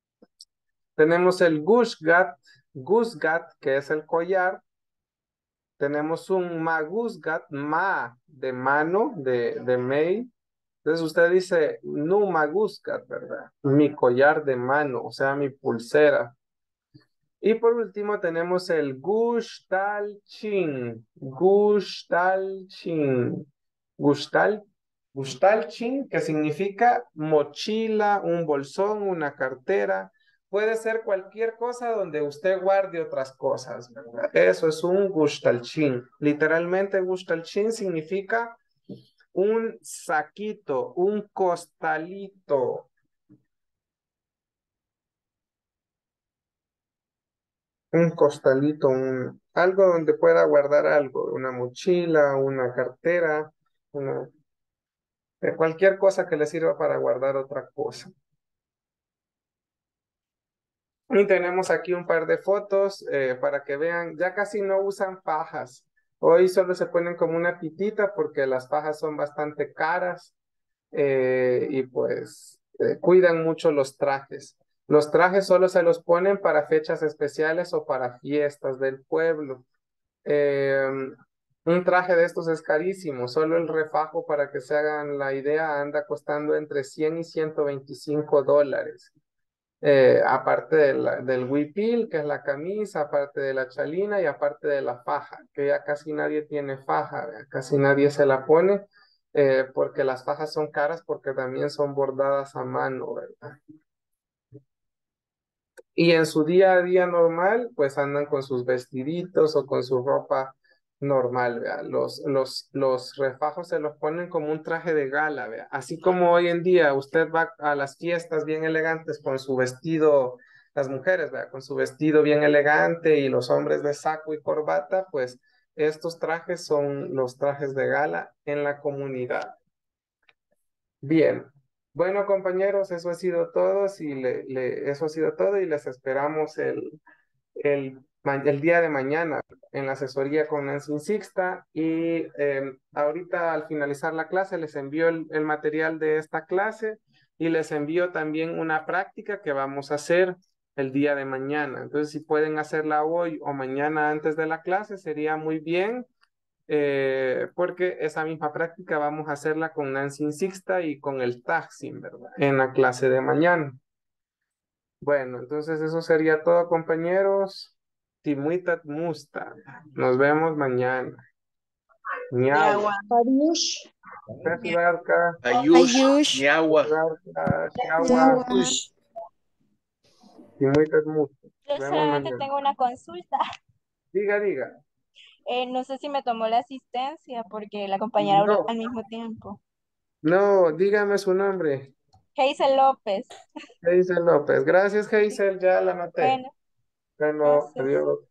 Tenemos el gushgat, gusgat, que es el collar. Tenemos un magusgat, ma de mano, de, de May. Entonces usted dice, no magusgat, ¿verdad? Mi collar de mano, o sea, mi pulsera. Y por último tenemos el gush tal chin, gush tal chin, gush tal, gush tal chin, que significa mochila, un bolsón, una cartera. Puede ser cualquier cosa donde usted guarde otras cosas, ¿verdad? Eso es un gush tal chin. Literalmente gush tal chin significa un saquito, un costalito. Un costalito, un, algo donde pueda guardar algo, una mochila, una cartera, una, eh, cualquier cosa que le sirva para guardar otra cosa. Y tenemos aquí un par de fotos eh, para que vean, ya casi no usan fajas. Hoy solo se ponen como una pitita porque las fajas son bastante caras eh, y pues eh, cuidan mucho los trajes. Los trajes solo se los ponen para fechas especiales o para fiestas del pueblo. Eh, un traje de estos es carísimo, solo el refajo, para que se hagan la idea, anda costando entre cien y ciento veinticinco dólares. Eh, aparte de la- del huipil, que es la camisa, aparte de la chalina y aparte de la faja, que ya casi nadie tiene faja, ¿verdad? Casi nadie se la pone, eh, porque las fajas son caras porque también son bordadas a mano, ¿verdad? Y en su día a día normal, pues andan con sus vestiditos o con su ropa normal, ¿vea? Los, los, los refajos se los ponen como un traje de gala, ¿vea? Así como hoy en día usted va a las fiestas bien elegantes con su vestido, las mujeres, ¿vea? Con su vestido bien elegante y los hombres de saco y corbata, pues estos trajes son los trajes de gala en la comunidad. Bien, bueno compañeros, eso ha sido todo, si le, le- eso ha sido todo y les esperamos el, el, ma- el día de mañana en la asesoría con Nancy Sixta y eh, ahorita al finalizar la clase les envío el, el material de esta clase y les envío también una práctica que vamos a hacer el día de mañana. Entonces, si pueden hacerla hoy o mañana antes de la clase, sería muy bien eh, porque esa misma práctica vamos a hacerla con Nancy Sixta y con el Taxim, ¿verdad? En la clase de mañana. Bueno, entonces eso sería todo, compañeros. Timuitat musta. Nos vemos mañana. Miau. Adiós. Sudarka. Ayush, Ayush. Niagua. Sudarka. Shiawa. Yawa. Timuitat musta. Yo Nos vemos solamente mañana. tengo una consulta. Diga, diga. Eh, no sé si me tomó la asistencia porque la compañera habló No, al mismo tiempo. no, dígame su nombre. Hazel López. Hazel López. Gracias, Hazel, ya la noté. Bueno, Bueno, gracias. adiós.